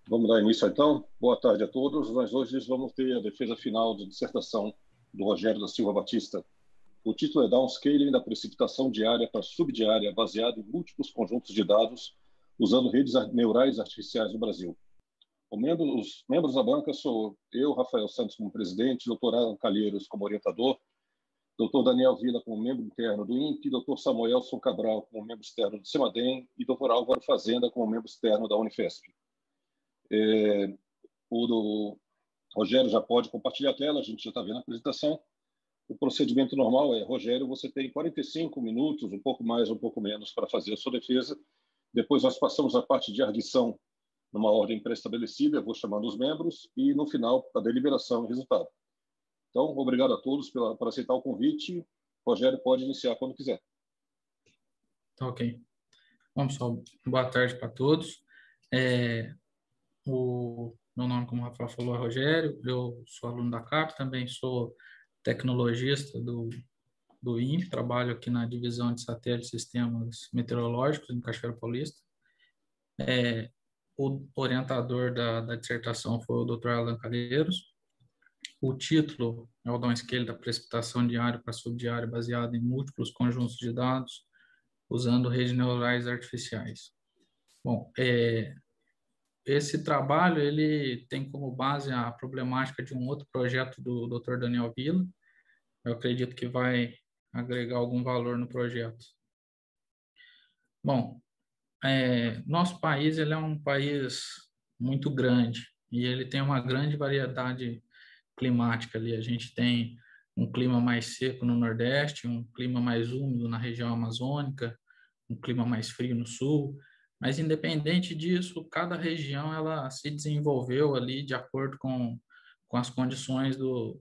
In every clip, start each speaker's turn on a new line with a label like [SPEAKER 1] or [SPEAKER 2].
[SPEAKER 1] Vamos dar início então. Boa tarde a todos. Nós hoje vamos ter a defesa final de dissertação do Rogério da Silva Batista. O título é Downscaling da precipitação diária para subdiária baseado em múltiplos conjuntos de dados usando redes neurais artificiais no Brasil. Os membros da banca sou eu, Rafael Santos, como presidente, Dr. Alan Calheiros como orientador, Dr. Daniel Vila como membro interno do INPE, Dr. Samuelson Cabral como membro externo do CEMADEM e Dr. Álvaro Fazenda como membro externo da Unifesp. O Rogério já pode compartilhar a tela, a gente já está vendo a apresentação. O procedimento normal é, Rogério, você tem 45 minutos, um pouco mais, um pouco menos, para fazer a sua defesa. Depois nós passamos a parte de arguição numa ordem pré-estabelecida, eu vou chamando os membros, e no final, a deliberação e resultado. Então, obrigado a todos por aceitar o convite. Rogério pode iniciar quando quiser.
[SPEAKER 2] Tá, ok. Bom, pessoal, boa tarde para todos. Meu nome, como o Rafael falou, é Rogério, eu sou aluno da CAP, também sou tecnologista do INPE, trabalho aqui na divisão de satélites e sistemas meteorológicos em Cachoeira Paulista. O orientador da dissertação foi o Dr. Alan Calheiros. O título é o downscale da precipitação diária para subdiária baseado em múltiplos conjuntos de dados usando redes neurais artificiais. Bom, esse trabalho ele tem como base a problemática de um outro projeto do Dr. Daniel Vila. Eu acredito que vai agregar algum valor no projeto. Bom, nosso país ele é um país muito grande e ele tem uma grande variedade climática ali. A gente tem um clima mais seco no Nordeste, um clima mais úmido na região amazônica, um clima mais frio no Sul. Mas independente disso, cada região ela se desenvolveu ali de acordo com as condições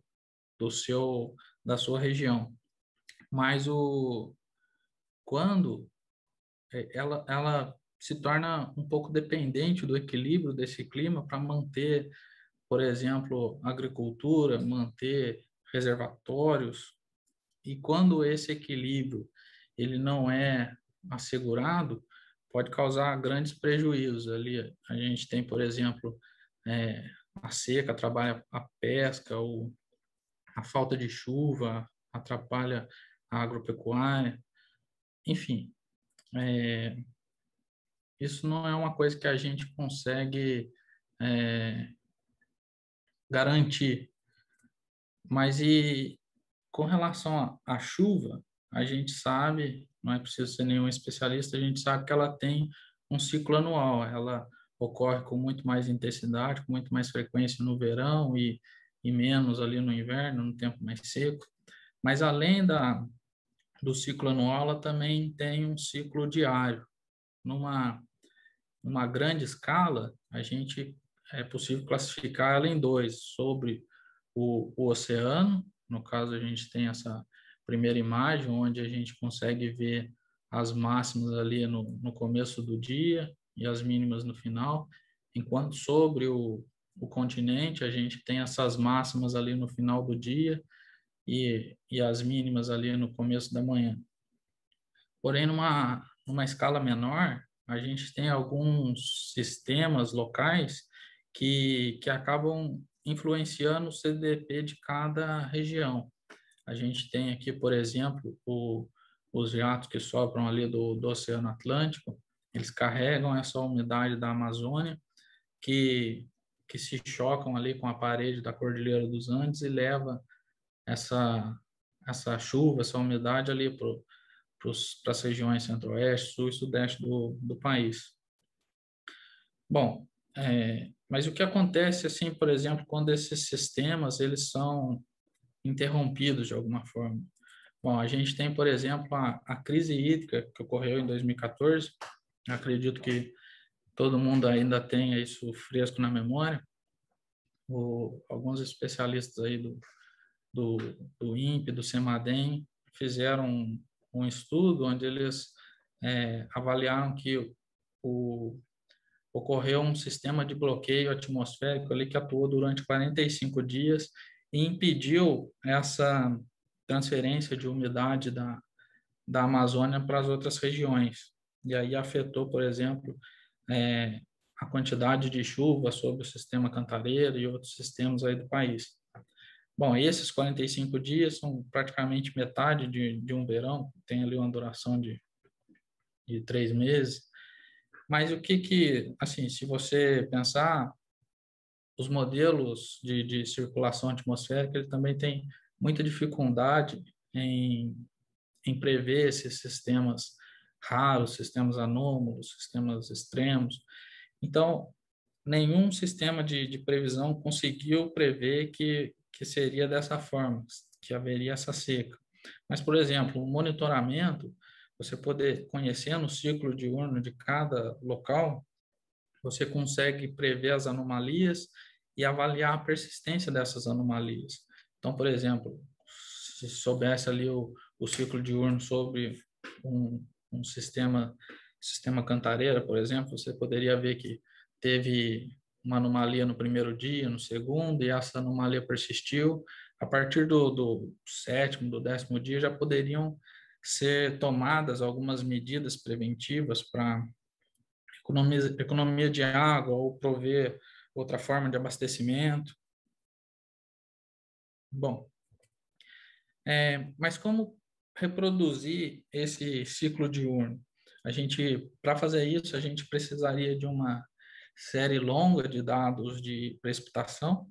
[SPEAKER 2] da sua região. Mas quando ela se torna um pouco dependente do equilíbrio desse clima para manter, por exemplo, agricultura, manter reservatórios, e quando esse equilíbrio ele não é assegurado, pode causar grandes prejuízos. Ali a gente tem, por exemplo, a seca atrapalha a pesca, ou a falta de chuva atrapalha a agropecuária, enfim. Isso não é uma coisa que a gente consegue garantir. Mas com relação à chuva, a gente sabe, não é preciso ser nenhum especialista, a gente sabe que ela tem um ciclo anual, ela ocorre com muito mais intensidade, com muito mais frequência no verão e menos ali no inverno, no tempo mais seco. Mas além do ciclo anual, ela também tem um ciclo diário. Numa grande escala, a gente é possível classificar ela em dois, sobre o oceano. No caso, a gente tem essa primeira imagem, onde a gente consegue ver as máximas ali no começo do dia e as mínimas no final, enquanto sobre o continente a gente tem essas máximas ali no final do dia e as mínimas ali no começo da manhã. Porém, numa escala menor, a gente tem alguns sistemas locais que acabam influenciando o CDP de cada região. A gente tem aqui, por exemplo, os jatos que sopram ali do Oceano Atlântico, eles carregam essa umidade da Amazônia que se chocam ali com a parede da Cordilheira dos Andes e leva essa chuva, essa umidade ali para as regiões centro-oeste, sul e sudeste do país. Bom, mas o que acontece, assim, por exemplo, quando esses sistemas eles são interrompidos de alguma forma? Bom, a gente tem, por exemplo, a crise hídrica que ocorreu em 2014. Acredito que todo mundo ainda tenha isso fresco na memória. Alguns especialistas aí do INPE, do CEMADEM, fizeram um estudo onde eles avaliaram que ocorreu um sistema de bloqueio atmosférico ali que atuou durante 45 dias e impediu essa transferência de umidade da Amazônia para as outras regiões. E aí afetou, por exemplo, a quantidade de chuva sobre o sistema Cantareira e outros sistemas aí do país. Bom, esses 45 dias são praticamente metade de um verão, tem ali uma duração de 3 meses. Mas o assim, se você pensar, os modelos de circulação atmosférica, ele também tem muita dificuldade em prever esses sistemas raros, sistemas anômalos, sistemas extremos. Então, nenhum sistema de previsão conseguiu prever que seria dessa forma, que haveria essa seca. Mas, por exemplo, o monitoramento, você poder, conhecendo o ciclo diurno de cada local, você consegue prever as anomalias e avaliar a persistência dessas anomalias. Então, por exemplo, se soubesse ali o ciclo diurno sobre um sistema Cantareira, por exemplo, você poderia ver que teve uma anomalia no primeiro dia, no segundo, e essa anomalia persistiu. A partir do sétimo, do 10º dia, já poderiam ser tomadas algumas medidas preventivas para economia de água ou prover outra forma de abastecimento. Bom, mas como reproduzir esse ciclo diurno? Para fazer isso, a gente precisaria de uma série longa de dados de precipitação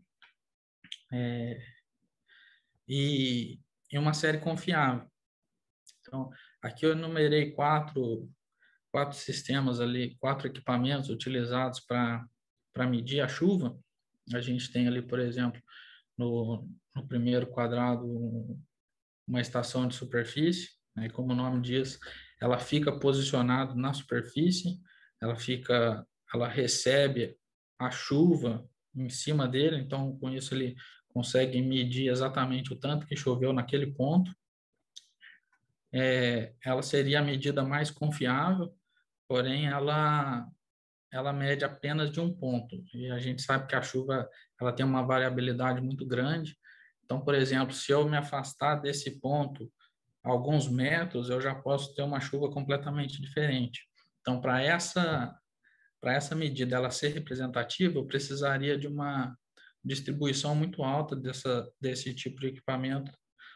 [SPEAKER 2] e uma série confiável. Então, aqui eu enumerei quatro sistemas ali, 4 equipamentos utilizados para medir a chuva. A gente tem ali, por exemplo, no primeiro quadrado, uma estação de superfície, né? Como o nome diz, ela fica posicionada na superfície, ela recebe a chuva em cima dele, então com isso ele consegue medir exatamente o tanto que choveu naquele ponto. Ela seria a medida mais confiável, porém ela mede apenas de um ponto. E a gente sabe que a chuva ela tem uma variabilidade muito grande. Então, por exemplo, se eu me afastar desse ponto alguns metros, eu já posso ter uma chuva completamente diferente. Então, para essa medida ela ser representativa, eu precisaria de uma distribuição muito alta desse tipo de equipamento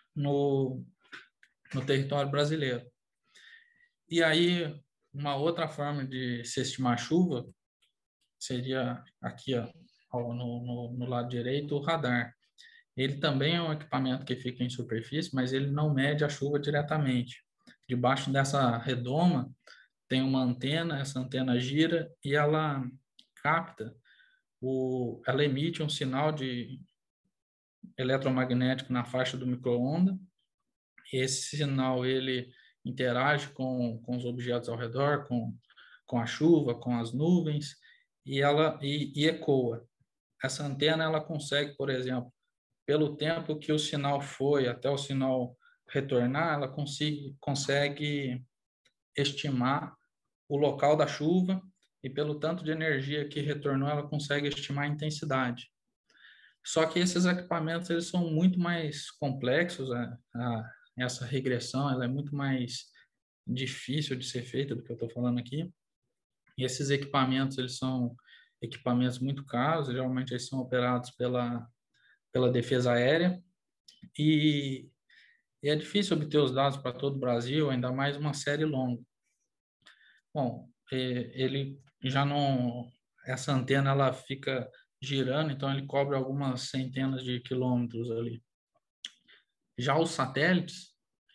[SPEAKER 2] no território brasileiro. E aí, uma outra forma de se estimar a chuva seria aqui, ó, no lado direito, o radar. Ele também é um equipamento que fica em superfície, mas ele não mede a chuva diretamente. Debaixo dessa redoma tem uma antena, essa antena gira e ela capta, ela emite um sinal de eletromagnético na faixa do micro-ondas. Esse sinal ele interage com os objetos ao redor, com a chuva, com as nuvens, e ecoa. Essa antena ela consegue, por exemplo, pelo tempo que o sinal foi até o sinal retornar, ela consegue estimar o local da chuva e pelo tanto de energia que retornou, ela consegue estimar a intensidade. Só que esses equipamentos eles são muito mais complexos, essa regressão ela é muito mais difícil de ser feita do que eu estou falando aqui. E esses equipamentos eles são equipamentos muito caros, geralmente eles são operados pela Defesa Aérea e é difícil obter os dados para todo o Brasil, ainda mais uma série longa. Bom, ele já não, essa antena ela fica girando, então ele cobre algumas centenas de quilômetros ali. Já os satélites,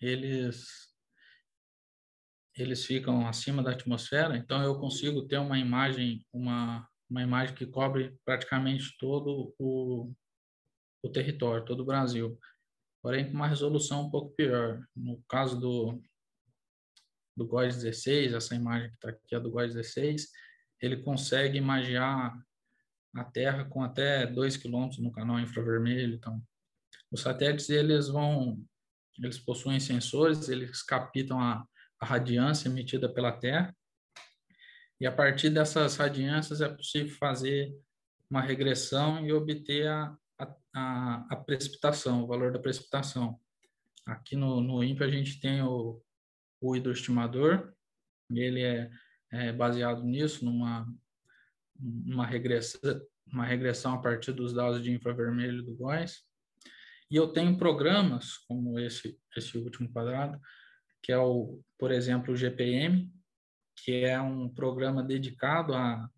[SPEAKER 2] eles ficam acima da atmosfera, então eu consigo ter uma imagem que cobre praticamente todo o território, todo o Brasil, porém com uma resolução um pouco pior. No caso do GOES 16, essa imagem que está aqui é do GOES 16, ele consegue imagiar a Terra com até 2 quilômetros no canal infravermelho. Então, os satélites eles possuem sensores, eles captam a radiância emitida pela Terra, e a partir dessas radiâncias é possível fazer uma regressão e obter a precipitação, o valor da precipitação. Aqui no INPE a gente tem o hidroestimador, ele é baseado nisso, uma regressão a partir dos dados de infravermelho do GOES. E eu tenho programas, como esse último quadrado, que é, por exemplo, o GPM, que é um programa dedicado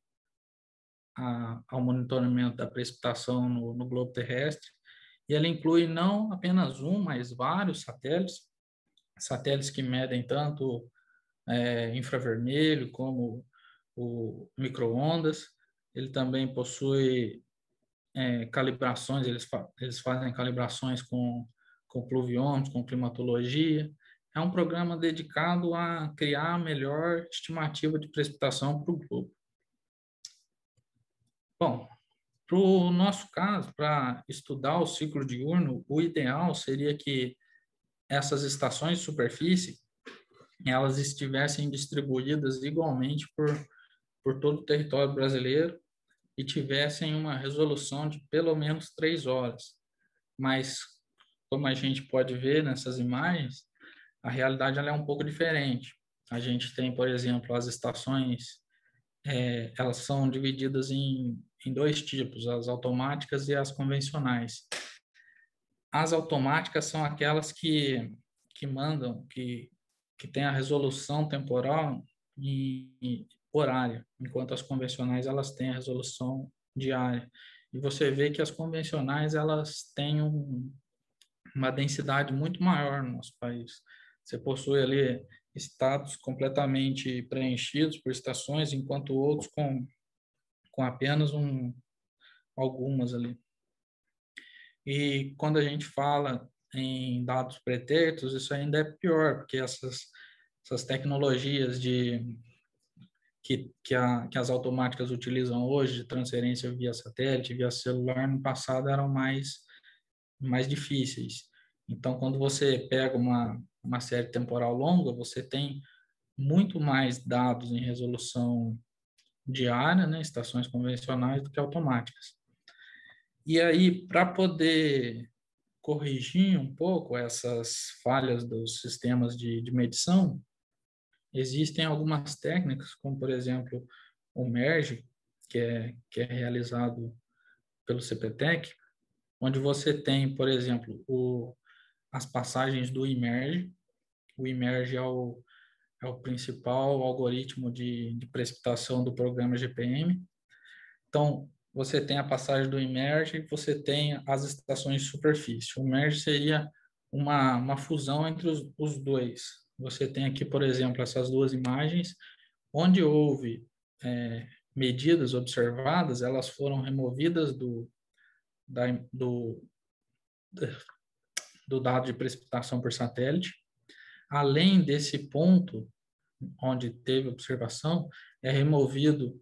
[SPEAKER 2] ao monitoramento da precipitação no globo terrestre. E ele inclui não apenas mas vários satélites que medem tanto infravermelho como o micro-ondas. Ele também possui calibrações, eles fazem calibrações com pluviômetros, com climatologia. É um programa dedicado a criar a melhor estimativa de precipitação para o globo. Bom, para o nosso caso, para estudar o ciclo diurno, o ideal seria que essas estações de superfície elas estivessem distribuídas igualmente por todo o território brasileiro e tivessem uma resolução de pelo menos 3 horas. Mas, como a gente pode ver nessas imagens, a realidade ela é um pouco diferente. A gente tem, por exemplo, as estações, elas são divididas em 2 tipos, as automáticas e as convencionais. As automáticas são aquelas que mandam, que têm a resolução temporal e horária, enquanto as convencionais elas têm a resolução diária. E você vê que as convencionais elas têm uma densidade muito maior no nosso país. Você possui ali estados completamente preenchidos por estações, enquanto outros com apenas algumas ali. E quando a gente fala em dados pretéritos, isso ainda é pior, porque essas tecnologias que as automáticas utilizam hoje, de transferência via satélite, via celular, no passado eram mais difíceis. Então, quando você pega uma série temporal longa, você tem muito mais dados em resolução diária, né, estações convencionais, do que automáticas. E aí, para poder corrigir um pouco essas falhas dos sistemas de medição, existem algumas técnicas, como, por exemplo, o MERGE, que é realizado pelo CPTEC, onde você tem, por exemplo, as passagens do IMERGE. O IMERGE é o principal algoritmo de precipitação do programa GPM. Então, você tem a passagem do IMERGE e você tem as estações de superfície. O IMERGE seria uma fusão entre os dois. Você tem aqui, por exemplo, essas 2 imagens, onde houve medidas observadas, elas foram removidas do dado de precipitação por satélite. Além desse ponto onde teve observação, é removido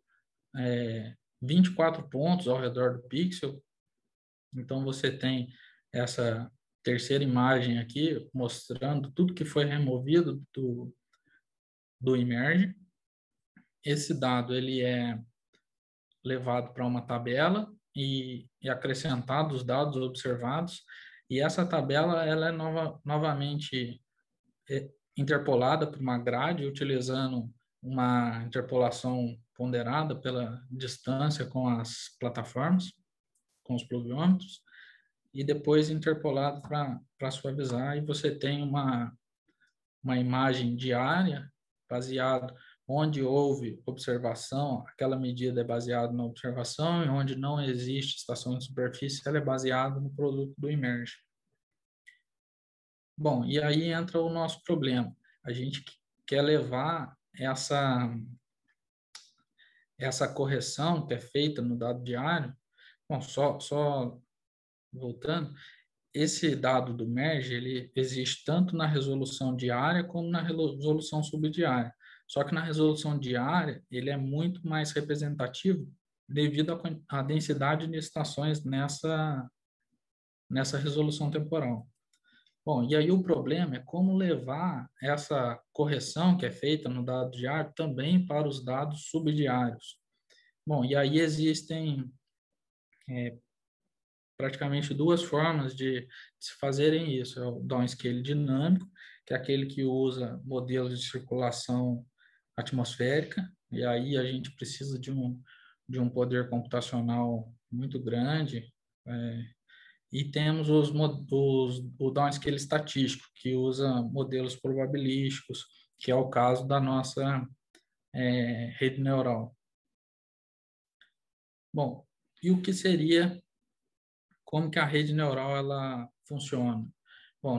[SPEAKER 2] 24 pontos ao redor do pixel. Então, você tem essa terceira imagem aqui, mostrando tudo que foi removido do IMERGE. Esse dado ele é levado para uma tabela e acrescentado os dados observados. E essa tabela ela é novamente interpolada por uma grade, utilizando uma interpolação ponderada pela distância com as plataformas, com os pluviômetros, e depois interpolado para suavizar, e você tem uma imagem diária baseado onde houve observação, aquela medida é baseada na observação, e onde não existe estação de superfície, ela é baseada no produto do IMERGE. Bom, e aí entra o nosso problema. A gente quer levar essa correção que é feita no dado diário. Bom, só voltando, esse dado do MERGE, ele existe tanto na resolução diária como na resolução subdiária. Só que na resolução diária, ele é muito mais representativo devido à densidade de estações nessa resolução temporal. Bom, e aí o problema é como levar essa correção que é feita no dado diário também para os dados subdiários. Bom, e aí existem praticamente 2 formas de se fazerem isso. É o downscale dinâmico, que é aquele que usa modelos de circulação atmosférica, e aí a gente precisa de um poder computacional muito grande, e temos o downscale estatístico, que usa modelos probabilísticos, que é o caso da nossa rede neural. Bom, e o que seria, como que a rede neural ela funciona? Bom,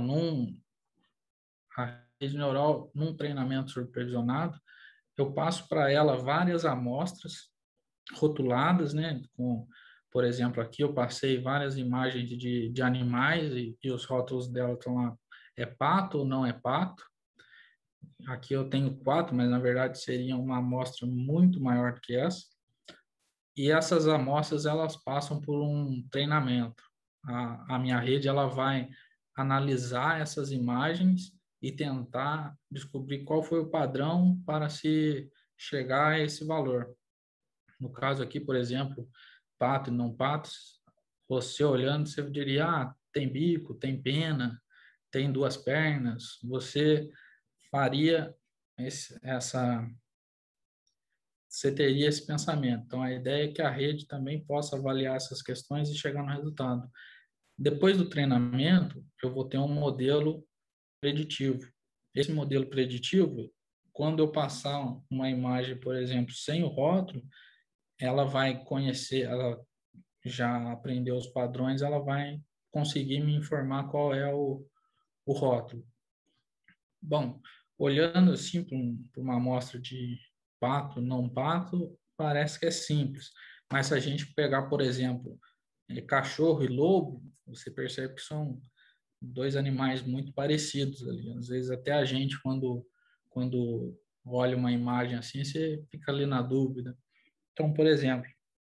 [SPEAKER 2] a rede neural, num treinamento supervisionado, eu passo para ela várias amostras rotuladas, né? Por exemplo, aqui eu passei várias imagens de animais e os rótulos dela estão lá. É pato ou não é pato? Aqui eu tenho 4, mas na verdade seria uma amostra muito maior do que essa. E essas amostras elas passam por um treinamento. A minha rede ela vai analisar essas imagens e tentar descobrir qual foi o padrão para se chegar a esse valor. No caso aqui, por exemplo, pato e não patos, você olhando, você diria, tem bico, tem pena, tem 2 pernas. Você faria você teria esse pensamento. Então, a ideia é que a rede também possa avaliar essas questões e chegar no resultado. Depois do treinamento, eu vou ter um modelo preditivo. Esse modelo preditivo, quando eu passar uma imagem, por exemplo, sem o rótulo, ela vai conhecer, ela já aprendeu os padrões, ela vai conseguir me informar qual é o rótulo. Bom, olhando assim para uma amostra de pato, não pato, parece que é simples. Mas se a gente pegar, por exemplo, cachorro e lobo, você percebe que são 2 animais muito parecidos ali. Às vezes até a gente, quando olha uma imagem assim, você fica ali na dúvida. Então, por exemplo,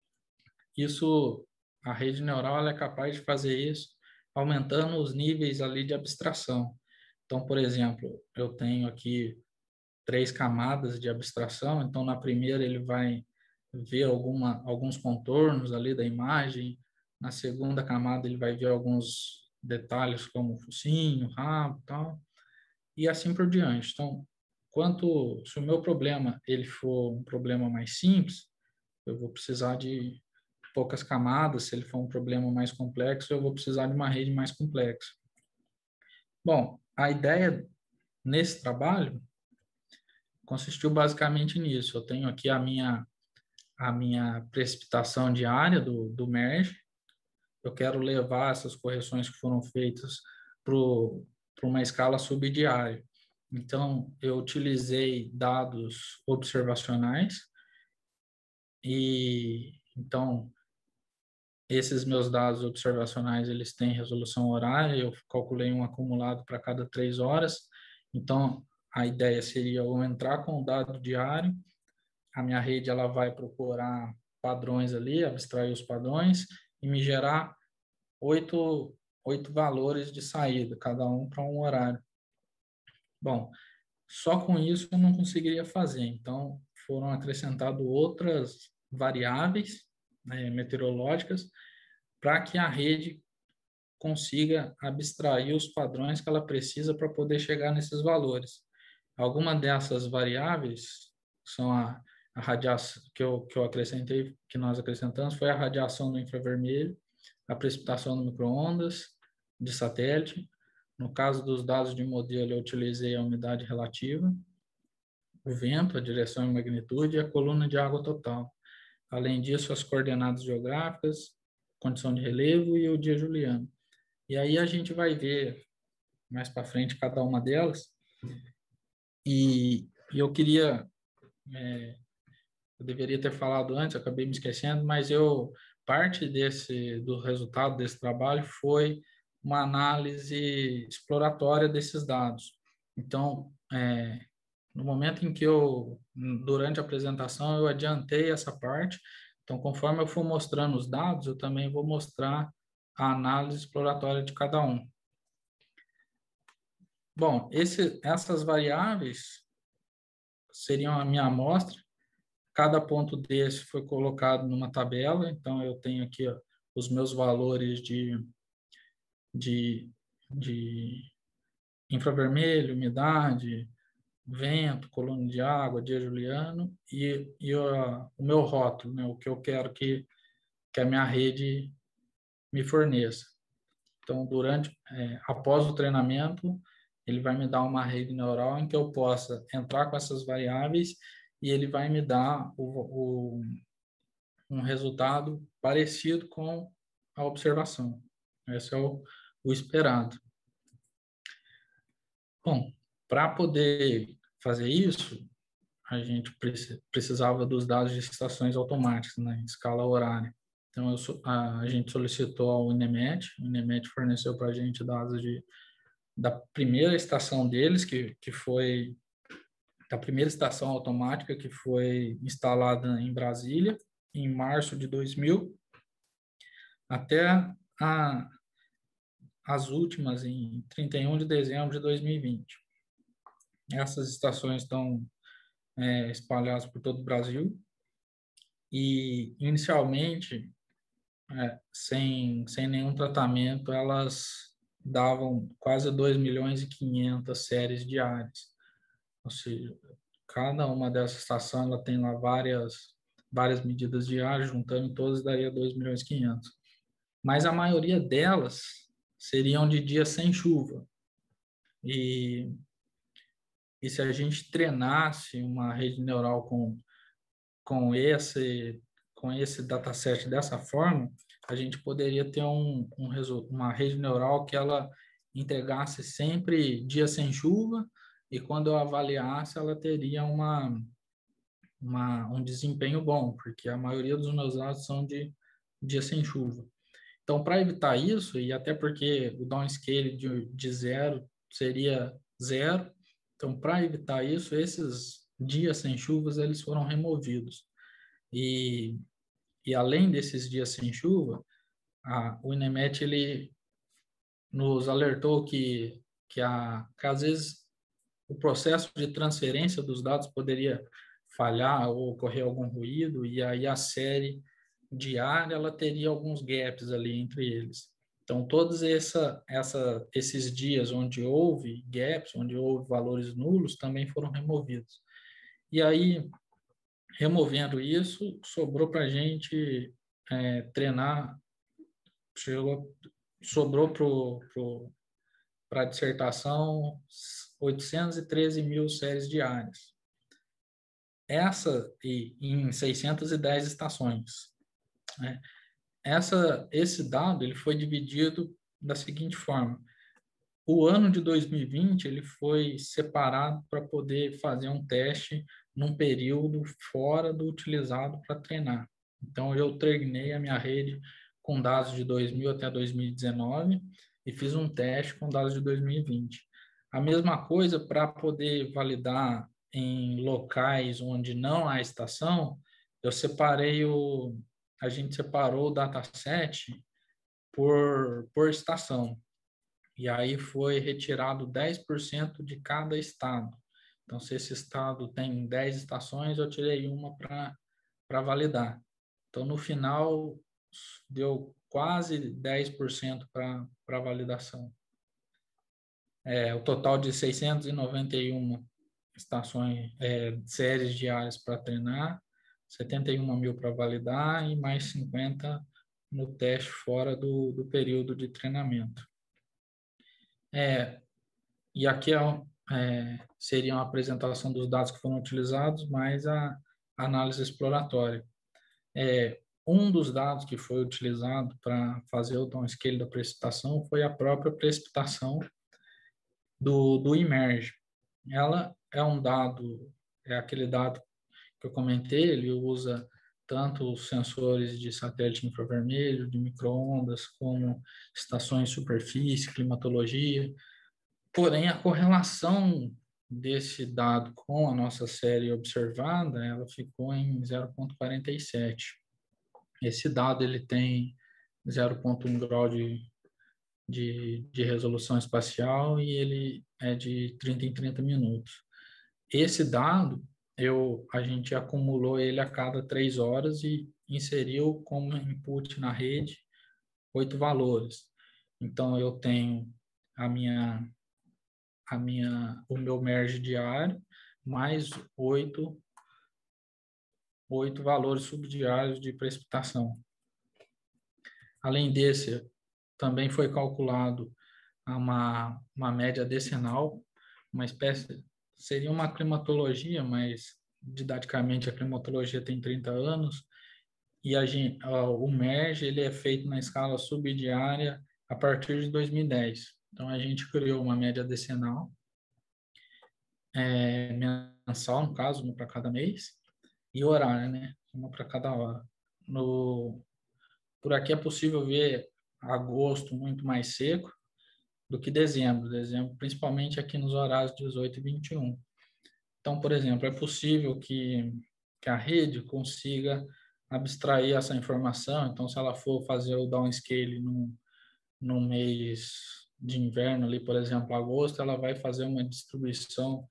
[SPEAKER 2] a rede neural ela é capaz de fazer isso aumentando os níveis ali de abstração. Então, por exemplo, eu tenho aqui 3 camadas de abstração, então na primeira ele vai ver alguns contornos ali da imagem, na segunda camada ele vai ver alguns detalhes como focinho, rabo, tal, e assim por diante. Então, se o meu problema ele for um problema mais simples, eu vou precisar de poucas camadas. Se ele for um problema mais complexo, eu vou precisar de uma rede mais complexa. Bom, a ideia nesse trabalho consistiu basicamente nisso. Eu tenho aqui a minha precipitação diária do merge. Eu quero levar essas correções que foram feitas para uma escala subdiária. Então, eu utilizei dados observacionais e, então, esses meus dados observacionais, eles têm resolução horária, eu calculei um acumulado para cada 3 horas. Então, a ideia seria eu entrar com o dado diário, a minha rede ela vai procurar padrões ali, abstrair os padrões e me gerar 8 valores de saída, cada um para um horário. Bom, só com isso eu não conseguiria fazer, então foram acrescentadas outras variáveis, né, meteorológicas, para que a rede consiga abstrair os padrões que ela precisa para poder chegar nesses valores. Alguma dessas variáveis são a radiação que eu acrescentei, que nós acrescentamos, foi a radiação do infravermelho, a precipitação no micro-ondas de satélite. No caso dos dados de modelo, eu utilizei a umidade relativa, o vento, a direção e magnitude e a coluna de água total. Além disso, as coordenadas geográficas, condição de relevo e o dia juliano. E aí a gente vai ver mais para frente cada uma delas. E eu queria, eu deveria ter falado antes, acabei me esquecendo, mas parte do resultado desse trabalho foi uma análise exploratória desses dados. Então, no momento em que durante a apresentação, eu adiantei essa parte. Então, conforme eu for mostrando os dados, eu também vou mostrar a análise exploratória de cada um. Bom, essas variáveis seriam a minha amostra. Cada ponto desse foi colocado numa tabela. Então, eu tenho aqui os meus valores de infravermelho, umidade, vento, coluna de água, dia juliano e o meu rótulo, né? O que eu quero que a minha rede me forneça. Então, após o treinamento, ele vai me dar uma rede neural em que eu possa entrar com essas variáveis e ele vai me dar um resultado parecido com a observação. Esse é o esperado. Bom, para poder fazer isso, a gente precisava dos dados de estações automáticas, né, em escala horária. Então, a gente solicitou ao INEMET, o INEMET forneceu para a gente dados da primeira estação deles, que foi da primeira estação automática que foi instalada em Brasília, em março de 2000, até a, as últimas, em 31 de dezembro de 2020. Essas estações estão espalhadas por todo o Brasil e, inicialmente, sem nenhum tratamento, elas davam quase 2 milhões e 500 séries diárias. Ou seja, cada uma dessas estações ela tem lá várias medidas diárias, juntando todas daria 2 milhões e 500. Mas a maioria delas seriam de dias sem chuva. E se a gente treinasse uma rede neural com esse dataset dessa forma, a gente poderia ter uma rede neural que ela entregasse sempre dia sem chuva e quando eu avaliasse ela teria um desempenho bom, porque a maioria dos meus dados são de dia sem chuva. Então, para evitar isso, e até porque o downscale de zero seria zero, então, para evitar isso, esses dias sem chuvas, eles foram removidos. E, além desses dias sem chuva, o INEMET, ele nos alertou que às vezes o processo de transferência dos dados poderia falhar ou ocorrer algum ruído, e aí a série diária ela teria alguns gaps ali entre eles. Então, todos esses dias onde houve gaps, onde houve valores nulos, também foram removidos. E aí, removendo isso, sobrou para a gente treinar, sobrou para a dissertação 813 mil séries diárias. Em 610 estações. Né? Esse dado ele foi dividido da seguinte forma: o ano de 2020 ele foi separado para poder fazer um teste num período fora do utilizado para treinar. Então, eu treinei a minha rede com dados de 2000 até 2019 e fiz um teste com dados de 2020. A mesma coisa para poder validar em locais onde não há estação, a gente separou o dataset por estação. E aí foi retirado 10% de cada estado. Então, se esse estado tem 10 estações, eu tirei uma para validar. Então, no final, deu quase 10% para validação. O total de 691 estações, séries diárias para treinar, 71 mil para validar e mais 50 no teste fora do período de treinamento. E aqui seria uma apresentação dos dados que foram utilizados, mais a análise exploratória. Um dos dados que foi utilizado para fazer o downscale da precipitação foi a própria precipitação do Emerge. Ela é aquele dado que eu comentei, ele usa tanto os sensores de satélite infravermelho, de microondas, como estações de superfície, climatologia. Porém, a correlação desse dado com a nossa série observada, ela ficou em 0,47. Esse dado ele tem 0,1 grau de resolução espacial e ele é de 30 em 30 minutos. Esse dado, a gente acumulou ele a cada 3 horas e inseriu como input na rede 8 valores. Então, eu tenho a o meu merge diário, mais 8 valores subdiários de precipitação. Além desse, também foi calculado uma média decenal, uma espécie, seria uma climatologia, mas didaticamente a climatologia tem 30 anos, e o MERG ele é feito na escala subdiária a partir de 2010. Então, a gente criou uma média decenal, mensal, no caso, uma para cada mês, e horária, né? Uma para cada hora. Por aqui é possível ver agosto muito mais seco do que dezembro. Dezembro, principalmente aqui nos horários 18 e 21. Então, por exemplo, é possível que a rede consiga abstrair essa informação. Então, se ela for fazer o downscale no mês de inverno, ali, por exemplo, agosto, ela vai fazer uma distribuição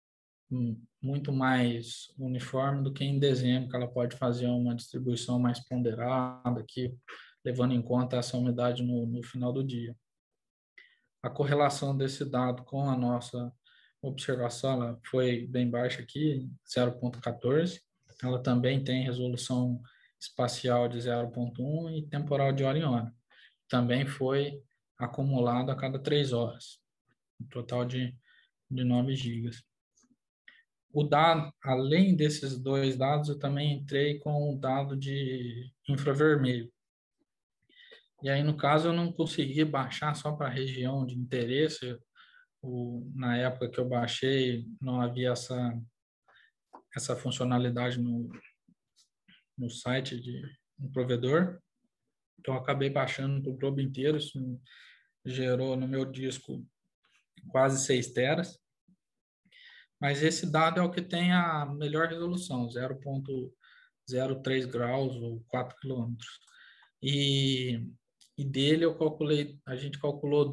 [SPEAKER 2] muito mais uniforme do que em dezembro, que ela pode fazer uma distribuição mais ponderada, aqui, levando em conta essa umidade no final do dia. A correlação desse dado com a nossa observação ela foi bem baixa aqui, 0,14. Ela também tem resolução espacial de 0,1 e temporal de hora em hora. Também foi acumulado a cada 3 horas, um total de 9 gigas. O dado, além desses dois dados, eu também entrei com o dado de infravermelho. E aí, no caso, eu não consegui baixar só para a região de interesse. Na época que eu baixei, não havia essa funcionalidade no site de um provedor. Então, eu acabei baixando para o globo inteiro. Isso gerou no meu disco quase 6 teras. Mas esse dado é o que tem a melhor resolução, 0,03 graus ou 4 quilômetros. E dele a gente calculou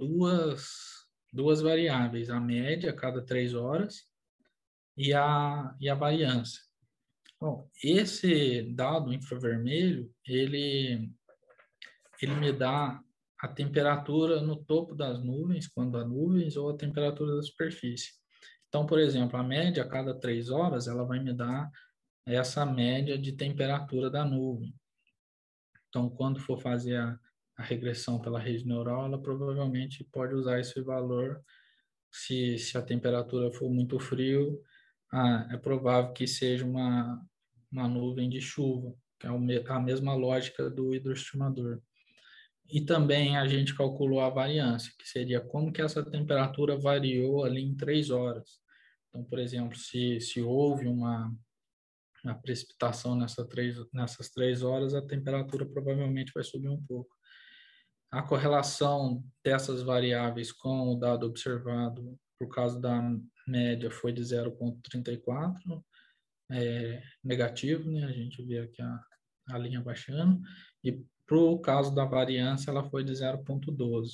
[SPEAKER 2] duas variáveis, a média a cada 3 horas e a variância. Bom, esse dado infravermelho, ele me dá a temperatura no topo das nuvens, quando há nuvens, ou a temperatura da superfície. Então, por exemplo, a média a cada 3 horas, ela vai me dar essa média de temperatura da nuvem. Então, quando for fazer a regressão pela rede neural, ela provavelmente pode usar esse valor. Se a temperatura for muito frio, é provável que seja uma nuvem de chuva, que é a mesma lógica do hidroestimador. E também a gente calculou a variância, que seria como que essa temperatura variou ali em 3 horas. Então, por exemplo, se houve uma precipitação nessas 3 horas, a temperatura provavelmente vai subir um pouco. A correlação dessas variáveis com o dado observado, por causa da média, foi de 0,34, negativo, né? A gente vê aqui a linha baixando. E para o caso da variância, ela foi de 0,12.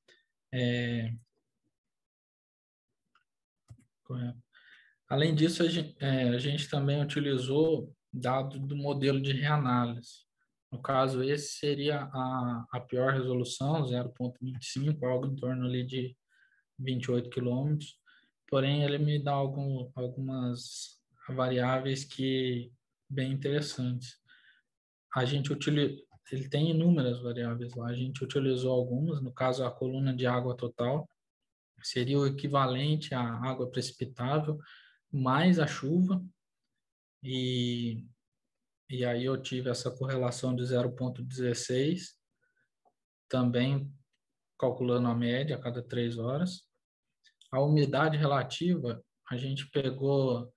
[SPEAKER 2] Correto. Além disso, a gente também utilizou dados do modelo de reanálise. No caso, esse seria a pior resolução, 0,25, algo em torno ali de 28 quilômetros. Porém, ele me dá algumas variáveis que bem interessantes. Ele tem inúmeras variáveis lá. A gente utilizou algumas, no caso, a coluna de água total, seria o equivalente à água precipitável mais a chuva, e aí eu tive essa correlação de 0,16, também calculando a média a cada 3 horas. A umidade relativa, a gente pegou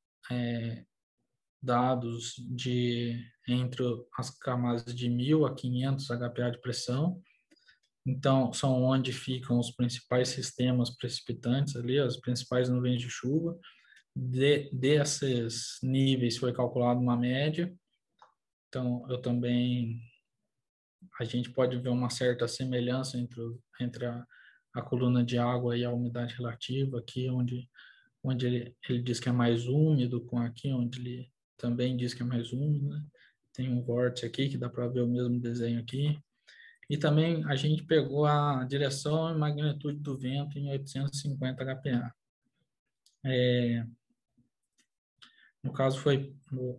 [SPEAKER 2] dados entre as camadas de 1.000 a 500 HPA de pressão. Então, são onde ficam os principais sistemas precipitantes ali, as principais nuvens de chuva. Desses níveis foi calculada uma média. Então, a gente pode ver uma certa semelhança entre a coluna de água e a umidade relativa, aqui onde ele diz que é mais úmido, com aqui onde ele também diz que é mais úmido, né? Tem um vórtice aqui que dá para ver o mesmo desenho aqui. E também a gente pegou a direção e magnitude do vento em 850 kPa. No caso, foi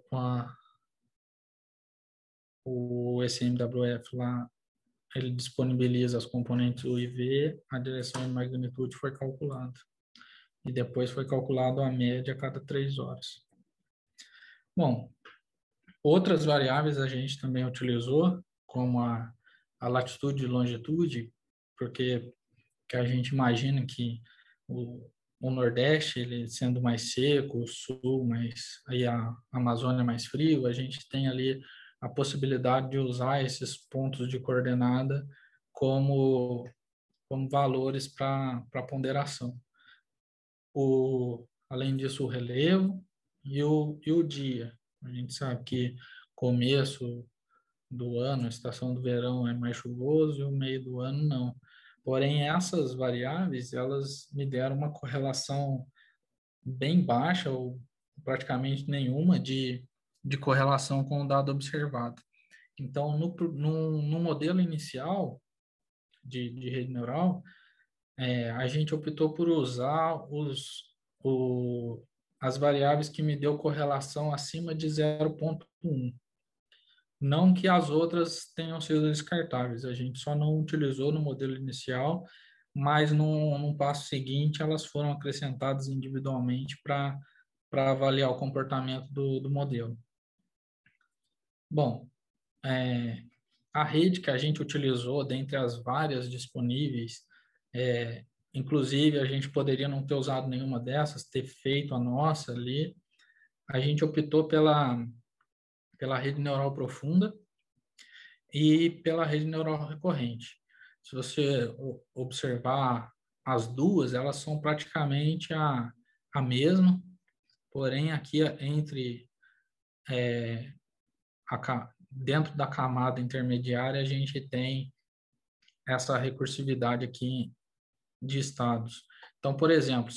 [SPEAKER 2] o SMWF lá, ele disponibiliza as componentes U e V, a direção e magnitude foi calculada. E depois foi calculado a média a cada 3 horas. Bom, outras variáveis a gente também utilizou, como a latitude e longitude, porque que a gente imagina que o Nordeste, ele sendo mais seco, o Sul, mais, aí a Amazônia mais frio, a gente tem ali a possibilidade de usar esses pontos de coordenada como valores para ponderação. Além disso, o relevo e o dia. A gente sabe que começo do ano, a estação do verão é mais chuvoso e o meio do ano não. Porém, essas variáveis, elas me deram uma correlação bem baixa ou praticamente nenhuma de correlação com o dado observado. Então, no modelo inicial de rede neural, a gente optou por usar as variáveis que me deu correlação acima de 0,1. Não que as outras tenham sido descartáveis, a gente só não utilizou no modelo inicial, mas num passo seguinte elas foram acrescentadas individualmente para avaliar o comportamento do modelo. Bom, a rede que a gente utilizou, dentre as várias disponíveis, inclusive a gente poderia não ter usado nenhuma dessas, ter feito a nossa ali, a gente optou pela rede neural profunda e pela rede neural recorrente. Se você observar as duas, elas são praticamente a mesma, porém aqui dentro da camada intermediária a gente tem essa recursividade aqui de estados. Então, por exemplo,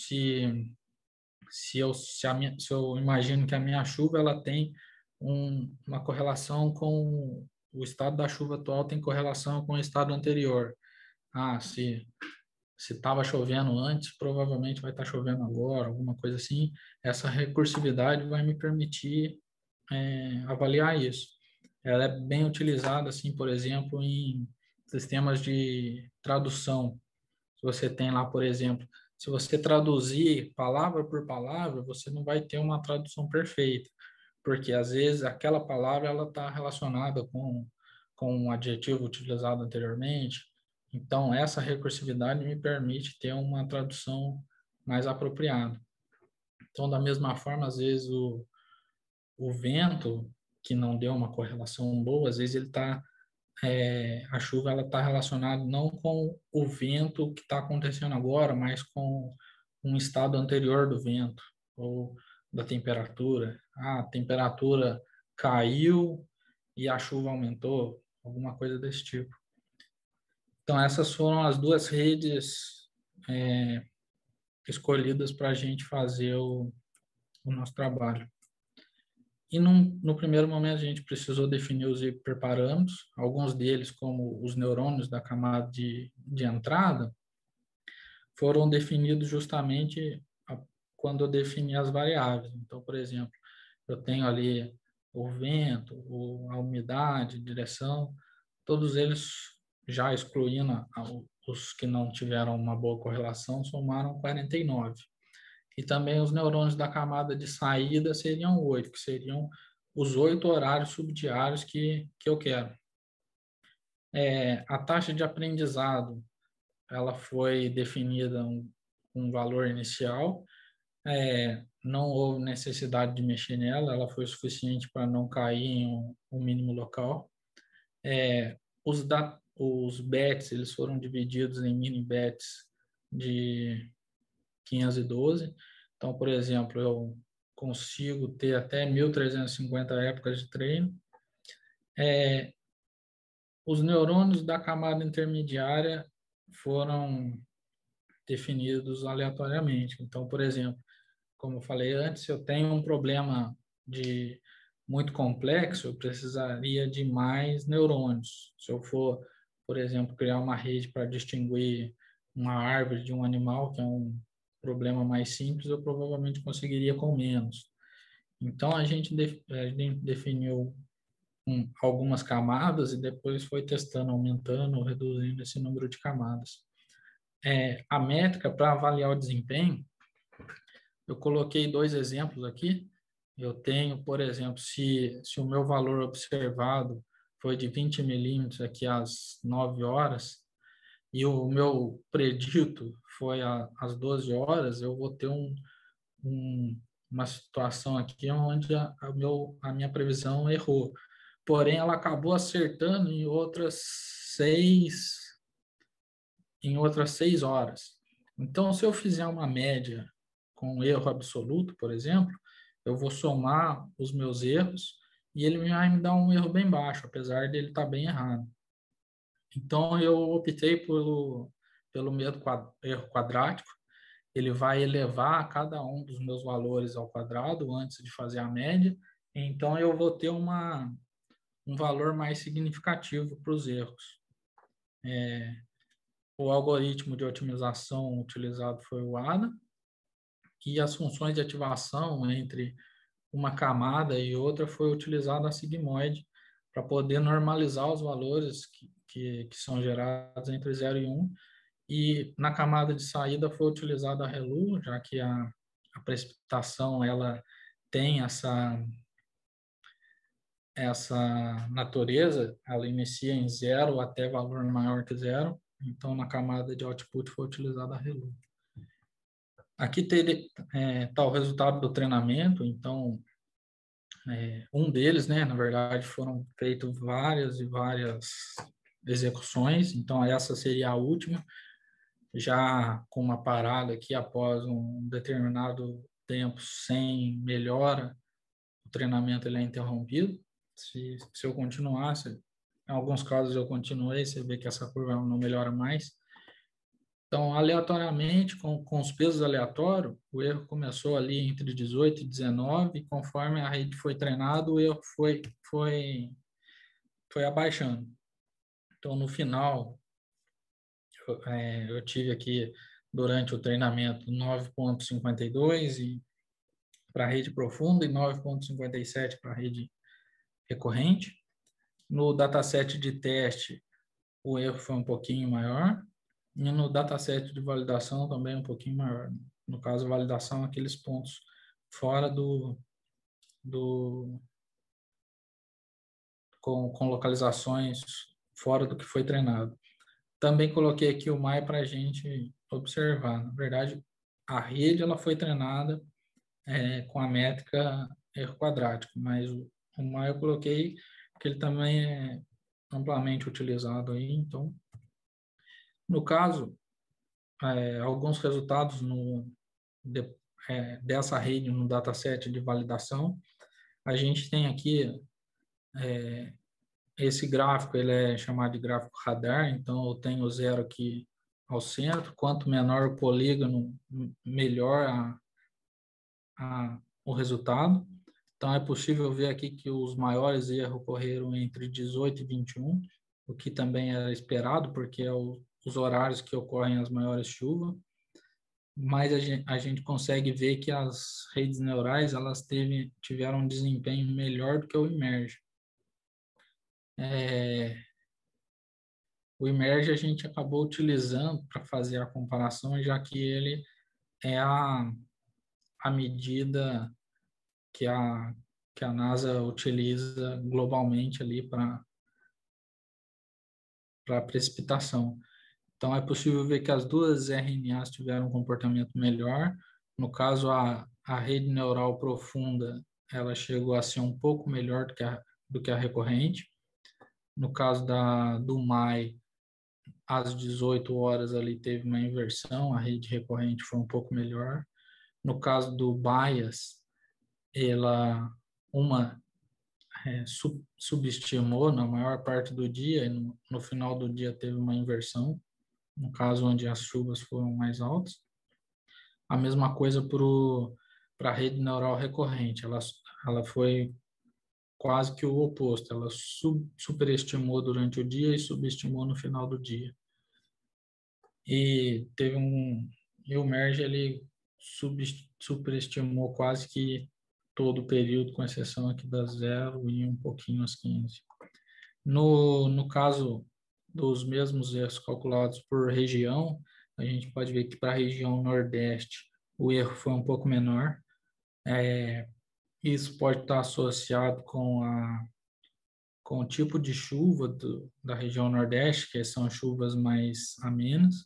[SPEAKER 2] se eu imagino que a minha chuva ela tem uma correlação com o estado da chuva atual tem correlação com o estado anterior. Se estava chovendo antes, provavelmente vai estar chovendo agora, alguma coisa assim. Essa recursividade vai me permitir avaliar isso. Ela é bem utilizada, assim, por exemplo, em sistemas de tradução. Se você tem lá, por exemplo, se você traduzir palavra por palavra, você não vai ter uma tradução perfeita, porque às vezes aquela palavra ela está relacionada com um adjetivo utilizado anteriormente. Então, essa recursividade me permite ter uma tradução mais apropriada. Então, da mesma forma, às vezes o vento, que não deu uma correlação boa, às vezes ele está a chuva ela está relacionada não com o vento que está acontecendo agora, mas com um estado anterior do vento ou da temperatura. A temperatura caiu e a chuva aumentou, alguma coisa desse tipo. Então, essas foram as duas redes escolhidas para a gente fazer o nosso trabalho. E no primeiro momento a gente precisou definir os hiperparâmetros, alguns deles, como os neurônios da camada de entrada, foram definidos justamente quando eu defini as variáveis. Então, por exemplo, eu tenho ali o vento, a umidade, direção, todos eles já excluindo os que não tiveram uma boa correlação, somaram 49. E também os neurônios da camada de saída seriam 8, que seriam os 8 horários subdiários que eu quero. A taxa de aprendizado, ela foi definida um valor inicial, não houve necessidade de mexer nela, ela foi suficiente para não cair em um mínimo local. Os bets, eles foram divididos em mini bets de 512. Então, por exemplo, eu consigo ter até 1.350 épocas de treino. Os neurônios da camada intermediária foram definidos aleatoriamente. Então, por exemplo, como eu falei antes, se eu tenho um problema muito complexo, eu precisaria de mais neurônios. Se eu for, por exemplo, criar uma rede para distinguir uma árvore de um animal, que é um problema mais simples, eu provavelmente conseguiria com menos. Então, a gente definiu algumas camadas e depois foi testando, aumentando, reduzindo esse número de camadas. A métrica para avaliar o desempenho, eu coloquei 2 exemplos aqui. Eu tenho, por exemplo, se o meu valor observado foi de 20 milímetros aqui às 9 horas e o meu predito foi às 12 horas, eu vou ter uma situação aqui onde a minha previsão errou. Porém, ela acabou acertando em outras 6 horas. Então, se eu fizer uma média com erro absoluto, por exemplo, eu vou somar os meus erros e ele vai me dar um erro bem baixo, apesar dele estar bem errado. Então, eu optei pelo erro quadrático. Ele vai elevar cada um dos meus valores ao quadrado antes de fazer a média. Então, eu vou ter um valor mais significativo para os erros. O algoritmo de otimização utilizado foi o ADA, e as funções de ativação entre uma camada e outra foi utilizada a sigmoide para poder normalizar os valores que são gerados entre 0 e 1. E na camada de saída foi utilizada a ReLU, já que a precipitação ela tem essa natureza, ela inicia em 0 até valor maior que 0. Então, na camada de output foi utilizada a ReLU. Aqui está o resultado do treinamento. Então, um deles, né, na verdade, foram feitas várias e várias execuções. Então, essa seria a última, já com uma parada aqui após um determinado tempo sem melhora, o treinamento ele é interrompido. Se eu continuasse, em alguns casos eu continuei, você vê que essa curva não melhora mais. Então, aleatoriamente, com os pesos aleatórios, o erro começou ali entre 18 e 19, e conforme a rede foi treinada, o erro foi abaixando. Então, no final, eu tive aqui, durante o treinamento, 9,52 para a rede profunda e 9,57 para a rede recorrente. No dataset de teste, o erro foi um pouquinho maior, e no dataset de validação também um pouquinho maior. No caso, validação, aqueles pontos fora com localizações fora do que foi treinado. Também coloquei aqui o MAI para a gente observar. Na verdade, a rede ela foi treinada com a métrica erro quadrático, mas o MAI eu coloquei porque ele também é amplamente utilizado aí. Então, no caso, alguns resultados dessa rede no dataset de validação, a gente tem aqui esse gráfico, ele é chamado de gráfico radar. Então eu tenho o 0 aqui ao centro. Quanto menor o polígono, melhor o resultado. Então é possível ver aqui que os maiores erros ocorreram entre 18 e 21, o que também era esperado, porque é os horários que ocorrem as maiores chuvas. Mas a gente consegue ver que as redes neurais elas tiveram um desempenho melhor do que o Emerge. O Emerge a gente acabou utilizando para fazer a comparação, já que ele é a medida que a NASA utiliza globalmente ali para precipitação. Então, é possível ver que as duas RNAs tiveram um comportamento melhor. No caso, a rede neural profunda, ela chegou a ser um pouco melhor do que a recorrente. No caso do MAI, às 18 horas ali teve uma inversão, a rede recorrente foi um pouco melhor. No caso do bias, uma subestimou na maior parte do dia, e no final do dia teve uma inversão, no caso onde as chuvas foram mais altas. A mesma coisa para a rede neural recorrente, ela foi quase que o oposto. Ela superestimou durante o dia e subestimou no final do dia. E o Merge ele superestimou quase que todo o período, com exceção aqui da 0 e um pouquinho às 15. No caso dos mesmos erros calculados por região, a gente pode ver que para a região Nordeste o erro foi um pouco menor. Isso pode estar associado com o tipo de chuva da região Nordeste, que são chuvas mais amenas.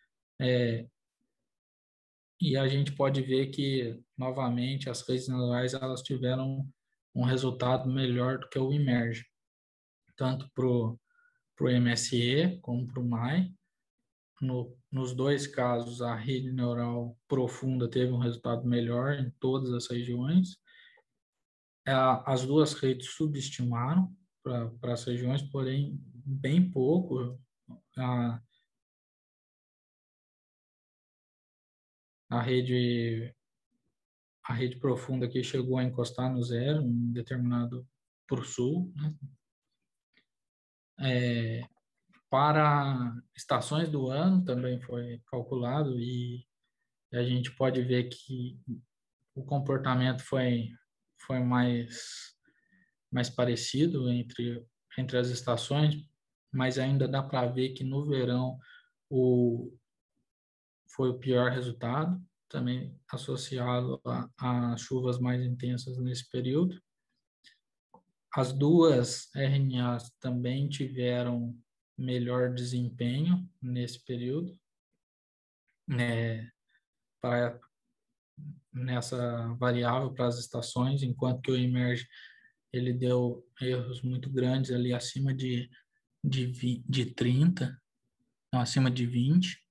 [SPEAKER 2] E a gente pode ver que, novamente, as redes neurais elas tiveram um resultado melhor do que o Emerge, tanto para o MSE como para o MAI. Nos dois casos, a rede neural profunda teve um resultado melhor em todas as regiões. As duas redes subestimaram para as regiões, porém, bem pouco. A rede profunda aqui chegou a encostar no 0 em determinado para o sul, né? Para estações do ano também foi calculado e a gente pode ver que o comportamento foi mais parecido entre as estações, mas ainda dá para ver que no verão foi o pior resultado, também associado a chuvas mais intensas nesse período. As duas RNAs também tiveram melhor desempenho nesse período, né, nessa variável para as estações, enquanto que o Emerge ele deu erros muito grandes ali acima de 30, não, acima de 20.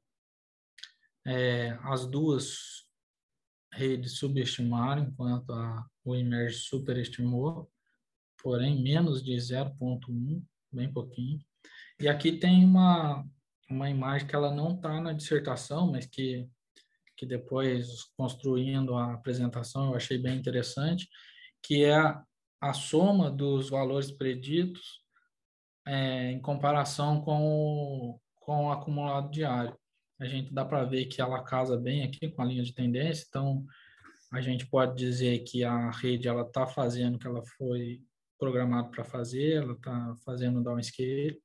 [SPEAKER 2] As duas redes subestimaram, enquanto o Emerge superestimou, porém menos de 0,1, bem pouquinho. E aqui tem uma imagem que ela não está na dissertação, mas que depois, construindo a apresentação, eu achei bem interessante, que é a soma dos valores preditos em comparação com o acumulado diário. A gente dá para ver que ela casa bem aqui com a linha de tendência, então a gente pode dizer que a rede ela está fazendo o que ela foi programada para fazer, ela está fazendo o downscale,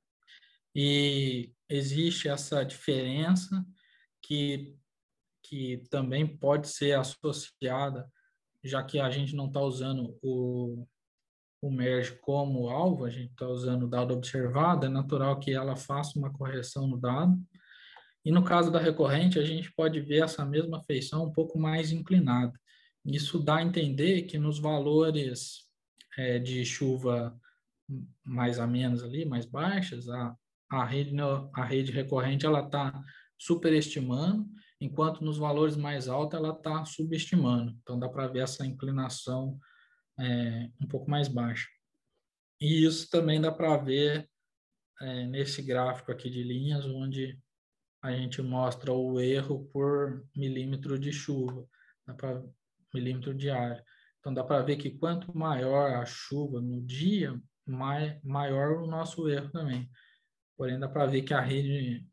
[SPEAKER 2] e existe essa diferença que também pode ser associada, já que a gente não está usando o Merge como alvo, a gente está usando o dado observado, é natural que ela faça uma correção no dado. E no caso da recorrente, a gente pode ver essa mesma feição um pouco mais inclinada. Isso dá a entender que nos valores de chuva mais a menos ali, mais baixas, a rede recorrente ela está superestimando, enquanto nos valores mais altos ela está subestimando. Então dá para ver essa inclinação um pouco mais baixa. E isso também dá para ver nesse gráfico aqui de linhas, onde a gente mostra o erro por milímetro de chuva, milímetro diário. Então dá para ver que quanto maior a chuva no dia, maior o nosso erro também. Porém, dá para ver que a rede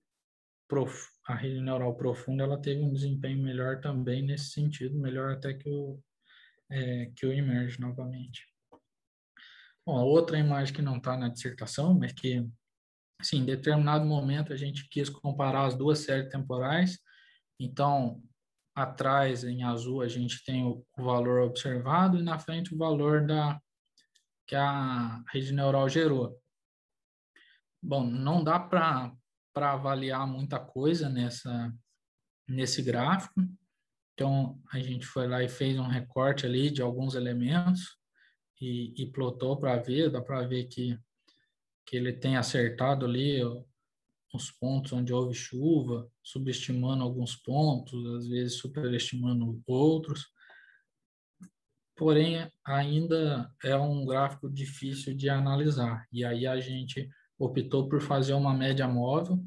[SPEAKER 2] neural profunda ela teve um desempenho melhor também nesse sentido, melhor até que o Emerge novamente. Bom, a outra imagem que não está na dissertação, mas que, assim, em determinado momento a gente quis comparar as duas séries temporais. Então, atrás, em azul, a gente tem o valor observado e na frente o valor que a rede neural gerou. Bom, não dá para avaliar muita coisa nesse gráfico. Então, a gente foi lá e fez um recorte ali de alguns elementos e plotou para ver, dá para ver que ele tem acertado ali os pontos onde houve chuva, subestimando alguns pontos, às vezes superestimando outros. Porém, ainda é um gráfico difícil de analisar. E aí a gente optou por fazer uma média móvel,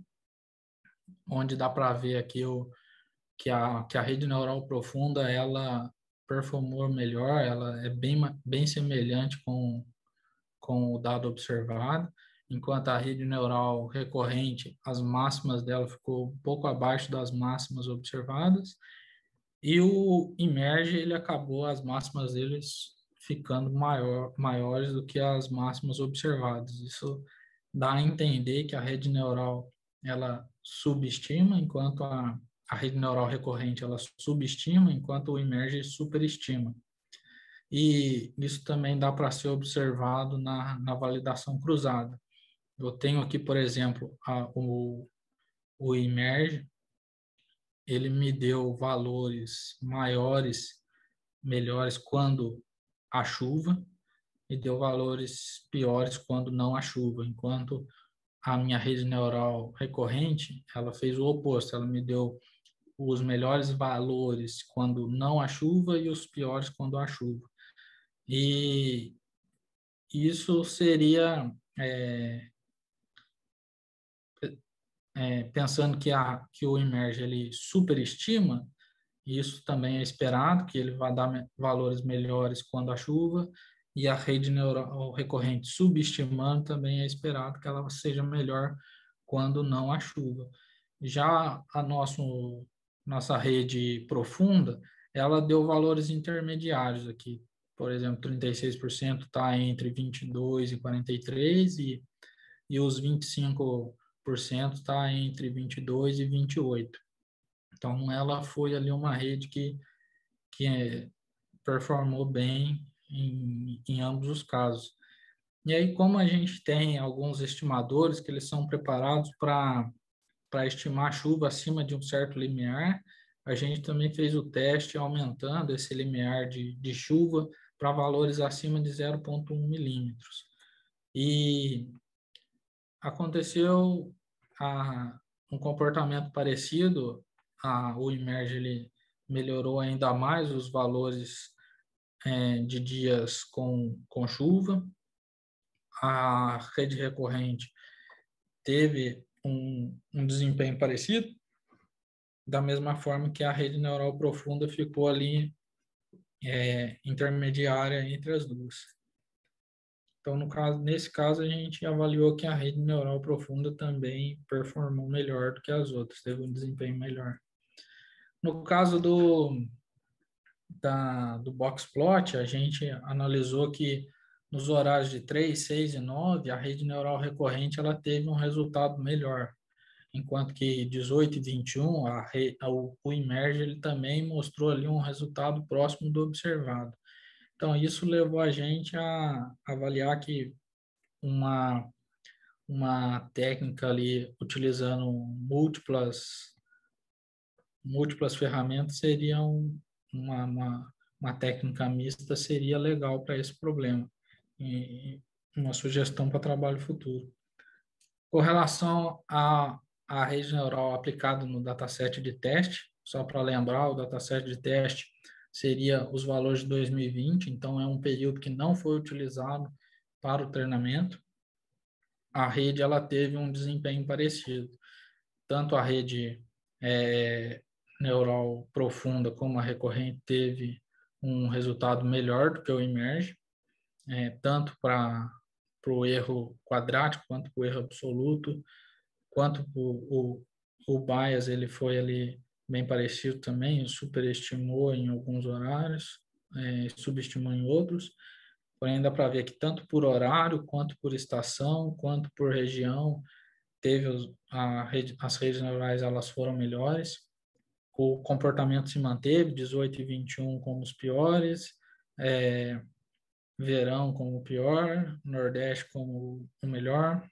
[SPEAKER 2] onde dá para ver aqui que a rede neural profunda, ela performou melhor, ela é bem semelhante com o dado observado, enquanto a rede neural recorrente, as máximas dela ficou um pouco abaixo das máximas observadas, e o Emerge, ele acabou as máximas deles ficando maiores do que as máximas observadas. Isso dá a entender que a rede neural, ela subestima, enquanto a rede neural recorrente, ela subestima, enquanto o Emerge superestima. E isso também dá para ser observado na validação cruzada. Eu tenho aqui, por exemplo, o Emerge, ele me deu valores maiores, melhores quando há chuva, e deu valores piores quando não há chuva, enquanto a minha rede neural recorrente, ela fez o oposto, ela me deu os melhores valores quando não há chuva e os piores quando há chuva. E isso seria, pensando que o Emerge ele superestima, isso também é esperado, que ele vai dar valores melhores quando há chuva, e a rede neural recorrente subestimando também é esperado que ela seja melhor quando não há chuva. Já a nossa rede profunda, ela deu valores intermediários aqui. Por exemplo, 36% está entre 22 e 43 e os 25% está entre 22 e 28. Então, ela foi ali uma rede que performou bem em ambos os casos. E aí, como a gente tem alguns estimadores que eles são preparados para estimar chuva acima de um certo limiar, a gente também fez o teste aumentando esse limiar de chuva para valores acima de 0,1 milímetros. E aconteceu um comportamento parecido, o Emerge ele melhorou ainda mais os valores de dias com chuva, a rede recorrente teve um desempenho parecido, da mesma forma que a rede neural profunda ficou ali intermediária entre as duas. Então, nesse caso, a gente avaliou que a rede neural profunda também performou melhor do que as outras, teve um desempenho melhor. No caso do boxplot, a gente analisou que nos horários de 3, 6 e 9, a rede neural recorrente ela teve um resultado melhor, enquanto que 18 e 21, o Emerge ele também mostrou ali um resultado próximo do observado. Então, isso levou a gente a avaliar que uma técnica ali utilizando múltiplas ferramentas seria uma técnica mista seria legal para esse problema e uma sugestão para trabalho futuro. Com relação à rede neural aplicada no dataset de teste, só para lembrar, o dataset de teste seria os valores de 2020, então é um período que não foi utilizado para o treinamento. A rede ela teve um desempenho parecido. Tanto a rede neural profunda como a recorrente teve um resultado melhor do que o Emerge, tanto para o erro quadrático, quanto para o erro absoluto, quanto o bias, ele foi ali bem parecido também, superestimou em alguns horários, subestimou em outros, porém dá para ver que tanto por horário, quanto por estação, quanto por região, as redes neurais elas foram melhores, o comportamento se manteve, 18 e 21 como os piores, verão como o pior, nordeste como o melhor.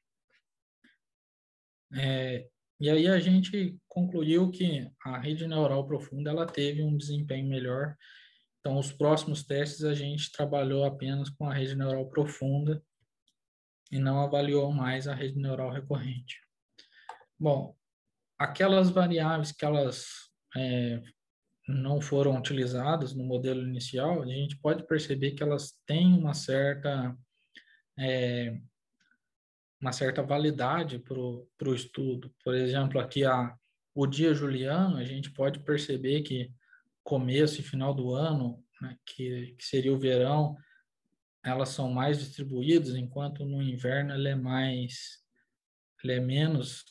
[SPEAKER 2] E aí a gente concluiu que a rede neural profunda ela teve um desempenho melhor. Então, os próximos testes a gente trabalhou apenas com a rede neural profunda e não avaliou mais a rede neural recorrente. Bom, aquelas variáveis que elas não foram utilizadas no modelo inicial, a gente pode perceber que elas têm uma certa validade para o estudo. Por exemplo, aqui o dia juliano, a gente pode perceber que começo e final do ano, né, que seria o verão, elas são mais distribuídas, enquanto no inverno ele é menos,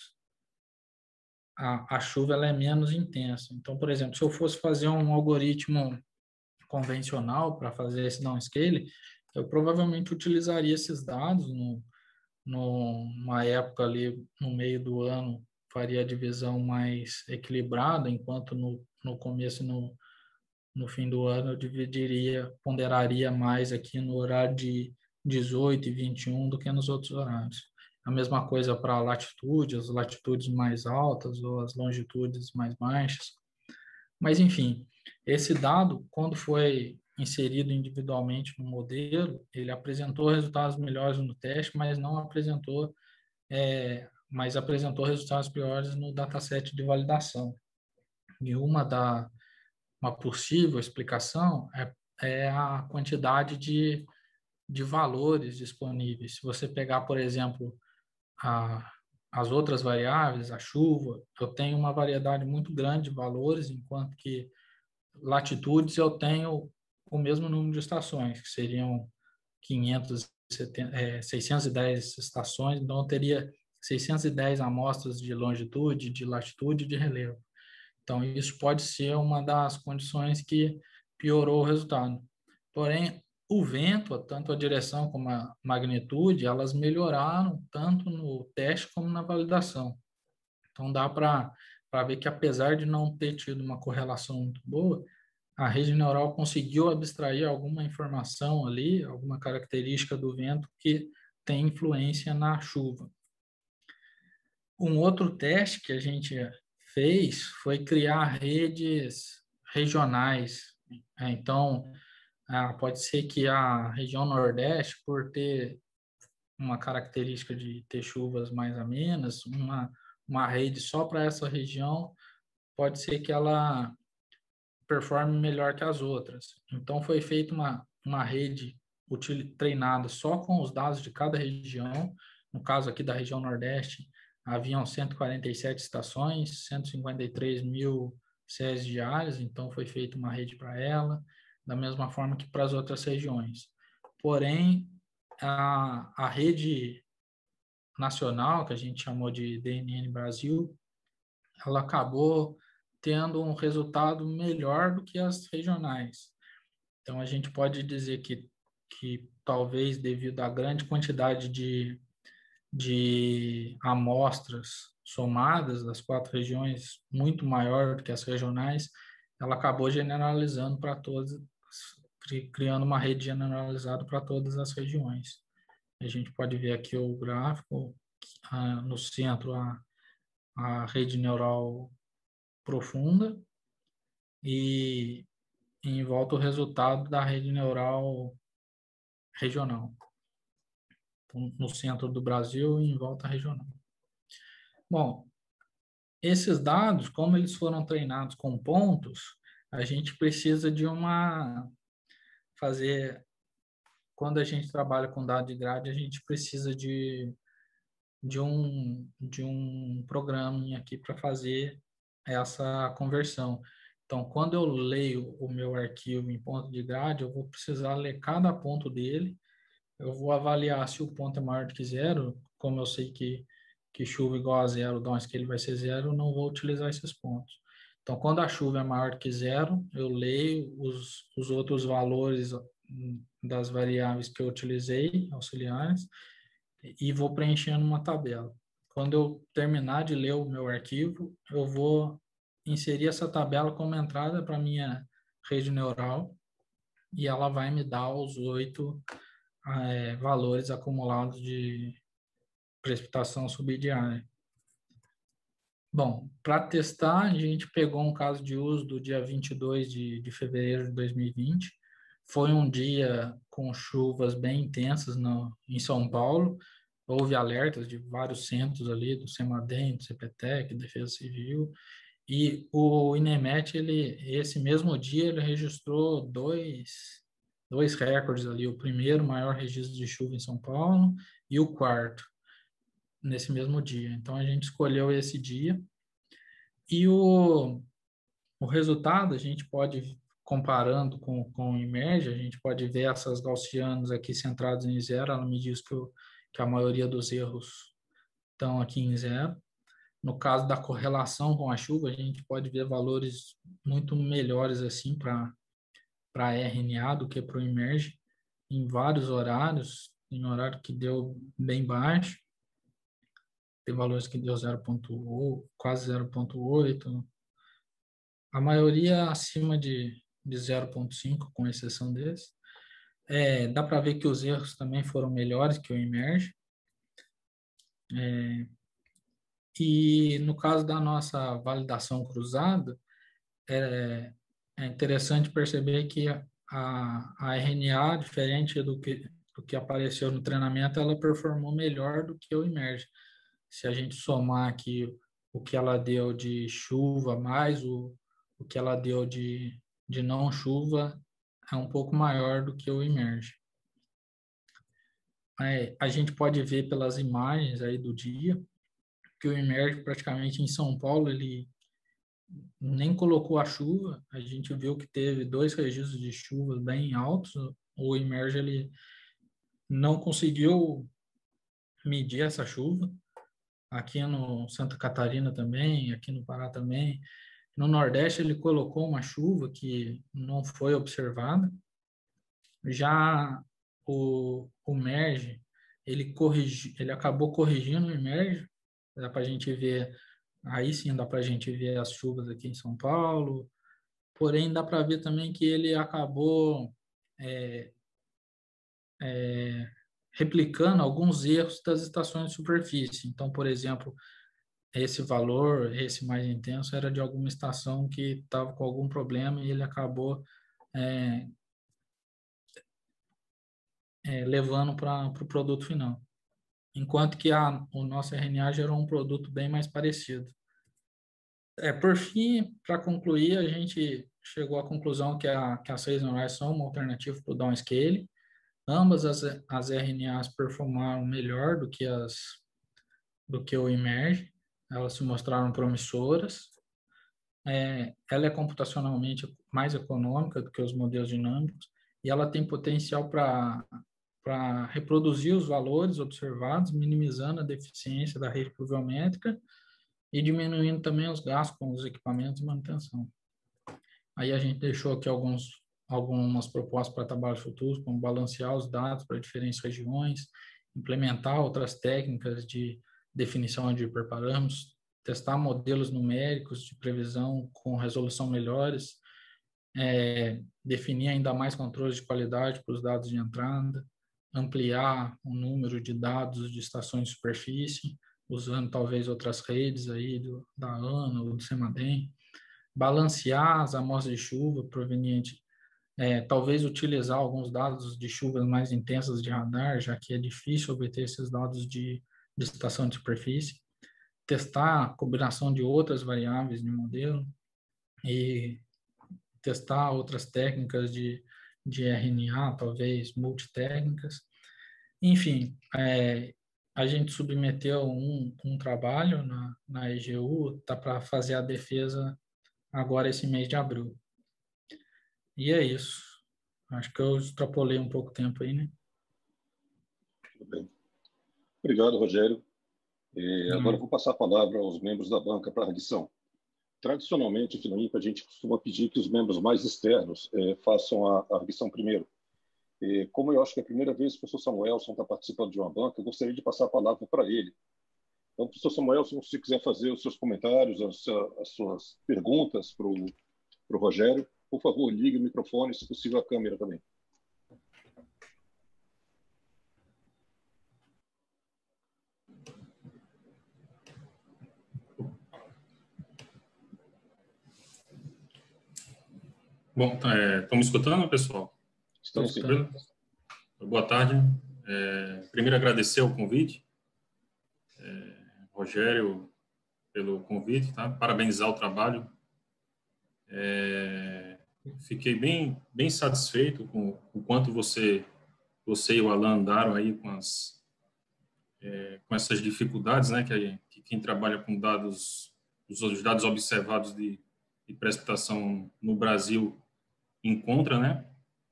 [SPEAKER 2] a chuva ela é menos intensa. Então, por exemplo, se eu fosse fazer um algoritmo convencional para fazer esse downscale, eu provavelmente utilizaria esses dados numa época ali no meio do ano, faria a divisão mais equilibrada, enquanto no começo e no fim do ano eu ponderaria mais aqui no horário de 18 e 21 do que nos outros horários. A mesma coisa para a latitude, as latitudes mais altas ou as longitudes mais baixas. Mas, enfim, esse dado, quando foi inserido individualmente no modelo, ele apresentou resultados melhores no teste, mas não apresentou, mas apresentou resultados piores no dataset de validação. E uma possível explicação é a quantidade de valores disponíveis. Se você pegar, por exemplo, as outras variáveis, a chuva, eu tenho uma variedade muito grande de valores, enquanto que latitudes eu tenho o mesmo número de estações, que seriam 610 estações, então eu teria 610 amostras de longitude, de latitude e de relevo. Então, isso pode ser uma das condições que piorou o resultado. Porém, o vento, tanto a direção como a magnitude, elas melhoraram tanto no teste como na validação. Então, dá para ver que, apesar de não ter tido uma correlação muito boa, a rede neural conseguiu abstrair alguma informação ali, alguma característica do vento que tem influência na chuva. Um outro teste que a gente fez foi criar redes regionais. Então, pode ser que a região Nordeste, por ter uma característica de ter chuvas mais amenas, uma rede só para essa região, pode ser que ela performe melhor que as outras. Então, foi feita uma rede treinada só com os dados de cada região. No caso aqui da região Nordeste, haviam 147 estações, 153 mil séries diárias, então foi feita uma rede para ela, da mesma forma que para as outras regiões. Porém, a rede nacional, que a gente chamou de DNN Brasil, ela acabou tendo um resultado melhor do que as regionais. Então, a gente pode dizer que talvez devido à grande quantidade de amostras somadas das 4 regiões, muito maior do que as regionais, ela acabou generalizando para todas, criando uma rede generalizada para todas as regiões. A gente pode ver aqui o gráfico, no centro a rede neural profunda e em volta o resultado da rede neural regional. Então, no centro do Brasil e em volta regional. Bom, esses dados, como eles foram treinados com pontos, a gente precisa quando a gente trabalha com dado de grade, a gente precisa de um programinha aqui para fazer essa conversão. Então, quando eu leio o meu arquivo em ponto de grade, eu vou precisar ler cada ponto dele, eu vou avaliar se o ponto é maior do que zero, como eu sei que chuva igual a zero, que ele vai ser zero, eu não vou utilizar esses pontos. Então, quando a chuva é maior do que zero, eu leio os outros valores das variáveis que eu utilizei, auxiliares, e vou preenchendo uma tabela. Quando eu terminar de ler o meu arquivo, eu vou inserir essa tabela como entrada para a minha rede neural e ela vai me dar os 8 valores acumulados de precipitação subdiária. Bom, para testar, a gente pegou um caso de uso do dia 22 de fevereiro de 2020. Foi um dia com chuvas bem intensas em São Paulo. Houve alertas de vários centros ali, do CEMADEM, do CPTEC, Defesa Civil. E o INEMET, esse mesmo dia, ele registrou dois recordes ali. O primeiro, maior registro de chuva em São Paulo, e o quarto, nesse mesmo dia. Então, a gente escolheu esse dia. E o resultado, a gente pode comparando com o Emerge, a gente pode ver essas gaussianas aqui centradas em zero, ela me diz que a maioria dos erros estão aqui em zero. No caso da correlação com a chuva, a gente pode ver valores muito melhores assim para RNA do que para o Emerge, em vários horários, em horário que deu bem baixo, tem valores que deu 0,8, quase 0,8, a maioria acima de 0,5, com exceção desse. Dá para ver que os erros também foram melhores que o Emerge. E no caso da nossa validação cruzada, é interessante perceber que a RNA, diferente do que apareceu no treinamento, ela performou melhor do que o Emerge. Se a gente somar aqui o que ela deu de chuva mais o que ela deu de não chuva, é um pouco maior do que o Emerge. A gente pode ver pelas imagens aí do dia que o Emerge praticamente em São Paulo ele nem colocou a chuva. A gente viu que teve 2 registros de chuva bem altos. O Emerge ele não conseguiu medir essa chuva. Aqui no Santa Catarina também, aqui no Pará também. No Nordeste ele colocou uma chuva que não foi observada. Já o MERGE, ele acabou corrigindo o emerge. Dá para a gente ver, aí sim dá para a gente ver as chuvas aqui em São Paulo, porém dá para ver também que ele acabou replicando alguns erros das estações de superfície. Então, por exemplo, esse valor, esse mais intenso, era de alguma estação que estava com algum problema e ele acabou é, levando para o produto final. Enquanto que o nosso RNA gerou um produto bem mais parecido. Por fim, para concluir, a gente chegou à conclusão que as redes neurais são uma alternativa para o downscale. Ambas as RNAs performaram melhor do que o Emerge. Elas se mostraram promissoras. Ela é computacionalmente mais econômica do que os modelos dinâmicos e ela tem potencial para reproduzir os valores observados, minimizando a deficiência da rede pluviométrica e diminuindo também os gastos com os equipamentos de manutenção. Aí a gente deixou aqui algumas propostas para trabalhos futuros, como balancear os dados para diferentes regiões, implementar outras técnicas de definição de hiperparâmetros, testar modelos numéricos de previsão com resolução melhores, definir ainda mais controles de qualidade para os dados de entrada, ampliar o número de dados de estações de superfície, usando talvez outras redes aí da ANA ou do CEMADEM, balancear as amostras de chuva provenientes, talvez utilizar alguns dados de chuvas mais intensas de radar, já que é difícil obter esses dados de estação de superfície, testar a combinação de outras variáveis no modelo e testar outras técnicas de RNA, talvez multitécnicas. Enfim, a gente submeteu um trabalho na EGU, tá para fazer a defesa agora esse mês de abril. E é isso. Acho que eu extrapolei um pouco o tempo aí, né?
[SPEAKER 1] Tudo bem. Obrigado, Rogério. Agora eu vou passar a palavra aos membros da banca para a adição. Tradicionalmente, aqui no INPE, a gente costuma pedir que os membros mais externos façam a arguição primeiro. Como eu acho que é a primeira vez que o professor Samuelson está participando de uma banca, eu gostaria de passar a palavra para ele. Então, professor Samuelson, se quiser fazer os seus comentários, as suas perguntas para o Rogério, por favor, ligue o microfone, se possível a câmera também.
[SPEAKER 3] Bom, estão me escutando, pessoal?
[SPEAKER 1] Estamos sim.
[SPEAKER 3] Boa tarde. Primeiro, agradecer o convite, Rogério, pelo convite, tá? Parabenizar o trabalho. Fiquei bem satisfeito com o quanto você e o Alan andaram aí com essas dificuldades, né? Que quem trabalha com dados, os dados observados de precipitação no Brasil encontra, né?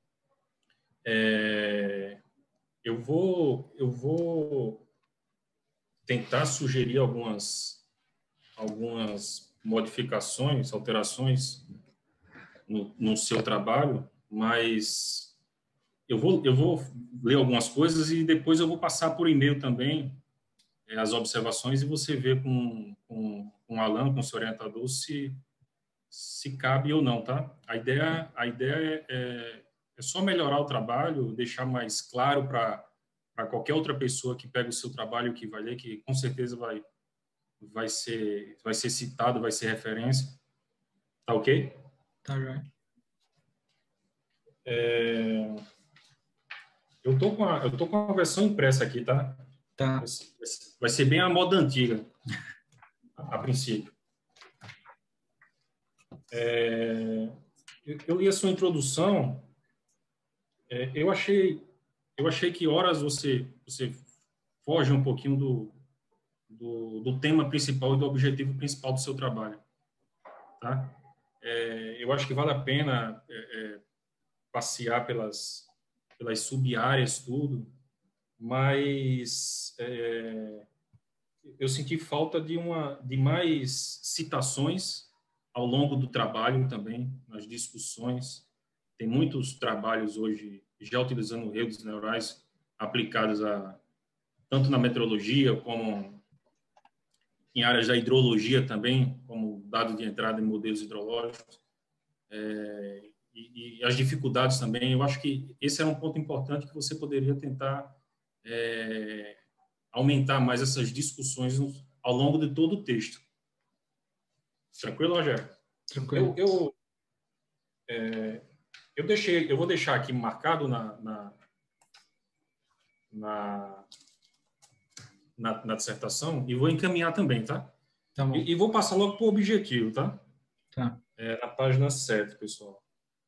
[SPEAKER 3] Eu vou tentar sugerir algumas modificações, alterações no seu trabalho, mas eu vou ler algumas coisas e depois eu vou passar por e-mail também as observações, e você vê com o Alan, com o seu orientador, se cabe ou não, tá? A ideia é só melhorar o trabalho, deixar mais claro para qualquer outra pessoa que pega o seu trabalho, que vai ler, que com certeza vai ser citado, vai ser referência. Tá ok?
[SPEAKER 2] Tá, joia.
[SPEAKER 3] Eu tô com a versão impressa aqui, tá?
[SPEAKER 2] Tá.
[SPEAKER 3] Vai ser bem a moda antiga, a princípio. Eu li a sua introdução. Eu achei que horas você foge um pouquinho do tema principal e do objetivo principal do seu trabalho, tá? Eu acho que vale a pena passear pelas sub-áreas, tudo, mas eu senti falta de mais citações ao longo do trabalho também, nas discussões. Tem muitos trabalhos hoje já utilizando redes neurais aplicadas tanto na meteorologia como em áreas da hidrologia também, como dado de entrada em modelos hidrológicos, e as dificuldades também. Eu acho que esse era um ponto importante que você poderia tentar aumentar mais essas discussões ao longo de todo o texto. Tranquilo, Rogério?
[SPEAKER 2] Tranquilo.
[SPEAKER 3] Eu vou deixar aqui marcado na dissertação e vou encaminhar também, tá?
[SPEAKER 2] Tá bom.
[SPEAKER 3] E vou passar logo para o objetivo, tá?
[SPEAKER 2] Tá.
[SPEAKER 3] Na página 7, pessoal.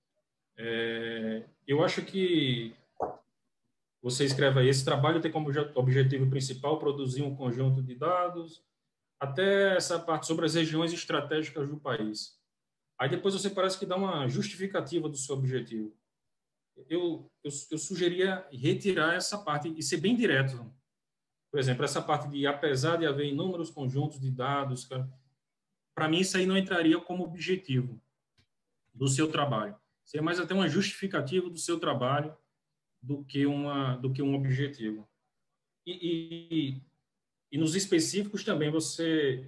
[SPEAKER 3] Eu acho que você escreve aí: esse trabalho tem como objetivo principal produzir um conjunto de dados até essa parte sobre as regiões estratégicas do país. Aí depois você parece que dá uma justificativa do seu objetivo. Eu sugeria retirar essa parte e ser bem direto. Por exemplo, essa parte de apesar de haver inúmeros conjuntos de dados, para mim isso aí não entraria como objetivo do seu trabalho. Seria mais até uma justificativa do seu trabalho do que um objetivo. E nos específicos também você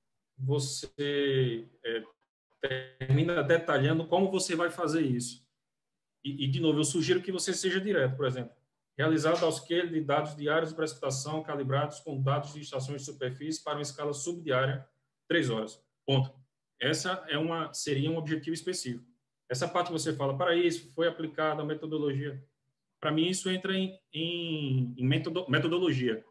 [SPEAKER 3] termina detalhando como você vai fazer isso. E de novo, eu sugiro que você seja direto. Por exemplo, realizado ao scale de dados diários de precipitação calibrados com dados de estações de superfície para uma escala subdiária, 3 horas. Ponto. Essa seria um objetivo específico. Essa parte que você fala, para isso, foi aplicada a metodologia. Para mim, isso entra em metodologia.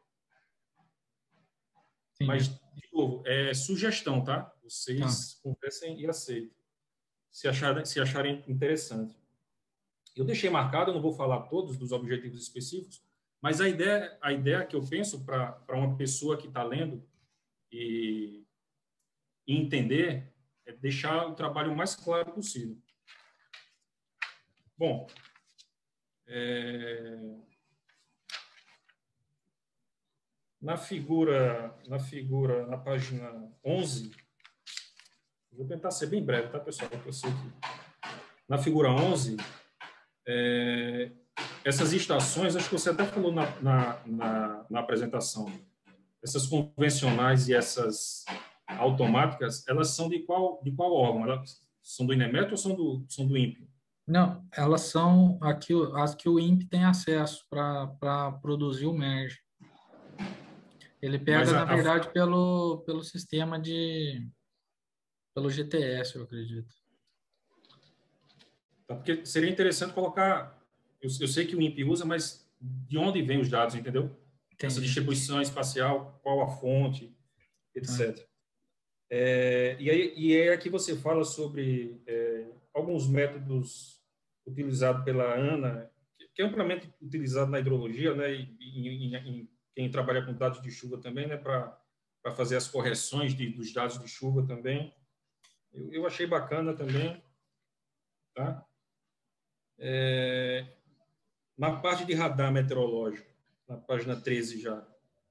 [SPEAKER 3] Sim. Mas, de novo, é sugestão, tá? Vocês conversem e aceitem, se acharem interessante. Eu deixei marcado, eu não vou falar todos dos objetivos específicos, mas a ideia que eu penso para uma pessoa que está lendo e entender é deixar o trabalho o mais claro possível. Bom, na página 11, vou tentar ser bem breve, tá, pessoal? Porque eu sei que na figura 11, essas estações, acho que você até falou na apresentação, essas convencionais e essas automáticas, elas são de qual órgão? Elas são do INEMET ou são do INPE?
[SPEAKER 2] Não, elas são as que o INPE tem acesso para produzir o MERG. Ele pega, na verdade, pelo sistema pelo GTS, eu acredito.
[SPEAKER 3] Tá, porque seria interessante colocar, eu sei que o INPE usa, mas de onde vem os dados, entendeu?
[SPEAKER 2] Entendi.
[SPEAKER 3] Essa distribuição espacial, qual a fonte, etc. E aí aqui você fala sobre alguns métodos utilizados pela ANA, que é amplamente utilizado na hidrologia, né, e em quem trabalha com dados de chuva também, né, para fazer as correções dos dados de chuva também. Eu achei bacana também, tá? Na parte de radar meteorológico, na página 13 já,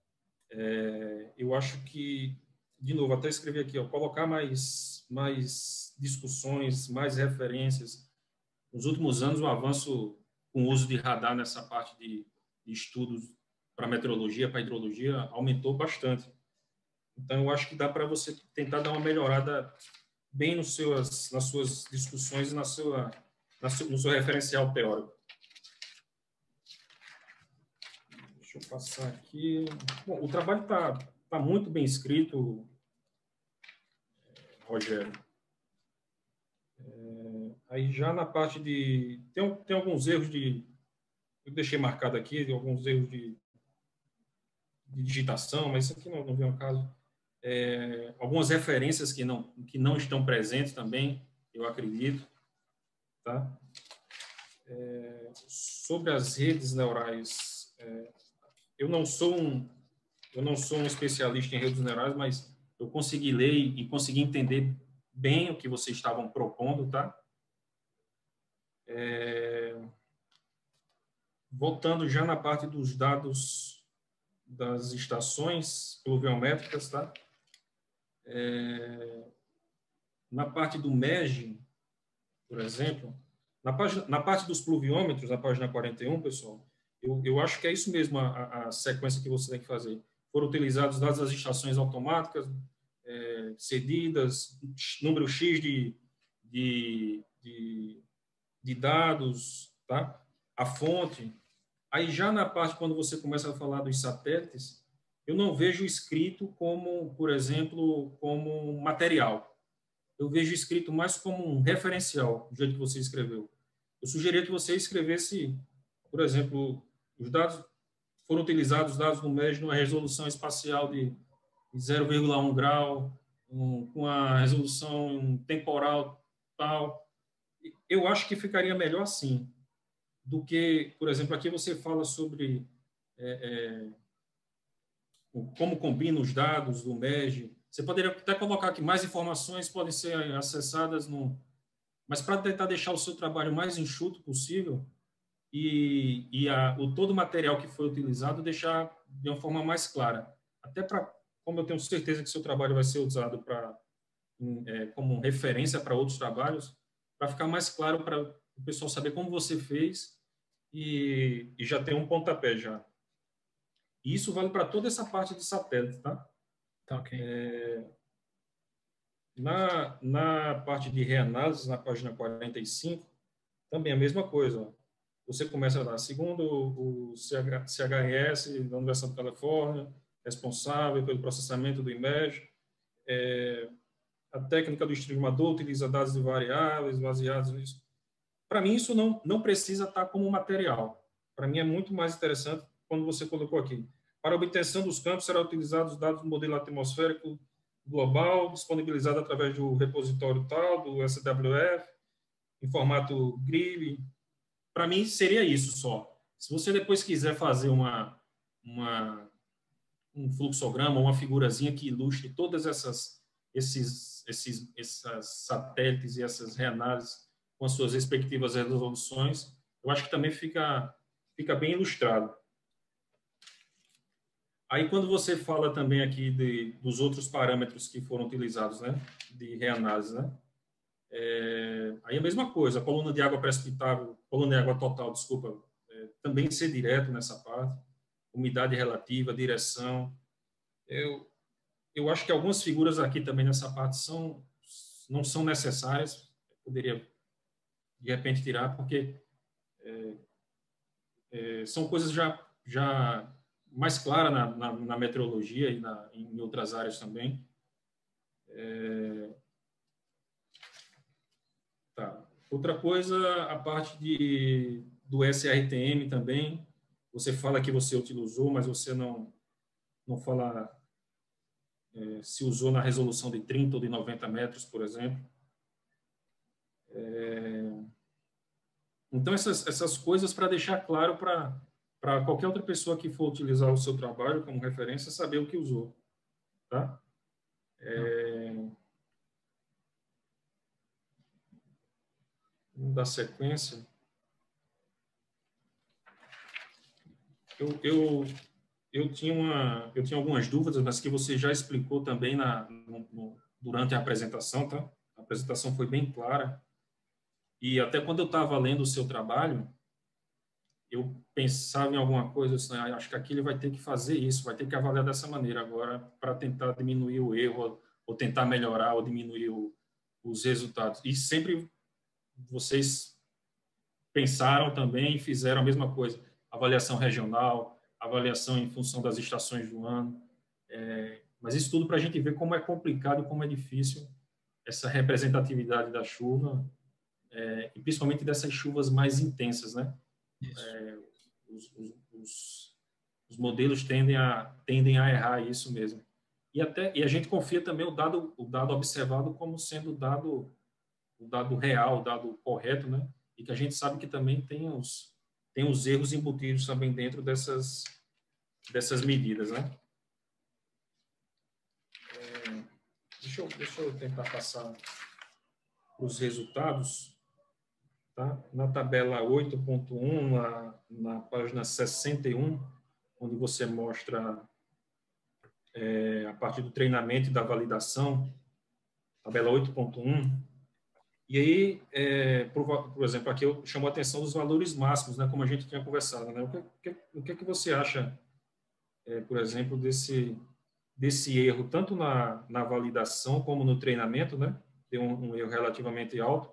[SPEAKER 3] eu acho que, de novo, até escrevi aqui, colocar mais discussões, mais referências. Nos últimos anos, o avanço com o uso de radar nessa parte de estudos para meteorologia, para hidrologia, aumentou bastante. Então, eu acho que dá para você tentar dar uma melhorada bem nas suas discussões e no seu referencial teórico. Deixa eu passar aqui. Bom, o trabalho tá muito bem escrito, Rogério. Aí já na parte de... Tem alguns erros eu deixei marcado aqui, alguns erros de digitação, mas isso aqui não vem ao caso. Algumas referências que não estão presentes também, eu acredito. Tá? Sobre as redes neurais, eu não sou um especialista em redes neurais, mas eu consegui ler e consegui entender bem o que vocês estavam propondo, tá? Voltando já na parte dos dados das estações pluviométricas, tá? Na parte do MEG, por exemplo, na parte dos pluviômetros, na página 41, pessoal, eu acho que é isso mesmo a sequência que você tem que fazer. Foram utilizados dados das estações automáticas, cedidas, número X de dados, tá? A fonte. Aí já na parte, quando você começa a falar dos satélites, eu não vejo escrito como, por exemplo, como material. Eu vejo escrito mais como um referencial, do jeito que você escreveu. Eu sugeria que você escrevesse, por exemplo, os dados foram utilizados, dados no MES, numa resolução espacial de 0,1 grau, com a resolução temporal tal. Eu acho que ficaria melhor assim, do que, por exemplo, aqui você fala sobre como combina os dados do MEG. Você poderia até colocar que mais informações podem ser acessadas mas para tentar deixar o seu trabalho mais enxuto possível e todo o material que foi utilizado deixar de uma forma mais clara. Até como eu tenho certeza que seu trabalho vai ser usado como referência para outros trabalhos, para ficar mais claro para o pessoal saber como você fez e já ter um pontapé já. E isso vale para toda essa parte de satélite, tá?
[SPEAKER 2] Tá, ok.
[SPEAKER 3] Na parte de reanálise, na página 45, também a mesma coisa. Você começa lá, segundo o CHRS da Universidade da Califórnia, responsável pelo processamento do IMEG, a técnica do estimador utiliza dados de variáveis baseados nisso. Para mim, isso não precisa estar como material. Para mim, é muito mais interessante quando você colocou aqui. Para a obtenção dos campos, será utilizado os dados do modelo atmosférico global, disponibilizado através do repositório tal, do SWF, em formato GRIB. Para mim, seria isso só. Se você depois quiser fazer um fluxograma, uma figurazinha que ilustre todas esses satélites e essas reanálises com as suas respectivas resoluções, eu acho que também fica bem ilustrado. Aí, quando você fala também aqui dos outros parâmetros que foram utilizados, né, de reanálise, né, aí a mesma coisa, coluna de água precipitável, coluna de água total, desculpa, também ser direto nessa parte, umidade relativa, direção. Eu acho que algumas figuras aqui também nessa parte não são necessárias, poderia de repente tirar, porque são coisas já mais claras na meteorologia e em outras áreas também. Tá. Outra coisa, a parte do SRTM também, você fala que você utilizou, mas você não fala se usou na resolução de 30 ou de 90 metros, por exemplo. Então, essas coisas para deixar claro para qualquer outra pessoa que for utilizar o seu trabalho como referência, saber o que usou. Tá? Vamos dar sequência. eu tinha algumas dúvidas, mas que você já explicou também durante a apresentação, tá? A apresentação foi bem clara. E até quando eu estava lendo o seu trabalho, eu pensava em alguma coisa assim, acho que aqui ele vai ter que fazer isso, vai ter que avaliar dessa maneira agora para tentar diminuir o erro, ou tentar melhorar ou diminuir os resultados. E sempre vocês pensaram também e fizeram a mesma coisa. Avaliação regional, avaliação em função das estações do ano. Mas isso tudo para a gente ver como é complicado e como é difícil essa representatividade da chuva, e principalmente dessas chuvas mais intensas, né? Os modelos tendem a errar isso mesmo. E a gente confia também o dado observado como sendo o dado real, o dado correto, né? E que a gente sabe que também tem os erros embutidos também dentro dessas medidas, né? Deixa eu tentar passar os resultados, tá? Na tabela 8.1, na página 61, onde você mostra a partir do treinamento e da validação, tabela 8.1, e aí, por exemplo, aqui eu chamo a atenção dos valores máximos, né, como a gente tinha conversado, né? O que você acha, por exemplo, desse erro, tanto na validação como no treinamento, né? Tem um erro relativamente alto,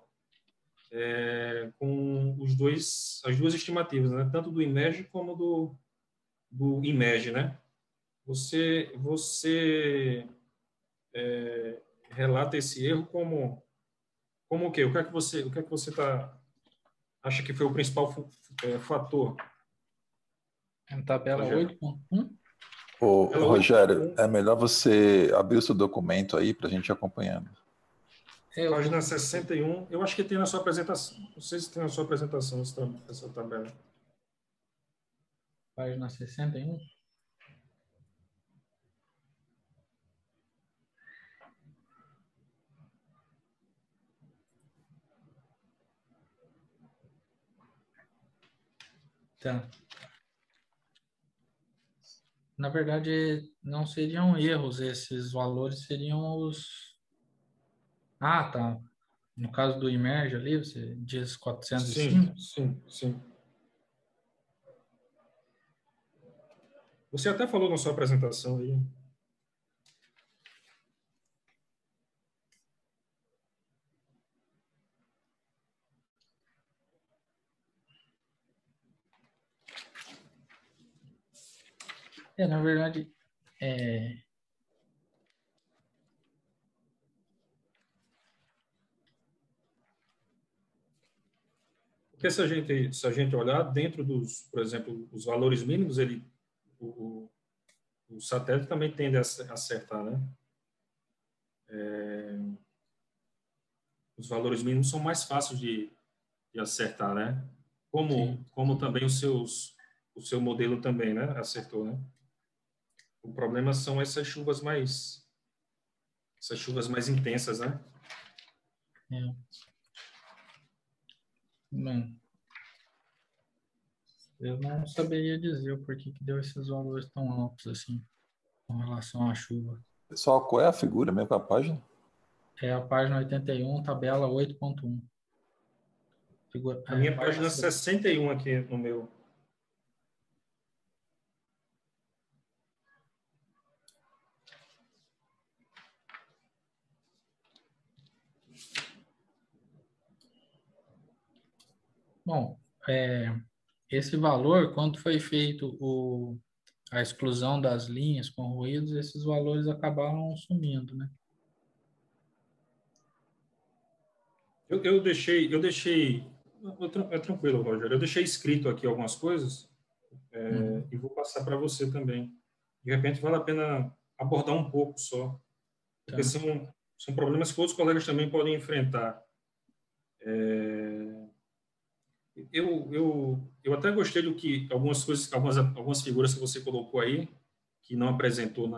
[SPEAKER 3] com as duas estimativas, né? Tanto do IMEG como do IMEG, né? Você relata esse erro como o quê? O que é que você acha que foi o principal fator?
[SPEAKER 2] Na tabela 8.1?
[SPEAKER 4] Ô, Rogério, é melhor você abrir o seu documento aí para a gente ir acompanhando.
[SPEAKER 3] Página 61, eu acho que tem na sua apresentação. Não sei se tem na sua apresentação essa tabela.
[SPEAKER 2] Página 61. Tá. Na verdade, não seriam erros, esses valores seriam os... Ah, tá. No caso do Imerge ali, você diz 405?
[SPEAKER 3] Sim. Você até falou na sua apresentação aí.
[SPEAKER 2] Na verdade,
[SPEAKER 3] Porque se a gente olhar dentro por exemplo, os valores mínimos, o satélite também tende a acertar, né? Os valores mínimos são mais fáceis de acertar, né? Como também o seu modelo também, né? Acertou, né? O problema são essas chuvas mais intensas, né?
[SPEAKER 2] Bom, eu não saberia dizer o porquê que deu esses valores tão altos assim, com relação à chuva.
[SPEAKER 4] Pessoal, qual é a figura mesmo, a página?
[SPEAKER 2] É a página 81, tabela 8.1.
[SPEAKER 3] A minha página 61 aqui no meu.
[SPEAKER 2] Bom, esse valor, quando foi feito a exclusão das linhas com ruídos, esses valores acabaram sumindo, né?
[SPEAKER 3] Eu deixei, é tranquilo, Rogério, eu deixei escrito aqui algumas coisas, e vou passar para você também. De repente vale a pena abordar um pouco só, porque são problemas que outros colegas também podem enfrentar. Eu até gostei do que algumas figuras que você colocou aí, que não apresentou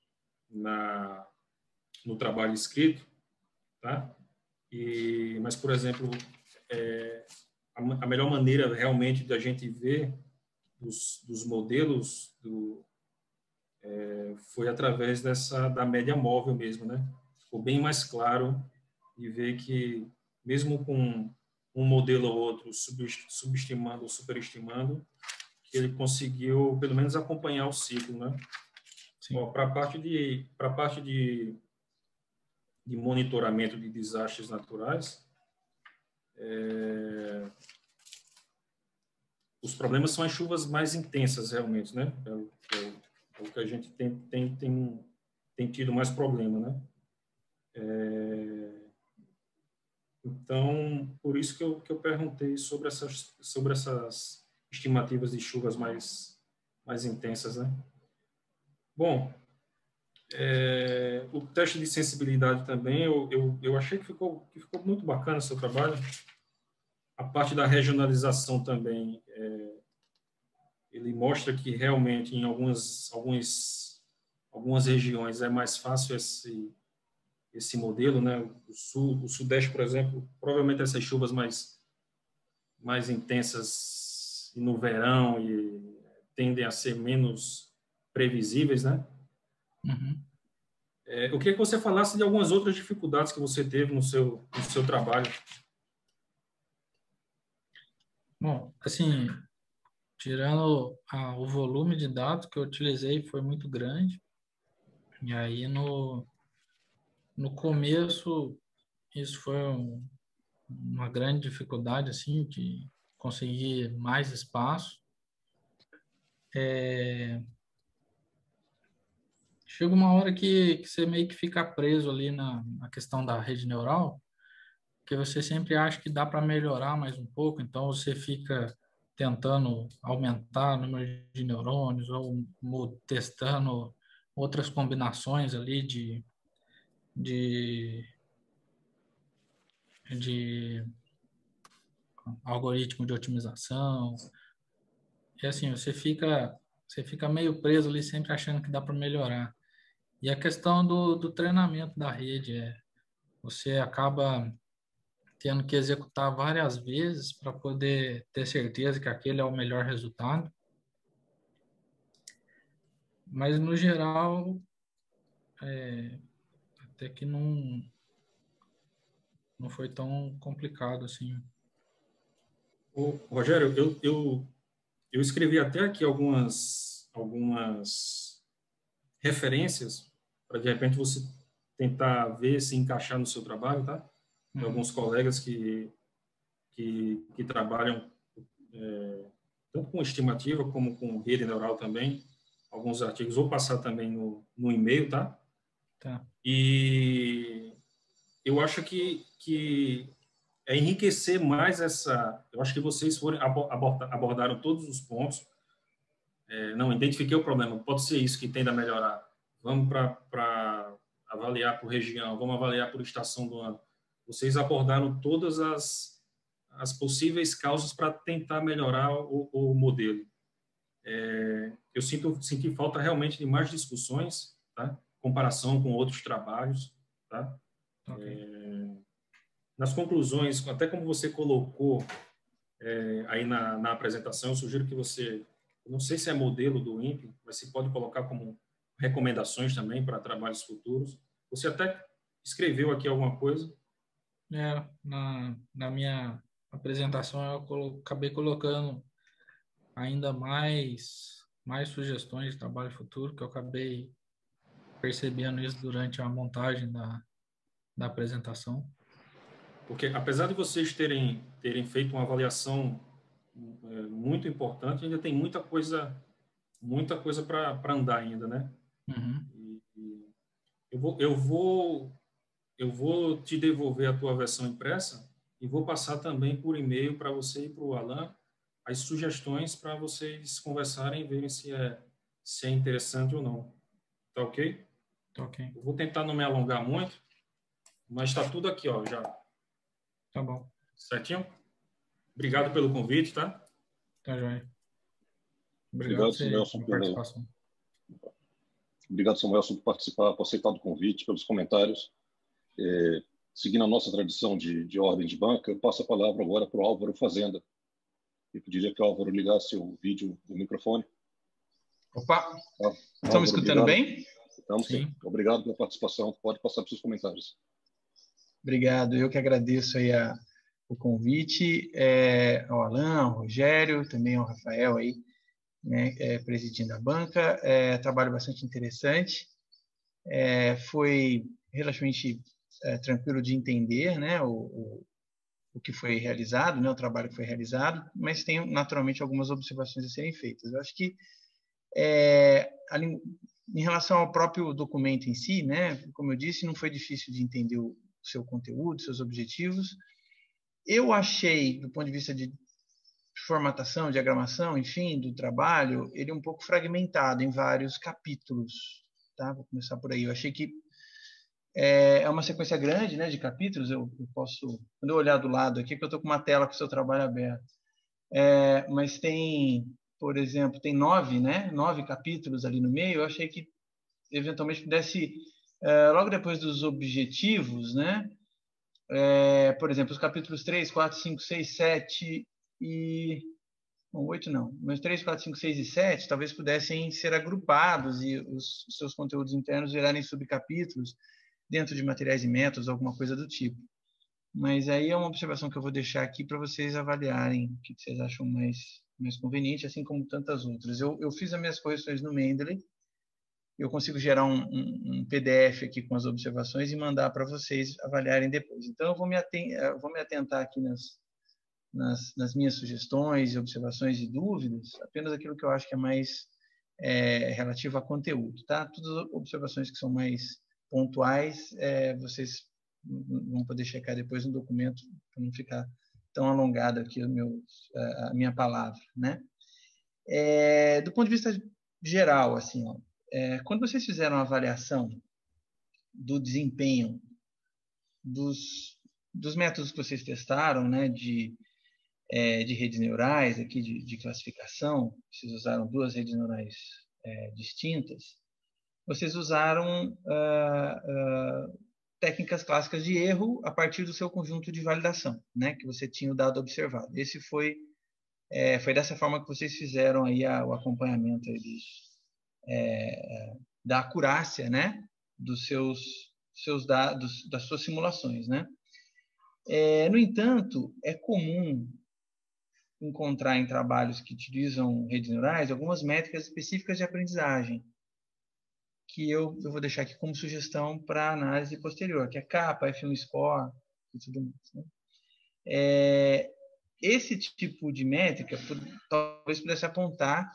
[SPEAKER 3] no trabalho escrito, tá? Mas, por exemplo, a melhor maneira realmente da gente ver dos modelos foi através da média móvel mesmo, né? Ficou bem mais claro de ver que, mesmo com um modelo ou outro subestimando ou superestimando, que ele conseguiu, pelo menos, acompanhar o ciclo, né? Para a parte de monitoramento de desastres naturais, os problemas são as chuvas mais intensas, realmente, né? É o que a gente tem tido mais problema, né? Então, por isso que eu perguntei sobre essas estimativas de chuvas mais intensas, né? Bom, o teste de sensibilidade também, eu achei que ficou muito bacana o seu trabalho. A parte da regionalização também, ele mostra que realmente em algumas regiões é mais fácil esse modelo, né? O Sudeste, por exemplo, provavelmente essas chuvas mais intensas no verão e tendem a ser menos previsíveis, né?
[SPEAKER 2] Uhum.
[SPEAKER 3] Eu queria que você falasse de algumas outras dificuldades que você teve no seu trabalho.
[SPEAKER 2] Bom, assim, tirando o volume de dados que eu utilizei foi muito grande, e aí no começo isso foi uma grande dificuldade, assim, de conseguir mais espaço. Chega uma hora que você meio que fica preso ali na questão da rede neural, que você sempre acha que dá para melhorar mais um pouco, então você fica tentando aumentar o número de neurônios ou testando outras combinações ali de, de algoritmo de otimização. E assim, você fica meio preso ali sempre achando que dá para melhorar. E a questão do treinamento da rede você acaba tendo que executar várias vezes para poder ter certeza que aquele é o melhor resultado. Mas, no geral, até que não foi tão complicado assim.
[SPEAKER 3] Rogério, eu escrevi até aqui algumas referências para, de repente, você tentar ver se encaixar no seu trabalho, tá? Tem alguns colegas que trabalham tanto com estimativa como com rede neural também, alguns artigos, vou passar também no e-mail, tá?
[SPEAKER 2] Tá.
[SPEAKER 3] E eu acho que é enriquecer mais eu acho que vocês abordaram todos os pontos. Não, identifiquei o problema, pode ser isso que tende a melhorar. Vamos para avaliar por região, vamos avaliar por estação do ano. Vocês abordaram todas as possíveis causas para tentar melhorar o modelo. Eu senti falta realmente de mais discussões, tá? Comparação com outros trabalhos, tá?
[SPEAKER 2] Okay.
[SPEAKER 3] Nas conclusões, até como você colocou aí na apresentação, eu sugiro que você, não sei se é modelo do INPE, mas você pode colocar como recomendações também para trabalhos futuros. Você até escreveu aqui alguma coisa?
[SPEAKER 2] Na minha apresentação eu acabei colocando ainda mais sugestões de trabalho futuro, que eu acabei percebendo isso durante a montagem da apresentação.
[SPEAKER 3] Porque, apesar de vocês terem feito uma avaliação muito importante, ainda tem muita coisa para andar ainda, né?
[SPEAKER 2] Uhum.
[SPEAKER 3] Eu vou te devolver a tua versão impressa e vou passar também por e-mail para você e para o Alan as sugestões para vocês conversarem e verem se é interessante ou não. Tá ok?
[SPEAKER 2] Tá ok.
[SPEAKER 3] Eu vou tentar não me alongar muito, mas está tudo aqui, ó, já.
[SPEAKER 2] Tá bom.
[SPEAKER 3] Certinho? Obrigado pelo convite, tá?
[SPEAKER 2] Tá joia.
[SPEAKER 1] Obrigado, Samuelson,
[SPEAKER 2] pela participação.
[SPEAKER 1] Obrigado, Samuelson, por participar, por aceitar o convite, pelos comentários. Seguindo a nossa tradição de ordem de banca, eu passo a palavra agora para o Álvaro Fazenda, e pediria que o Álvaro ligasse o vídeo do microfone.
[SPEAKER 5] Opa,
[SPEAKER 1] Tá?
[SPEAKER 5] estão me escutando
[SPEAKER 1] obrigado.
[SPEAKER 5] bem?
[SPEAKER 1] Estamos sim.
[SPEAKER 2] Sim.
[SPEAKER 1] Obrigado pela participação. Pode passar para os seus comentários.
[SPEAKER 5] Obrigado, eu que agradeço aí o convite, ao Alan, ao Rogério, também ao Rafael aí, né, presidindo a banca. Trabalho bastante interessante. Foi relativamente tranquilo de entender, né, o que foi realizado, né, o trabalho que foi realizado, mas tem naturalmente algumas observações a serem feitas. Eu acho que em relação ao próprio documento em si, né, como eu disse, não foi difícil de entender o seu conteúdo, seus objetivos. Eu achei, do ponto de vista de formatação, diagramação, enfim, do trabalho, ele um pouco fragmentado em vários capítulos, tá? Vou começar por aí. Eu achei que é uma sequência grande, né, de capítulos. Eu posso, quando eu olhar do lado aqui, que eu estou com uma tela com o seu trabalho aberto, mas tem, por exemplo, tem 9, né, 9 capítulos ali no meio. Eu achei que eventualmente pudesse, logo depois dos objetivos, né, por exemplo, os capítulos 3, 4, 5, 6, 7 e... Bom, 8 não, mas 3, 4, 5, 6 e 7 talvez pudessem ser agrupados e os seus conteúdos internos virarem subcapítulos dentro de materiais e métodos, alguma coisa do tipo. Mas aí é uma observação que eu vou deixar aqui para vocês avaliarem o que vocês acham mais conveniente, assim como tantas outras. Eu fiz as minhas correções no Mendeley, eu consigo gerar um PDF aqui com as observações e mandar para vocês avaliarem depois. Então, eu vou me atentar aqui nas minhas sugestões, observações e dúvidas, apenas aquilo que eu acho que é mais relativo a conteúdo, tá? Todas as observações que são mais pontuais, vocês vão poder checar depois no documento, para não ficar tão alongado aqui a minha palavra, né? Do ponto de vista geral, assim, ó, quando vocês fizeram a avaliação do desempenho dos métodos que vocês testaram, né, de redes neurais, aqui de classificação, vocês usaram 2 redes neurais distintas, vocês usaram técnicas clássicas de erro a partir do seu conjunto de validação, né, que você tinha o dado observado. Esse foi dessa forma que vocês fizeram aí o acompanhamento aí da acurácia, né, dos seus dados, das suas simulações, né? No entanto, é comum encontrar em trabalhos que utilizam redes neurais algumas métricas específicas de aprendizagem, que eu vou deixar aqui como sugestão para análise posterior, que é capa, F1 Score e tudo mais, né? Esse tipo de métrica talvez pudesse apontar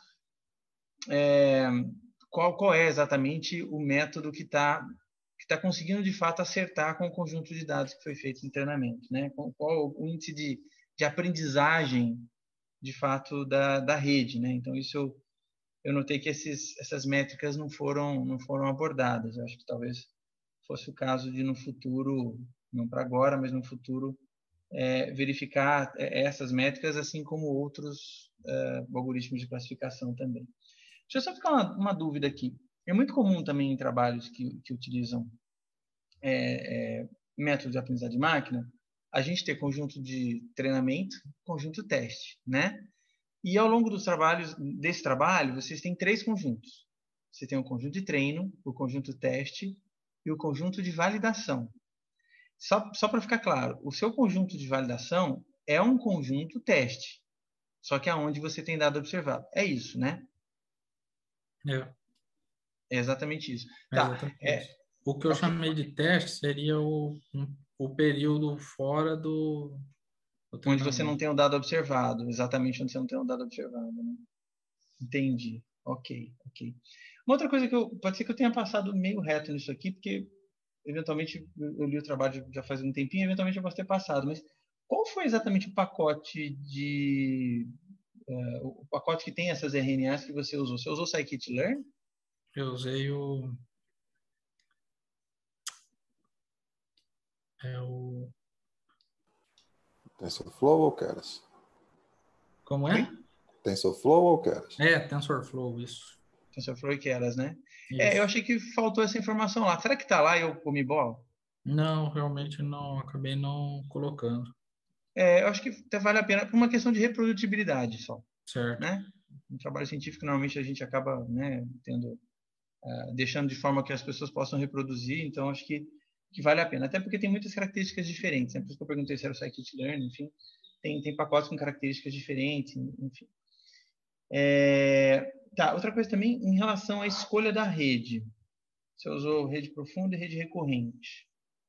[SPEAKER 5] qual é exatamente o método que está conseguindo, de fato, acertar com o conjunto de dados que foi feito internamente, né? Qual o índice de aprendizagem, de fato, da rede, né? Então, isso eu notei que essas métricas não foram abordadas. Eu acho que talvez fosse o caso de, no futuro, não para agora, mas no futuro, verificar essas métricas, assim como outros algoritmos de classificação também. Deixa eu só ficar uma dúvida aqui. É muito comum também em trabalhos que utilizam métodos de aprendizagem de máquina, a gente ter conjunto de treinamento, conjunto teste, né? E ao longo desse trabalho, vocês têm 3 conjuntos. Você tem o conjunto de treino, o conjunto teste e o conjunto de validação. Só para ficar claro, o seu conjunto de validação é um conjunto teste, só que aonde você tem dado observado. É isso, né? É exatamente isso.
[SPEAKER 2] Exatamente isso. O que eu chamei de teste seria o período fora do
[SPEAKER 5] onde você não tem o dado observado, exatamente onde você não tem o dado observado, né? Entendi. Ok. Uma outra coisa pode ser que eu tenha passado meio reto nisso aqui, porque eventualmente eu li o trabalho já faz um tempinho, eventualmente eu posso ter passado, mas qual foi exatamente o pacote o pacote que tem essas RNAs que você usou? Você usou o scikit-learn?
[SPEAKER 2] Eu usei o
[SPEAKER 4] TensorFlow ou Keras?
[SPEAKER 2] Como é?
[SPEAKER 4] TensorFlow ou Keras?
[SPEAKER 2] TensorFlow, isso.
[SPEAKER 5] TensorFlow e Keras, né?
[SPEAKER 2] Isso.
[SPEAKER 5] Eu achei que faltou essa informação lá. Será que está lá e eu comi bola?
[SPEAKER 2] Não, realmente não, acabei não colocando.
[SPEAKER 5] eu acho que até vale a pena por uma questão de reprodutibilidade só,
[SPEAKER 2] Certo.
[SPEAKER 5] né? No trabalho científico, normalmente a gente acaba, né, deixando de forma que as pessoas possam reproduzir, então acho que vale a pena. Até porque tem muitas características diferentes, né? Por isso que eu perguntei se era o scikit-learn, enfim. Tem pacotes com características diferentes, enfim. Tá, outra coisa também, em relação à escolha da rede. Você usou rede profunda e rede recorrente.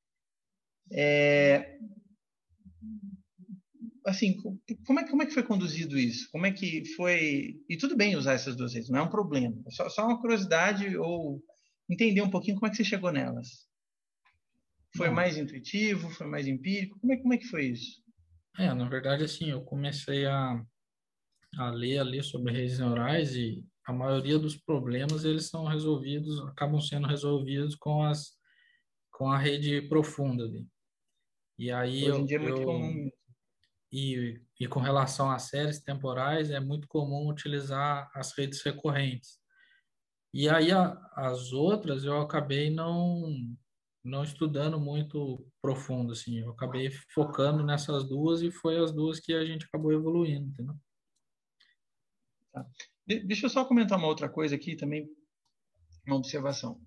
[SPEAKER 5] Assim, como é que foi conduzido isso? Como é que foi... E tudo bem usar essas duas redes, não é um problema. É só uma curiosidade ou entender um pouquinho como é que você chegou nelas. Foi mais intuitivo? Foi mais empírico? Como é que foi isso?
[SPEAKER 2] Na verdade, assim, eu comecei a ler ali sobre redes neurais e a maioria dos problemas eles são resolvidos, acabam sendo resolvidos com a rede profunda ali. E aí
[SPEAKER 5] Hoje em dia é muito comum.
[SPEAKER 2] e com relação às séries temporais é muito comum utilizar as redes recorrentes. E aí as outras eu acabei não estudando muito profundo assim, eu acabei focando nessas duas e foi as duas que a gente acabou evoluindo, entendeu?
[SPEAKER 5] Tá. Deixa eu só comentar uma outra coisa aqui também, uma observação.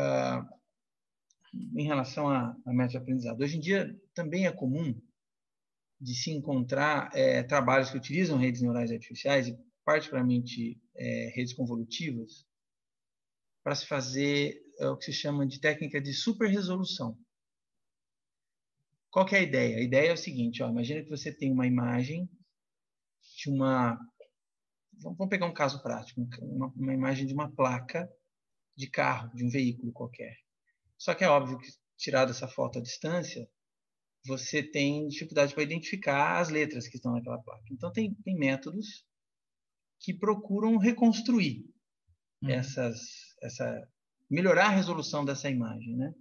[SPEAKER 5] Em relação a método de aprendizado. Hoje em dia também é comum de se encontrar trabalhos que utilizam redes neurais artificiais, e particularmente redes convolutivas, para se fazer o que se chama de técnica de superresolução. Qual que é a ideia? A ideia é o seguinte, imagina que você tem uma imagem de uma... Vamos pegar um caso prático, uma imagem de uma placa de carro, de um veículo qualquer. Só que é óbvio que, tirada essa foto à distância, você tem dificuldade para identificar as letras que estão naquela placa. Então, tem métodos que procuram reconstruir melhorar a resolução dessa imagem, né?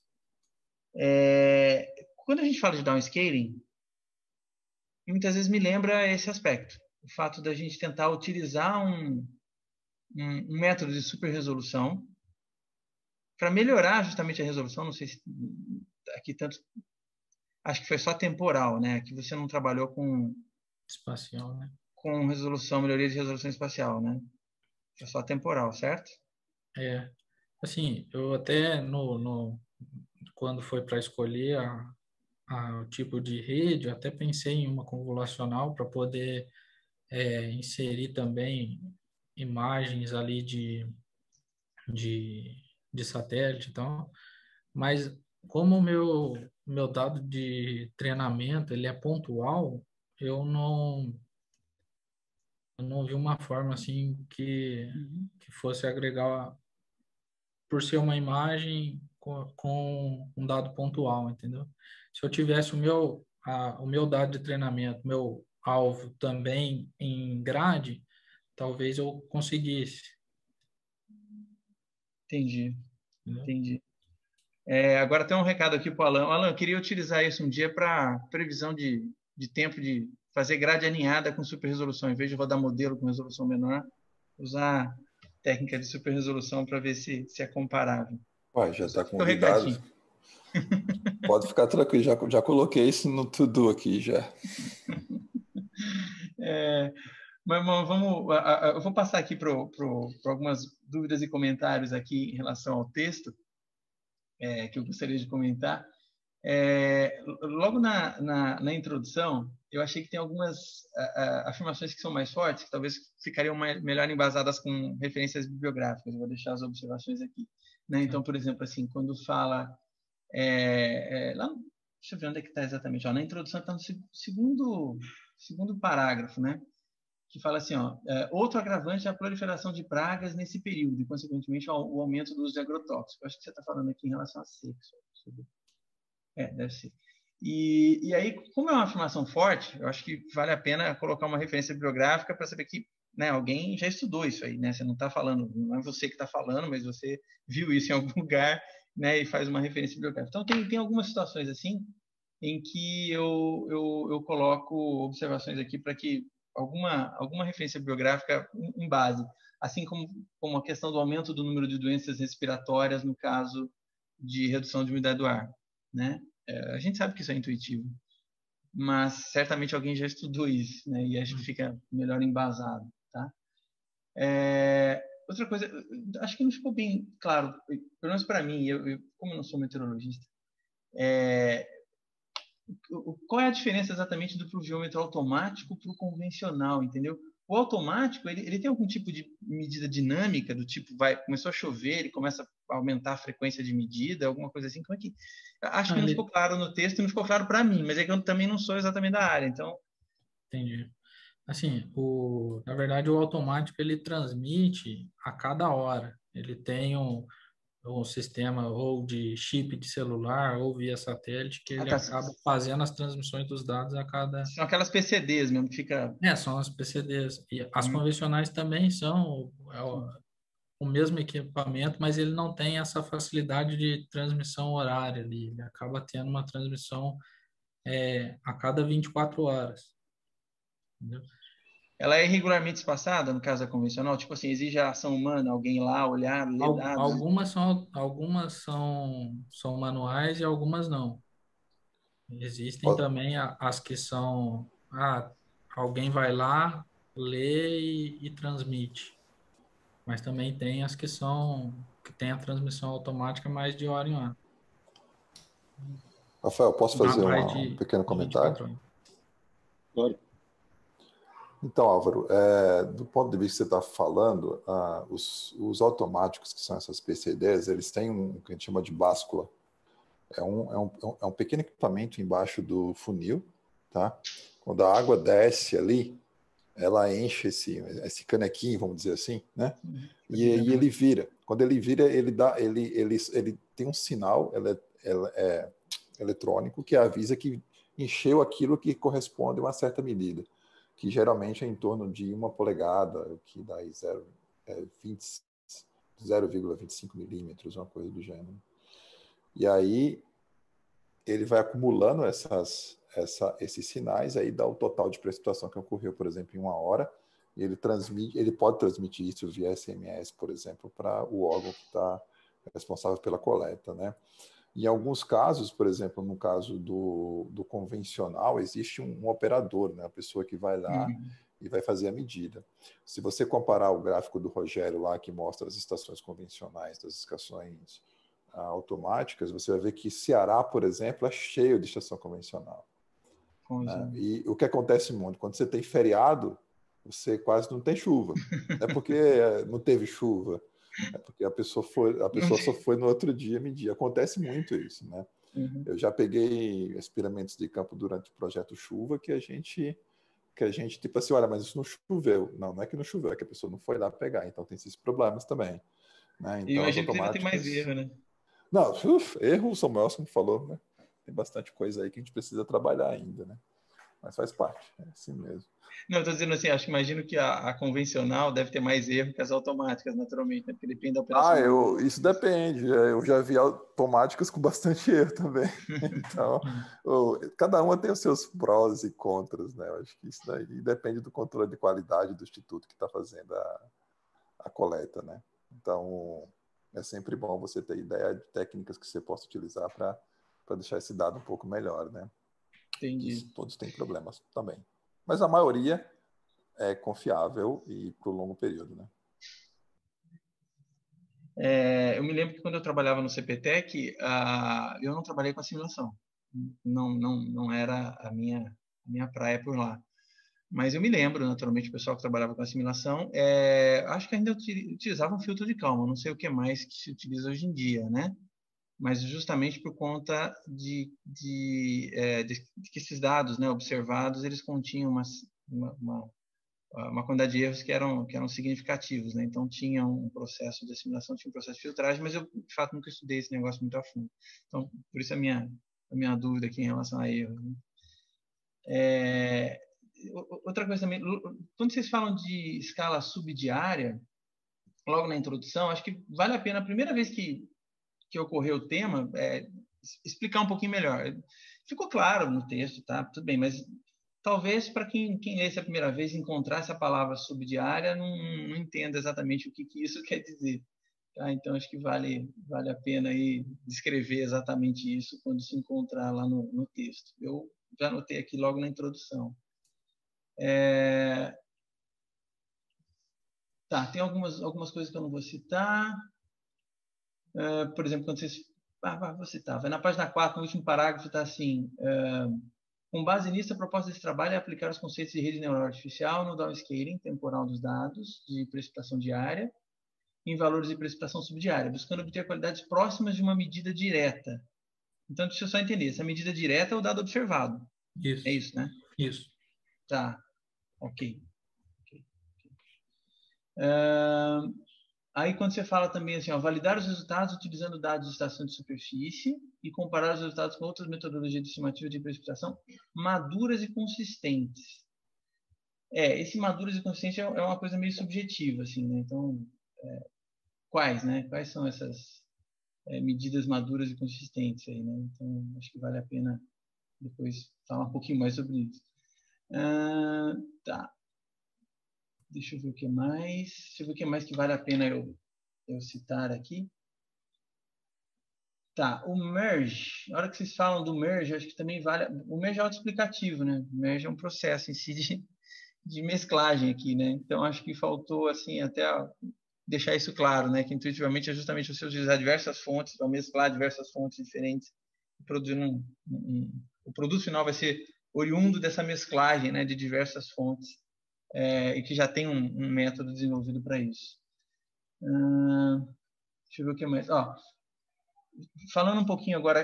[SPEAKER 5] Quando a gente fala de downscaling, muitas vezes me lembra esse aspecto. O fato da gente tentar utilizar um método de super resolução para melhorar justamente a resolução. Não sei se aqui tanto... Acho que foi só temporal, né? Aqui você não trabalhou com...
[SPEAKER 2] Espacial, né?
[SPEAKER 5] Com melhoria de resolução espacial, né? É só temporal, certo?
[SPEAKER 2] Assim, eu até quando foi para escolher o tipo de rede, eu até pensei em uma convolucional para poder inserir também imagens ali de satélite e tal, mas como o meu dado de treinamento ele é pontual, eu não vi uma forma assim que fosse agregar por ser uma imagem com um dado pontual, entendeu? Se eu tivesse o meu dado de treinamento, meu alvo também em grade, talvez eu conseguisse.
[SPEAKER 5] Entendi,
[SPEAKER 2] Entendeu?
[SPEAKER 5] entendi. Agora tem um recado aqui para o Alan. Alan, eu queria utilizar isso um dia para previsão de tempo de fazer grade alinhada com super resolução. Em vez de rodar modelo com resolução menor, usar técnica de super resolução para ver se é comparável.
[SPEAKER 4] Ué, já está
[SPEAKER 5] Teu
[SPEAKER 4] convidado.
[SPEAKER 5] recadinho.
[SPEAKER 4] Pode ficar tranquilo, já coloquei isso no to-do aqui já.
[SPEAKER 5] Mas eu vou passar aqui para algumas dúvidas e comentários aqui em relação ao texto que eu gostaria de comentar. Logo na introdução, eu achei que tem algumas afirmações que são mais fortes, que talvez ficariam melhor embasadas com referências bibliográficas. Eu vou deixar as observações aqui, né? Então, por exemplo, assim, quando fala... deixa eu ver onde é que está exatamente. Na introdução está no segundo parágrafo, né? Que fala assim, outro agravante é a proliferação de pragas nesse período e, consequentemente, o aumento do uso de agrotóxicos. Acho que você está falando aqui em relação a sexo. Deve ser. E aí, como é uma afirmação forte, eu acho que vale a pena colocar uma referência bibliográfica para saber que, né, alguém já estudou isso aí, né? Você não está falando, não é você que está falando, mas você viu isso em algum lugar, né, e faz uma referência bibliográfica. Então, tem algumas situações assim em que eu coloco observações aqui para que alguma referência bibliográfica em base, assim como a questão do aumento do número de doenças respiratórias no caso de redução de umidade do ar, né? A gente sabe que isso é intuitivo. mas certamente alguém já estudou isso, né? E acho que fica melhor embasado, tá? Outra coisa, acho que não ficou bem claro, pelo menos para mim, como eu não sou meteorologista, qual é a diferença exatamente do pluviômetro automático para o convencional, entendeu? O automático, ele tem algum tipo de medida dinâmica, do tipo, começou a chover, ele começa a aumentar a frequência de medida, alguma coisa assim? Como é que... Acho que não ficou claro no texto, não ficou claro para mim, mas é que eu também não sou exatamente da área, então...
[SPEAKER 2] Entendi. Assim, na verdade, o automático, ele transmite a cada hora. Ele tem um sistema ou de chip de celular ou via satélite que ele
[SPEAKER 5] tá.
[SPEAKER 2] acaba fazendo as transmissões dos dados a cada...
[SPEAKER 5] São aquelas PCDs mesmo, que fica...
[SPEAKER 2] São as PCDs. E as convencionais também são o mesmo equipamento, mas ele não tem essa facilidade de transmissão horária ali. Ele acaba tendo uma transmissão a cada 24 horas. Entendeu?
[SPEAKER 5] Ela é irregularmente espaçada, no caso da convencional? Tipo assim, exige a ação humana, alguém lá olhar, ler dados?
[SPEAKER 2] Algumas são manuais e algumas não. Existem também as que são... alguém vai lá, lê e transmite. Mas também tem as que tem a transmissão automática mais de hora em hora.
[SPEAKER 4] Rafael, posso fazer
[SPEAKER 2] Mais
[SPEAKER 4] um pequeno
[SPEAKER 2] de
[SPEAKER 4] comentário?
[SPEAKER 2] 24 horas.
[SPEAKER 1] Claro.
[SPEAKER 4] Então, Álvaro, do ponto de vista que você está falando, os automáticos, que são essas PCDs, eles têm o que a gente chama de báscula. É um pequeno equipamento embaixo do funil, tá? Quando a água desce ali, ela enche esse canequinho, vamos dizer assim, né? E ele vira. Quando ele vira, ele tem um sinal eletrônico que avisa que encheu aquilo que corresponde a uma certa medida, que geralmente é em torno de 1 polegada, que dá 0,25 milímetros, uma coisa do gênero. E aí ele vai acumulando esses sinais, aí dá o total de precipitação que ocorreu, por exemplo, em 1 hora, e ele pode transmitir isso via SMS, por exemplo, para o órgão que está responsável pela coleta, né? Em alguns casos, por exemplo, no caso do convencional, existe um operador, né? A pessoa que vai lá e vai fazer a medida. Se você comparar o gráfico do Rogério lá, que mostra as estações convencionais das estações automáticas, você vai ver que Ceará, por exemplo, é cheio de estação convencional. Né? E o que acontece muito, quando você tem feriado, você quase não tem chuva. Não é porque não teve chuva, é porque a pessoa só foi no outro dia medir. Acontece muito isso, né? Eu já peguei experimentos de campo durante o projeto Chuva que a gente tipo assim, olha, mas isso não choveu. Não é que não choveu, é que a pessoa não foi lá pegar. Então tem esses problemas também. Né? Então,
[SPEAKER 5] eu imagino que ainda tem mais erro, né?
[SPEAKER 4] Não, erro, o Samuel como falou, né? Tem bastante coisa aí que a gente precisa trabalhar ainda, né? Mas faz parte, é assim mesmo.
[SPEAKER 5] Não, eu estou dizendo assim, acho que imagino que a convencional deve ter mais erro que as automáticas, naturalmente, né? Porque depende da operação.
[SPEAKER 4] Isso depende. Eu já vi automáticas com bastante erro também. Então, cada uma tem os seus prós e contras, né? Eu acho que isso daí depende do controle de qualidade do instituto que está fazendo a coleta, né? Então, é sempre bom você ter ideia de técnicas que você possa utilizar para deixar esse dado um pouco melhor, né?
[SPEAKER 5] Entendi.
[SPEAKER 4] Todos têm problemas também. Mas a maioria é confiável e por longo período, né?
[SPEAKER 5] Eu me lembro que quando eu trabalhava no CPTEC, eu não trabalhei com assimilação. Não era a minha praia por lá. Mas eu me lembro, naturalmente, o pessoal que trabalhava com assimilação, acho que ainda utilizava um filtro de calma, não sei o que mais que se utiliza hoje em dia, né? Mas justamente por conta de que esses dados, né, observados, eles continham uma quantidade de erros que eram significativos, né? Então tinha um processo de assimilação, tinha um processo de filtragem, mas eu de fato nunca estudei esse negócio muito a fundo. Então por isso a minha dúvida aqui em relação a erros. Né? Outra coisa também, quando vocês falam de escala subdiária, logo na introdução, acho que vale a pena a primeira vez que ocorreu o tema explicar um pouquinho melhor. Ficou claro no texto, tá? Tudo bem, mas talvez para quem lesse a primeira vez encontrar essa palavra subdiária não entenda exatamente o que isso quer dizer. Tá? Então, acho que vale a pena aí descrever exatamente isso quando se encontrar lá no texto. Eu já anotei aqui logo na introdução. Tá, tem algumas coisas que eu não vou citar. Por exemplo, quando vocês... vou citar. Vai na página 4, no último parágrafo, está assim... com base nisso, a proposta desse trabalho é aplicar os conceitos de rede neural artificial no downscaling temporal dos dados de precipitação diária em valores de precipitação subdiária, buscando obter qualidades próximas de uma medida direta. Então, deixa eu só entender. Essa medida direta é o dado observado.
[SPEAKER 2] Isso.
[SPEAKER 5] É isso, né?
[SPEAKER 2] Isso.
[SPEAKER 5] Tá. Ok. Aí, quando você fala também assim, validar os resultados utilizando dados de estação de superfície e comparar os resultados com outras metodologias de estimativa de precipitação maduras e consistentes. Esse maduras e consistentes é uma coisa meio subjetiva, assim, né? Então, quais, né? Quais são essas medidas maduras e consistentes aí, né? Então, acho que vale a pena depois falar um pouquinho mais sobre isso. Tá. Deixa eu ver o que mais. Deixa eu ver o que mais que vale a pena eu citar aqui. Tá, o merge. Na hora que vocês falam do merge, acho que também vale... O merge é autoexplicativo, né? O merge é um processo em si de mesclagem aqui, né? Então, acho que faltou, assim, até deixar isso claro, né? Que intuitivamente é justamente você utilizar diversas fontes, para mesclar diversas fontes diferentes e produzir o produto final vai ser oriundo dessa mesclagem, né? De diversas fontes. E que já tem um método desenvolvido para isso. Deixa eu ver o que mais. Falando um pouquinho agora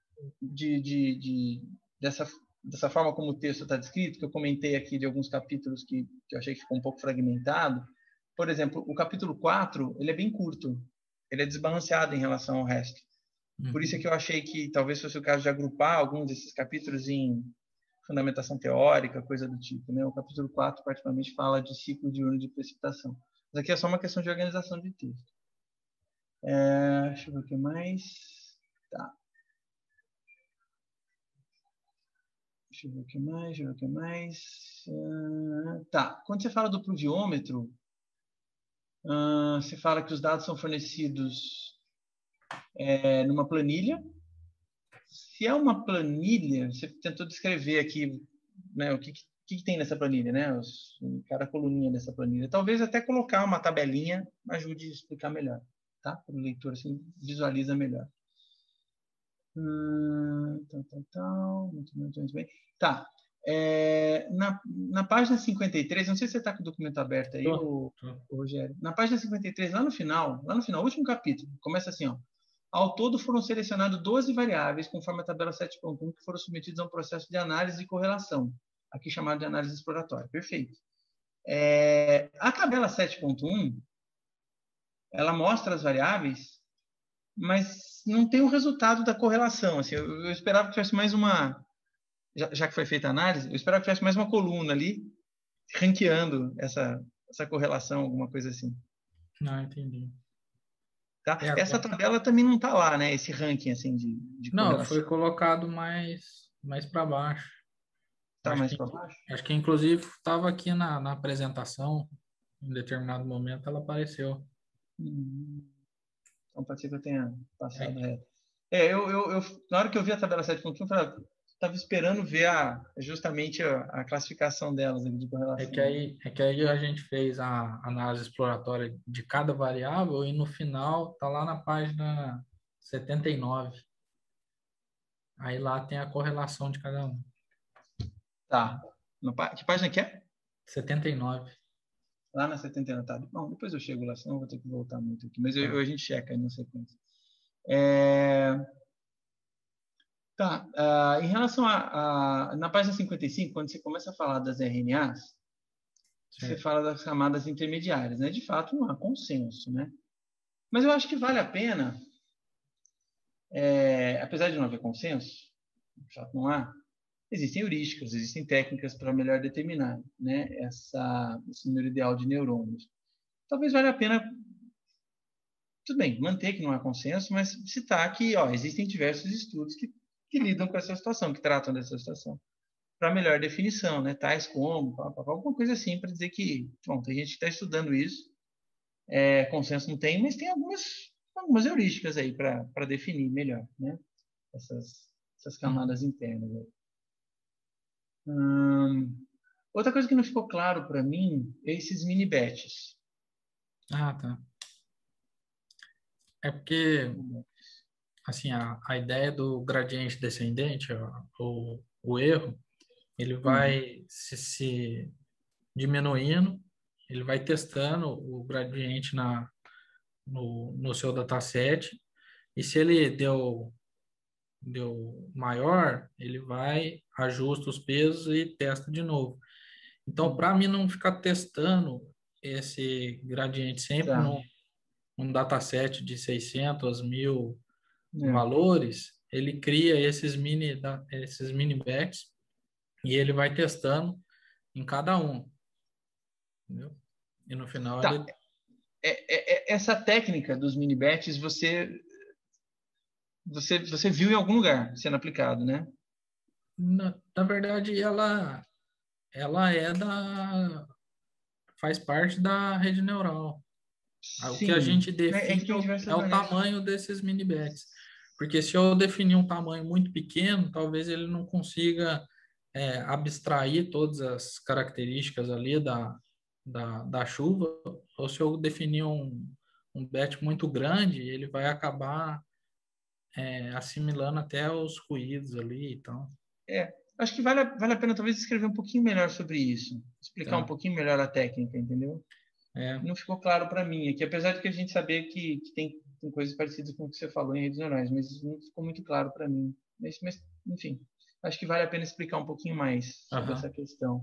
[SPEAKER 5] dessa forma como o texto está descrito, que eu comentei aqui de alguns capítulos que eu achei que ficou um pouco fragmentado. Por exemplo, o capítulo 4, ele é bem curto. Ele é desbalanceado em relação ao resto. Por isso é que eu achei que talvez fosse o caso de agrupar alguns desses capítulos em fundamentação teórica, coisa do tipo, né? O capítulo 4, particularmente, fala de ciclo diurno de precipitação. Mas aqui é só uma questão de organização de texto. Deixa eu ver o que mais. Tá. Deixa eu ver o que mais. Tá. Quando você fala do pluviômetro, você fala que os dados são fornecidos numa planilha. Se é uma planilha, você tentou descrever aqui, né, o que tem nessa planilha, né? Cada coluninha dessa planilha. Talvez até colocar uma tabelinha ajude a explicar melhor, tá? Para o leitor assim, visualiza melhor. Muito bem. Tá. Na página 53, não sei se você está com o documento aberto aí, Rogério. Na página 53, lá no final, último capítulo, começa assim, Ao todo foram selecionados 12 variáveis, conforme a tabela 7.1, que foram submetidos a um processo de análise e correlação, aqui chamado de análise exploratória. Perfeito. A tabela 7.1, ela mostra as variáveis, mas não tem o resultado da correlação. Assim, eu esperava que tivesse mais uma... Já que foi feita a análise, eu esperava que tivesse mais uma coluna ali, ranqueando essa correlação, alguma coisa assim.
[SPEAKER 2] Não, entendi.
[SPEAKER 5] Tá? Essa tabela também não está lá, né? Esse ranking assim, de correlação.
[SPEAKER 2] Não, foi colocado mais para baixo.
[SPEAKER 5] Está mais para baixo?
[SPEAKER 2] Acho que, inclusive, estava aqui na apresentação, em determinado momento, ela apareceu.
[SPEAKER 5] Então, pode ser que eu tenha passado reto. Na hora que eu vi a tabela 7.1, eu estava esperando ver justamente a classificação delas de correlação.
[SPEAKER 2] É que aí a gente fez a análise exploratória de cada variável e no final está lá na página 79. Aí lá tem a correlação de cada um.
[SPEAKER 5] Tá. Que página que é?
[SPEAKER 2] 79.
[SPEAKER 5] Lá na 79, tá. Bom, depois eu chego lá, senão eu vou ter que voltar muito aqui. Mas a gente checa aí na sequência. Tá. Em relação na página 55, quando você começa a falar das RNAs, você fala das camadas intermediárias, né? De fato, não há consenso, né? Mas eu acho que vale a pena, apesar de não haver consenso, de fato não há, existem heurísticas, existem técnicas para melhor determinar, né, esse número ideal de neurônios. Talvez valha a pena, tudo bem, manter que não há consenso, mas citar que existem diversos estudos que lidam com essa situação, que tratam dessa situação, para melhor definição, né, tais como, alguma coisa assim, para dizer que, bom, tem gente que está estudando isso, consenso não tem, mas tem algumas heurísticas aí para definir melhor, né, essas camadas internas aí. Outra coisa que não ficou claro para mim é esses mini batches.
[SPEAKER 2] Ah, tá. É porque, assim, a ideia do gradiente descendente, ó, o erro, ele vai se diminuindo, ele vai testando o gradiente no seu dataset, e se ele deu maior, ele vai, ajusta os pesos e testa de novo. Então, para mim não ficar testando esse gradiente sempre
[SPEAKER 5] Tá.
[SPEAKER 2] num dataset de 600, 1000
[SPEAKER 5] É.
[SPEAKER 2] valores, ele cria esses mini batches e ele vai testando em cada um, entendeu? E no final
[SPEAKER 5] Tá.
[SPEAKER 2] ele...
[SPEAKER 5] Essa técnica dos mini batches você viu em algum lugar sendo aplicado, né?
[SPEAKER 2] Na verdade, ela faz parte da rede neural. O que a
[SPEAKER 5] Sim.
[SPEAKER 2] gente
[SPEAKER 5] É que
[SPEAKER 2] define
[SPEAKER 5] tem diversas
[SPEAKER 2] é o
[SPEAKER 5] maneiras.
[SPEAKER 2] tamanho desses mini batches. Porque se eu definir um tamanho muito pequeno, talvez ele não consiga abstrair todas as características ali da chuva, ou se eu definir um batch muito grande, ele vai acabar assimilando até os ruídos ali e tal.
[SPEAKER 5] Acho que vale a pena talvez escrever um pouquinho melhor sobre isso, explicar um
[SPEAKER 2] Tá.
[SPEAKER 5] pouquinho melhor a técnica, entendeu?
[SPEAKER 2] É,
[SPEAKER 5] Não ficou claro para mim aqui, apesar de que a gente saber que tem coisas parecidas com o que você falou em redes neurais, mas isso não ficou muito claro para mim. Mas, enfim, acho que vale a pena explicar um pouquinho mais sobre essa
[SPEAKER 2] aham,
[SPEAKER 5] questão.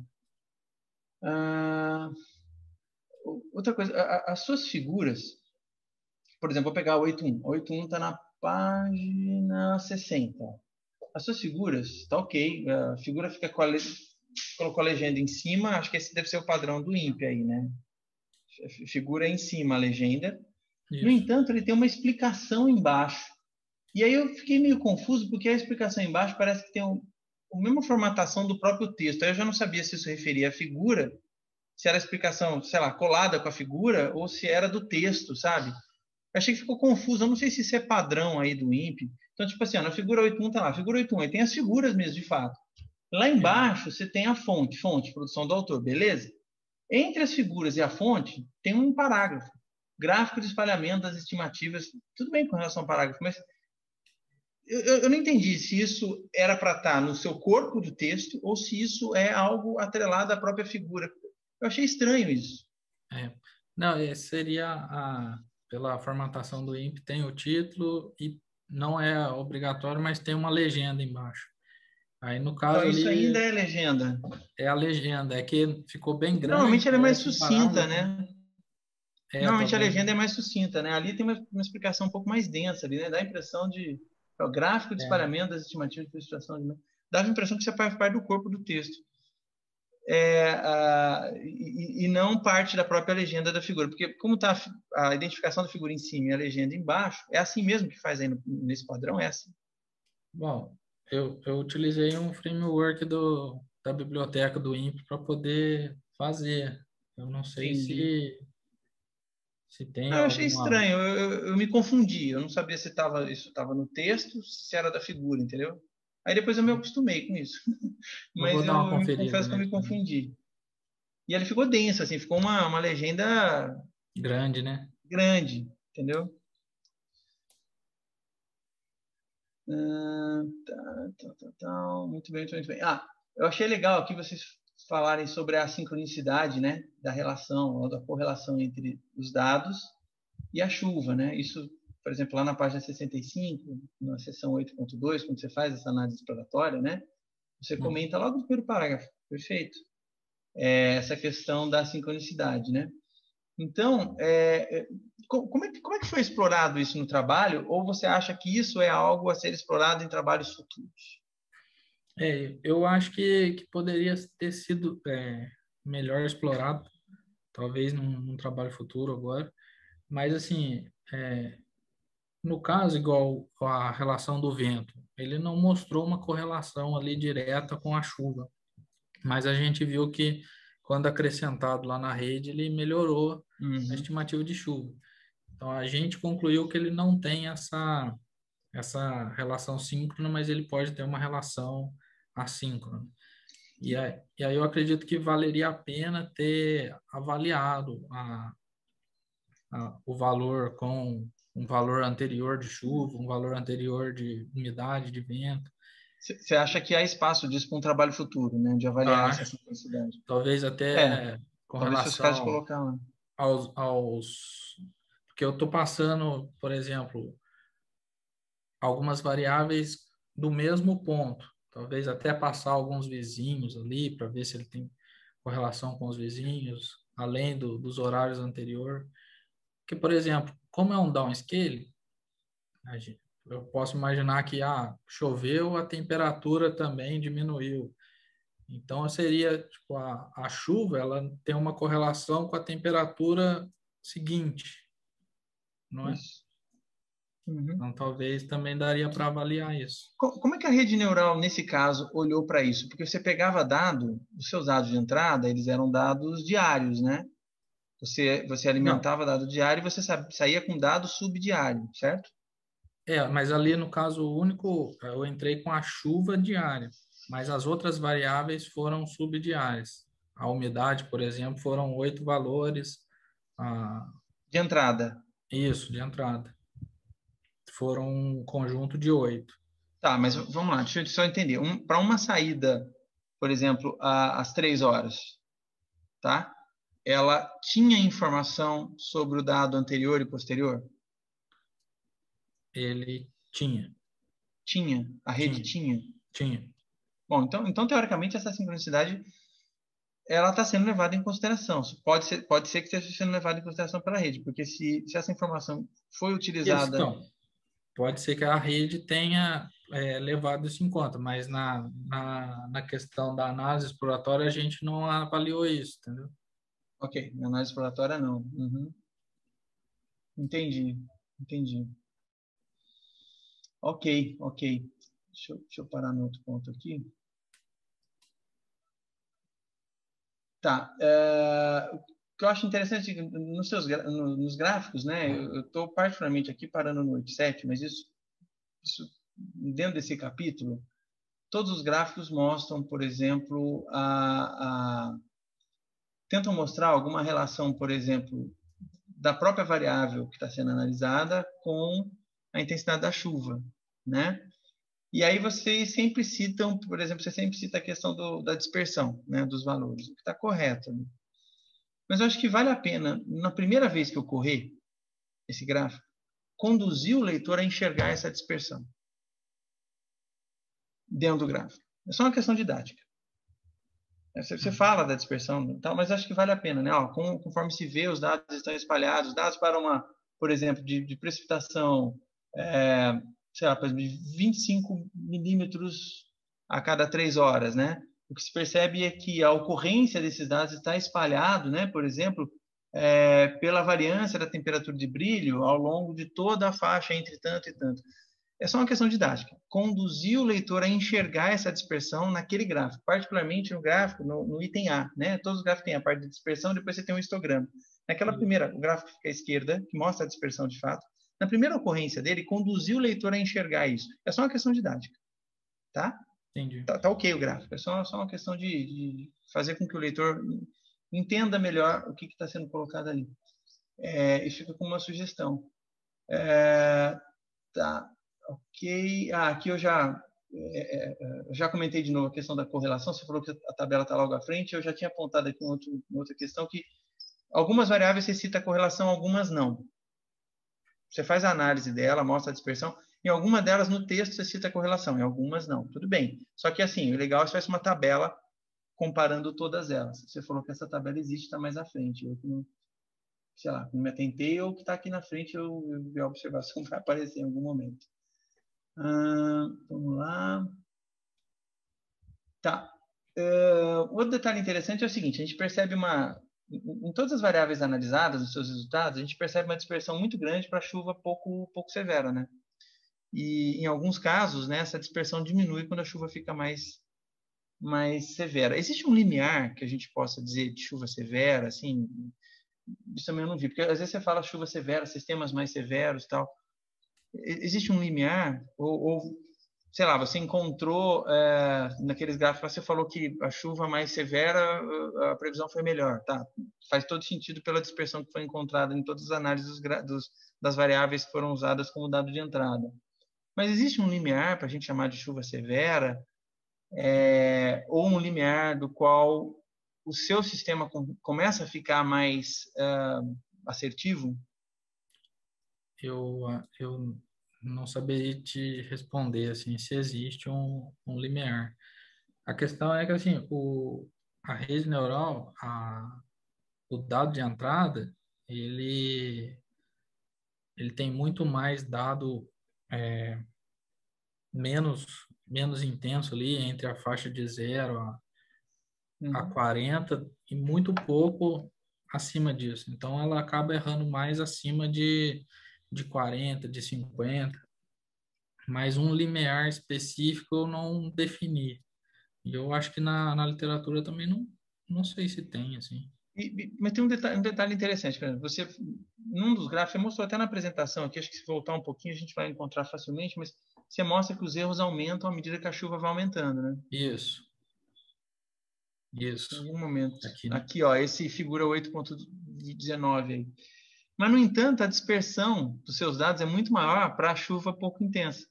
[SPEAKER 5] Ah, outra coisa, as suas figuras, por exemplo, vou pegar o 8.1. O 8.1 está na página 60. As suas figuras, tá ok. A figura fica colocou a legenda em cima, acho que esse deve ser o padrão do INPE aí, né? Figura em cima a legenda. No
[SPEAKER 2] isso.
[SPEAKER 5] entanto, ele tem uma explicação embaixo. E aí eu fiquei meio confuso, porque a explicação embaixo parece que tem a mesma formatação do próprio texto. Aí eu já não sabia se isso referia à figura, se era a explicação, sei lá, colada com a figura, ou se era do texto, sabe? Eu achei que ficou confuso. Eu não sei se isso é padrão aí do INPE. Então, tipo assim, ó, na figura 8.1 tá lá, figura 8.1, aí tem as figuras mesmo, de fato. Lá embaixo, você tem a fonte, produção do autor, beleza? Entre as figuras e a fonte, tem um parágrafo. Gráfico de espalhamento das estimativas. Tudo bem com relação ao parágrafo, mas eu não entendi se isso era para estar no seu corpo do texto ou se isso é algo atrelado à própria figura. Eu achei estranho isso.
[SPEAKER 2] Não, seria pela formatação do INPE, tem o título e não é obrigatório, mas tem uma legenda embaixo. Aí, no
[SPEAKER 5] Então,
[SPEAKER 2] caso
[SPEAKER 5] isso ainda
[SPEAKER 2] ali,
[SPEAKER 5] é legenda.
[SPEAKER 2] é a legenda, é que ficou bem
[SPEAKER 5] Porque
[SPEAKER 2] grande,
[SPEAKER 5] normalmente ela é mais
[SPEAKER 2] parece um
[SPEAKER 5] sucinta,
[SPEAKER 2] parágrafo.
[SPEAKER 5] né? Normalmente a legenda é
[SPEAKER 2] Também.
[SPEAKER 5] mais sucinta, né? Ali tem uma explicação um pouco mais densa ali, né? Dá a impressão de o gráfico de
[SPEAKER 2] É,
[SPEAKER 5] espalhamento das estimativas de frustração. Dá a impressão que você faz parte do corpo do texto. E não parte da própria legenda da figura. Porque como está a identificação da figura em cima e a legenda embaixo, é assim mesmo que faz aí nesse padrão? É assim.
[SPEAKER 2] bom, eu utilizei um framework da biblioteca do INPE para poder fazer. Eu não sei
[SPEAKER 5] Entendi.
[SPEAKER 2] se tem
[SPEAKER 5] Não, eu achei
[SPEAKER 2] alguma...
[SPEAKER 5] estranho, eu me confundi. Eu não sabia se isso estava no texto, se era da figura, entendeu? Aí depois eu me acostumei com isso.
[SPEAKER 2] Eu vou
[SPEAKER 5] Mas
[SPEAKER 2] dar uma
[SPEAKER 5] eu me
[SPEAKER 2] conferida
[SPEAKER 5] confesso que eu
[SPEAKER 2] nele
[SPEAKER 5] me
[SPEAKER 2] também.
[SPEAKER 5] confundi. E ele ficou denso, assim, ficou uma legenda
[SPEAKER 2] Grande, né?
[SPEAKER 5] grande, entendeu? Muito bem, muito bem. Eu achei legal aqui vocês falarem sobre a sincronicidade, né, da relação, ou da correlação entre os dados e a chuva, né? Isso, por exemplo, lá na página 65, na seção 8.2, quando você faz essa análise exploratória, né, você comenta logo no primeiro parágrafo, perfeito, essa questão da sincronicidade, né? Então, como é que foi explorado isso no trabalho? Ou você acha que isso é algo a ser explorado em trabalhos futuros?
[SPEAKER 2] Eu acho que poderia ter sido melhor explorado, talvez num trabalho futuro agora, mas assim, no caso, igual a relação do vento, ele não mostrou uma correlação ali direta com a chuva, mas a gente viu que quando acrescentado lá na rede, ele melhorou a
[SPEAKER 5] Uhum.
[SPEAKER 2] estimativa de chuva. Então a gente concluiu que ele não tem essa relação síncrona, mas ele pode ter uma relação assíncrona. E aí eu acredito que valeria a pena ter avaliado o valor com um valor anterior de chuva, um valor anterior de umidade, de vento.
[SPEAKER 5] Você acha que há espaço disso para um trabalho futuro, né? De avaliar essa
[SPEAKER 2] Acho,
[SPEAKER 5] simplicidade?
[SPEAKER 2] talvez
[SPEAKER 5] É,
[SPEAKER 2] até com
[SPEAKER 5] talvez fosse o caso de
[SPEAKER 2] relação
[SPEAKER 5] colocar lá.
[SPEAKER 2] porque eu estou passando, por exemplo, algumas variáveis do mesmo ponto. Talvez até passar alguns vizinhos ali para ver se ele tem correlação com os vizinhos, além dos horários anteriores. Porque, por exemplo, como é um downscale, eu posso imaginar que choveu, a temperatura também diminuiu. Então, seria, tipo, a chuva, ela tem uma correlação com a temperatura seguinte, não é?
[SPEAKER 5] Isso. Uhum.
[SPEAKER 2] Então, talvez também daria para avaliar isso.
[SPEAKER 5] Como é que a rede neural, nesse caso, olhou para isso? Porque você pegava os seus dados de entrada, eles eram dados diários, né? Você
[SPEAKER 2] Não,
[SPEAKER 5] alimentava dado diário e você saía com dado subdiário, certo?
[SPEAKER 2] mas ali no caso único, eu entrei com a chuva diária, mas as outras variáveis foram subdiárias. A umidade, por exemplo, foram 8 valores. Ah,
[SPEAKER 5] De entrada.
[SPEAKER 2] isso, de entrada. Foram um conjunto de 8.
[SPEAKER 5] Tá, mas vamos lá, deixa eu só entender. Para uma saída, por exemplo, às 3 horas, tá? Ela tinha informação sobre o dado anterior e posterior?
[SPEAKER 2] Ele tinha,
[SPEAKER 5] Tinha. A rede
[SPEAKER 2] tinha,
[SPEAKER 5] tinha.
[SPEAKER 2] tinha.
[SPEAKER 5] Bom, então teoricamente, essa sincronicidade ela está sendo levada em consideração. Pode ser que esteja sendo levada em consideração pela rede, porque se essa informação foi
[SPEAKER 2] Isso,
[SPEAKER 5] utilizada.
[SPEAKER 2] então, pode ser que a rede tenha levado isso em conta, mas na questão da análise exploratória a gente não avaliou isso, entendeu?
[SPEAKER 5] Ok, na análise exploratória não. Uhum. Entendi. Ok. Deixa eu parar no outro ponto aqui. Tá. O que eu acho interessante nos gráficos, né? Eu estou particularmente aqui parando no 8.7, mas isso dentro desse capítulo, todos os gráficos mostram, por exemplo, tentam mostrar alguma relação, por exemplo, da própria variável que está sendo analisada com a intensidade da chuva, né? E aí vocês sempre citam, por exemplo, você sempre cita a questão da dispersão, né, dos valores, o que está correto, né? Mas eu acho que vale a pena, na primeira vez que eu correr esse gráfico, conduzir o leitor a enxergar essa dispersão dentro do gráfico. É só uma questão didática. Você fala da dispersão, tal, mas acho que vale a pena, né? Conforme se vê, os dados estão espalhados, dados para por exemplo, de precipitação, sei lá, por exemplo, de 25 milímetros a cada 3 horas, né? O que se percebe é que a ocorrência desses dados está espalhado, né? Por exemplo, pela variância da temperatura de brilho ao longo de toda a faixa entre tanto e tanto. É só uma questão didática. Conduzir o leitor a enxergar essa dispersão naquele gráfico, particularmente no gráfico, no item A, né? Todos os gráficos têm a parte de dispersão, depois você tem um histograma. Naquela primeira, o gráfico fica à esquerda, que mostra a dispersão de fato. Na primeira ocorrência dele, conduzir o leitor a enxergar isso. É só uma questão didática, tá?
[SPEAKER 2] Entendi.
[SPEAKER 5] Tá ok o gráfico. É só uma questão de fazer com que o leitor entenda melhor o que está sendo colocado ali. E fica com uma sugestão. Tá. Ok. Aqui eu já comentei de novo a questão da correlação. Você falou que a tabela está logo à frente. Eu já tinha apontado aqui uma outra questão que algumas variáveis você cita a correlação, algumas não. Você faz a análise dela, mostra a dispersão. Em alguma delas, no texto, você cita a correlação. Em algumas, não. Tudo bem. Só que, assim, o legal é que você faz uma tabela comparando todas elas. Você falou que essa tabela existe, está mais à frente. Eu não, sei lá, não me atentei, ou que está aqui na frente, eu vi a observação vai aparecer em algum momento. Vamos lá. Tá. Outro detalhe interessante é o seguinte, a gente percebe em todas as variáveis analisadas, nos seus resultados, a gente percebe uma dispersão muito grande para chuva pouco severa, né? E em alguns casos, né, essa dispersão diminui quando a chuva fica mais severa. Existe um limiar que a gente possa dizer de chuva severa, assim? Isso também eu não vi, porque às vezes você fala chuva severa, sistemas mais severos e tal. Existe um limiar ou sei lá, você encontrou, naqueles gráficos, você falou que a chuva mais severa, a previsão foi melhor, tá? Faz todo sentido pela dispersão que foi encontrada em todas as análises das variáveis que foram usadas como dado de entrada. Mas existe um limiar para a gente chamar de chuva severa, ou um limiar do qual o seu sistema começa a ficar mais assertivo?
[SPEAKER 2] Eu não saberia te responder assim se existe um limiar. A questão é que assim a rede neural, o dado de entrada, ele tem muito mais dado menos intenso ali entre a faixa de 0 a 40 e muito pouco acima disso. Então ela acaba errando mais acima de 40, de 50, mas um limiar específico eu não defini. E eu acho que na literatura também não sei se tem, assim.
[SPEAKER 5] Mas tem um detalhe interessante, por exemplo, você, num dos gráficos, você mostrou até na apresentação aqui, acho que se voltar um pouquinho a gente vai encontrar facilmente, mas você mostra que os erros aumentam à medida que a chuva vai aumentando, né?
[SPEAKER 2] Isso.
[SPEAKER 5] Em algum momento.
[SPEAKER 2] Aqui, né?
[SPEAKER 5] Aqui, ó, esse figura 8.19 aí. Mas, no entanto, a dispersão dos seus dados é muito maior para a chuva pouco intensa.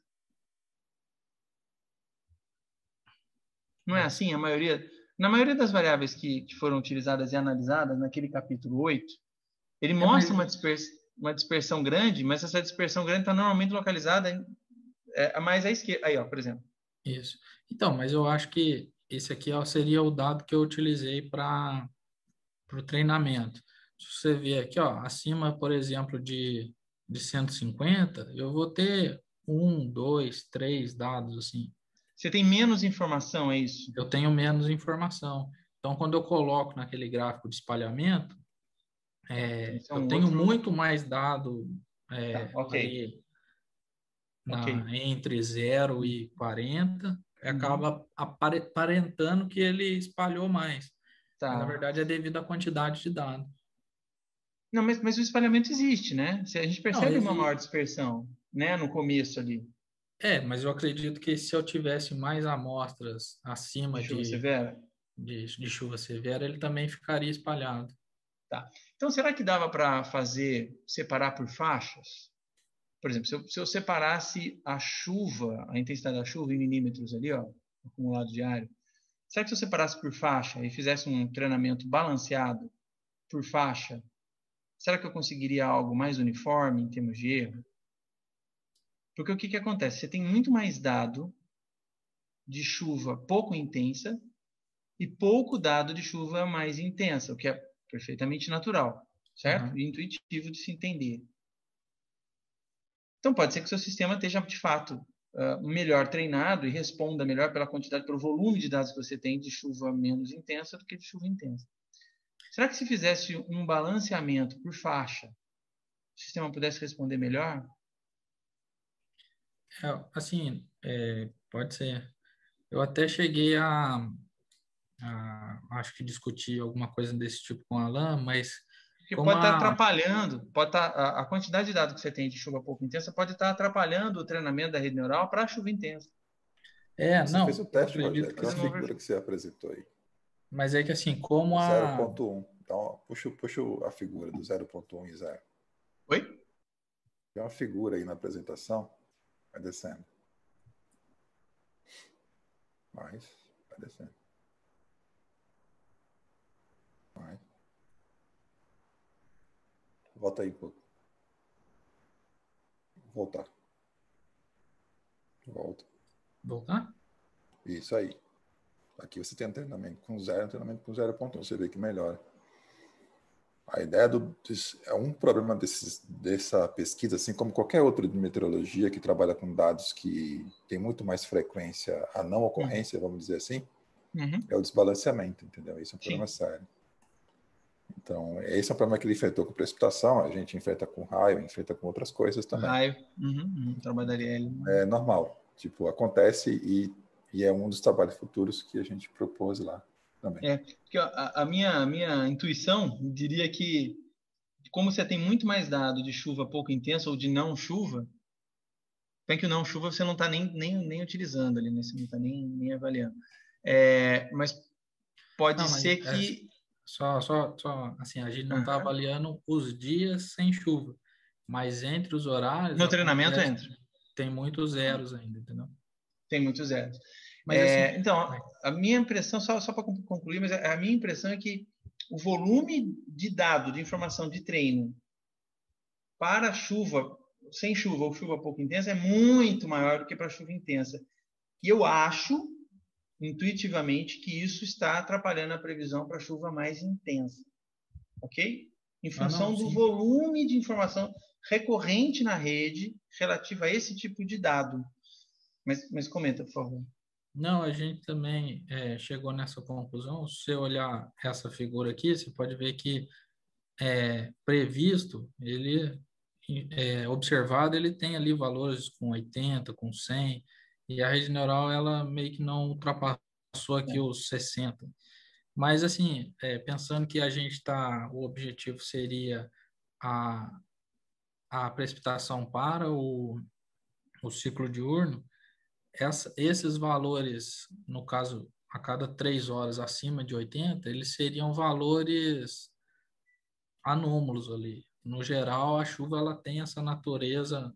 [SPEAKER 5] Não é assim? Na maioria das variáveis que foram utilizadas e analisadas naquele capítulo 8, ele mostra uma dispersão grande, mas essa dispersão grande está normalmente localizada mais à esquerda. Aí, ó, por exemplo.
[SPEAKER 2] Isso. Então, mas eu acho que esse aqui seria o dado que eu utilizei para o treinamento. Se você ver aqui, ó, acima, por exemplo, de 150, eu vou ter 1, 2, 3 dados, assim.
[SPEAKER 5] Você tem menos informação, é isso?
[SPEAKER 2] Eu tenho menos informação. Então, quando eu coloco naquele gráfico de espalhamento, eu tenho muito mais dado
[SPEAKER 5] okay.
[SPEAKER 2] ali entre 0 e 40, acaba aparentando que ele espalhou mais.
[SPEAKER 5] Tá.
[SPEAKER 2] Mas, na verdade, é devido à quantidade de dados.
[SPEAKER 5] Não, mas o espalhamento existe, né? A gente percebe uma maior dispersão, né, no começo ali.
[SPEAKER 2] Mas eu acredito que se eu tivesse mais amostras acima
[SPEAKER 5] de chuva severa,
[SPEAKER 2] de chuva severa, ele também ficaria espalhado.
[SPEAKER 5] Tá. Então, será que dava para separar por faixas? Por exemplo, se eu separasse a chuva, a intensidade da chuva em milímetros ali, ó, acumulado diário, será que se eu separasse por faixa e fizesse um treinamento balanceado por faixa, será que eu conseguiria algo mais uniforme em termos de erro? Porque o que acontece? Você tem muito mais dado de chuva pouco intensa e pouco dado de chuva mais intensa, o que é perfeitamente natural, certo? E intuitivo de se entender. Então, pode ser que o seu sistema esteja, de fato, melhor treinado e responda melhor pela quantidade, pelo volume de dados que você tem de chuva menos intensa do que de chuva intensa. Será que se fizesse um balanceamento por faixa, o sistema pudesse responder melhor?
[SPEAKER 2] Assim, pode ser. Eu até cheguei acho que discutir alguma coisa desse tipo com o Alan, mas
[SPEAKER 5] porque pode estar atrapalhando, a quantidade de dados que você tem de chuva pouco intensa pode estar atrapalhando o treinamento da rede neural para a chuva intensa.
[SPEAKER 4] Você fez o teste, Rogério, que é uma figura que você apresentou aí.
[SPEAKER 2] Mas é que assim, como
[SPEAKER 4] 0.1. Então, puxa a figura do 0.1 e 0.
[SPEAKER 5] Oi?
[SPEAKER 4] Tem uma figura aí na apresentação. Vai descendo. Vai descendo. Vai. Volta aí um pouco. Voltar. Volta.
[SPEAKER 2] Voltar?
[SPEAKER 4] Isso aí. Aqui você tem um treinamento com 0, um treinamento com 0.1. Você vê que melhora. A ideia é um problema dessa pesquisa, assim como qualquer outro de meteorologia que trabalha com dados que tem muito mais frequência a não ocorrência, vamos dizer assim, é o desbalanceamento, entendeu? Isso é um problema sério. Então, esse é um problema que ele enfrentou com precipitação, a gente enfrenta com raio, enfrenta com outras coisas também.
[SPEAKER 5] Raio, trabalharia ele.
[SPEAKER 4] É normal, tipo, acontece e é um dos trabalhos futuros que a gente propôs lá também.
[SPEAKER 5] Porque a minha intuição diria que, como você tem muito mais dado de chuva pouco intensa ou de não chuva, Bem que o não chuva você não está nem utilizando ali, né? Você não está nem avaliando. Mas pode
[SPEAKER 2] Não, mas
[SPEAKER 5] ser que...
[SPEAKER 2] só, assim, a gente não está
[SPEAKER 5] Aham.
[SPEAKER 2] avaliando os dias sem chuva, mas entre os horários
[SPEAKER 5] No treinamento
[SPEAKER 2] acontece,
[SPEAKER 5] entra.
[SPEAKER 2] tem muitos zeros ainda, entendeu?
[SPEAKER 5] Tem muitos zeros.
[SPEAKER 2] Mas assim,
[SPEAKER 5] Então,
[SPEAKER 2] vai.
[SPEAKER 5] a minha impressão, só para concluir, mas a minha impressão é que o volume de dado, de informação de treino para chuva, sem chuva ou chuva pouco intensa, é muito maior do que para chuva intensa. E eu acho, intuitivamente, que isso está atrapalhando a previsão para chuva mais intensa. Ok? Em
[SPEAKER 2] Não,
[SPEAKER 5] função do
[SPEAKER 2] sim.
[SPEAKER 5] volume de informação recorrente na rede relativa a esse tipo de dado. Mas comenta, por favor.
[SPEAKER 2] Não, a gente também chegou nessa conclusão. Se você olhar essa figura aqui, você pode ver que previsto, ele observado, ele tem ali valores com 80, com 100, e a rede neural ela meio que não ultrapassou aqui os 60. Mas assim, pensando que a gente está, o objetivo seria a, a precipitação para o ciclo diurno, esses valores, no caso, a cada 3 horas acima de 80, eles seriam valores anômalos ali. No geral, a chuva ela tem essa natureza,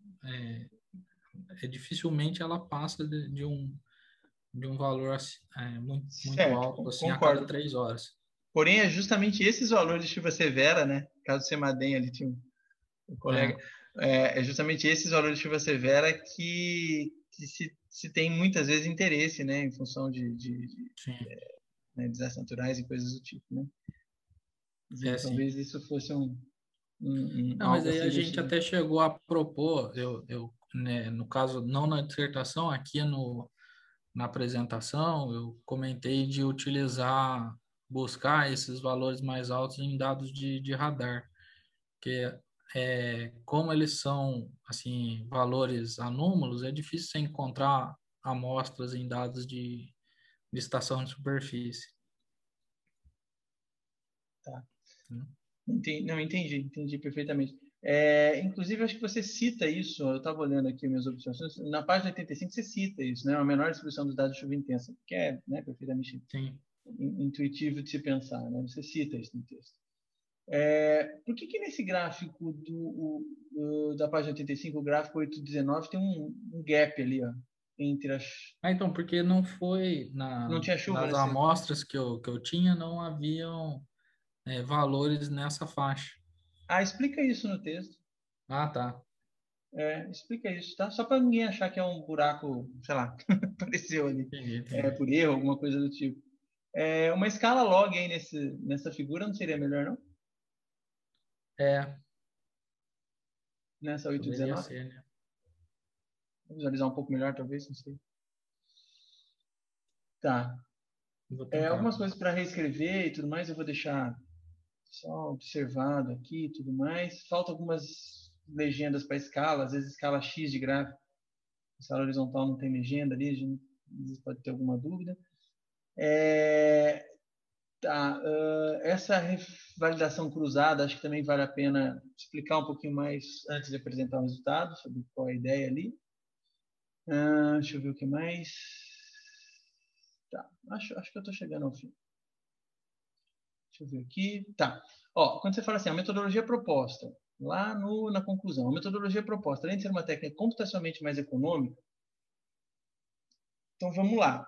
[SPEAKER 2] dificilmente ela passa de um valor muito
[SPEAKER 5] Certo,
[SPEAKER 2] alto, assim, a cada
[SPEAKER 5] concordo.
[SPEAKER 2] 3 horas.
[SPEAKER 5] Porém, é justamente esses valores de chuva severa, né? Caso você Semaden ali tinha um colega,
[SPEAKER 2] É,
[SPEAKER 5] é justamente esses valores de chuva severa que se tem muitas vezes interesse, né? Em função de
[SPEAKER 2] sim,
[SPEAKER 5] né, desastres naturais e coisas do tipo, né?
[SPEAKER 2] sim.
[SPEAKER 5] Talvez isso fosse
[SPEAKER 2] Não, mas
[SPEAKER 5] algo a
[SPEAKER 2] aí
[SPEAKER 5] ser
[SPEAKER 2] a gente
[SPEAKER 5] investido.
[SPEAKER 2] até chegou a propor, né, no caso, não na dissertação, aqui na apresentação, eu comentei de utilizar, buscar esses valores mais altos em dados de radar, que como eles são, assim, valores anômalos, é difícil você encontrar amostras em dados de estação de superfície.
[SPEAKER 5] Tá.
[SPEAKER 2] Né?
[SPEAKER 5] Não, entendi perfeitamente. Inclusive, acho que você cita isso, eu estava olhando aqui minhas observações, na página 85 você cita isso, né? A menor distribuição dos dados de chuva intensa, que é, né, perfeitamente
[SPEAKER 2] Sim.
[SPEAKER 5] intuitivo de se pensar, né? Você cita isso no texto. Por que nesse gráfico da página 85, o gráfico 819, tem um gap ali, ó, entre as...
[SPEAKER 2] Então, porque não foi
[SPEAKER 5] Não tinha chuva
[SPEAKER 2] nas
[SPEAKER 5] nesse...
[SPEAKER 2] amostras que eu tinha, não haviam valores nessa faixa.
[SPEAKER 5] Explica isso no texto.
[SPEAKER 2] Ah, tá.
[SPEAKER 5] Explica isso, tá? Só para ninguém achar que é um buraco, sei lá, apareceu ali,
[SPEAKER 2] Entendi.
[SPEAKER 5] por erro, alguma coisa do tipo. Uma escala log aí nessa figura não seria melhor, não?
[SPEAKER 2] É,
[SPEAKER 5] Nessa
[SPEAKER 2] poderia
[SPEAKER 5] 819?
[SPEAKER 2] ser, né?
[SPEAKER 5] Vou visualizar um pouco melhor, talvez, não sei. Tá.
[SPEAKER 2] Vou tentar.
[SPEAKER 5] Algumas coisas para reescrever e tudo mais, eu vou deixar só observado aqui e tudo mais. Faltam algumas legendas para escala, às vezes escala X de gráfico. Escala horizontal não tem legenda ali, a gente às vezes pode ter alguma dúvida. Tá, essa validação cruzada, acho que também vale a pena explicar um pouquinho mais antes de apresentar o resultado, sobre qual é a ideia ali. Deixa eu ver o que mais. Tá, acho que eu estou chegando ao fim. Deixa eu ver aqui. Tá. Quando você fala assim, a metodologia proposta, lá na conclusão, a metodologia proposta, além de ser uma técnica computacionalmente mais econômica, então vamos lá.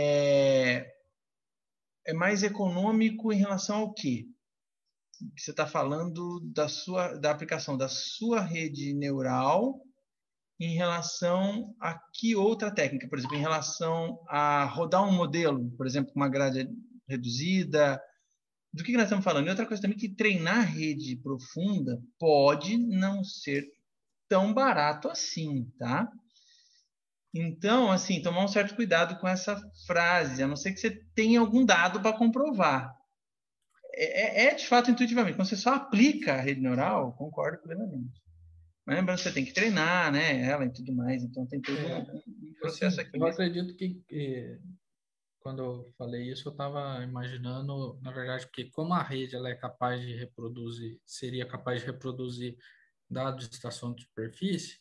[SPEAKER 5] É mais econômico em relação ao quê? Você está falando da aplicação da sua rede neural em relação a que outra técnica? Por exemplo, em relação a rodar um modelo, por exemplo, com uma grade reduzida. Do que nós estamos falando? E outra coisa também que treinar rede profunda pode não ser tão barato assim, tá? Então, assim, tomar um certo cuidado com essa frase, a não ser que você tenha algum dado para comprovar. De fato intuitivamente. Quando você só aplica a rede neural, concordo plenamente. Mas lembrando que você tem que treinar, né, ela e tudo mais, então tem todo um processo
[SPEAKER 2] Assim,
[SPEAKER 5] aqui.
[SPEAKER 2] eu
[SPEAKER 5] Mas
[SPEAKER 2] acredito que quando eu falei isso, eu estava imaginando, na verdade, que como a rede ela é capaz de reproduzir, seria capaz de reproduzir dados de estação de superfície,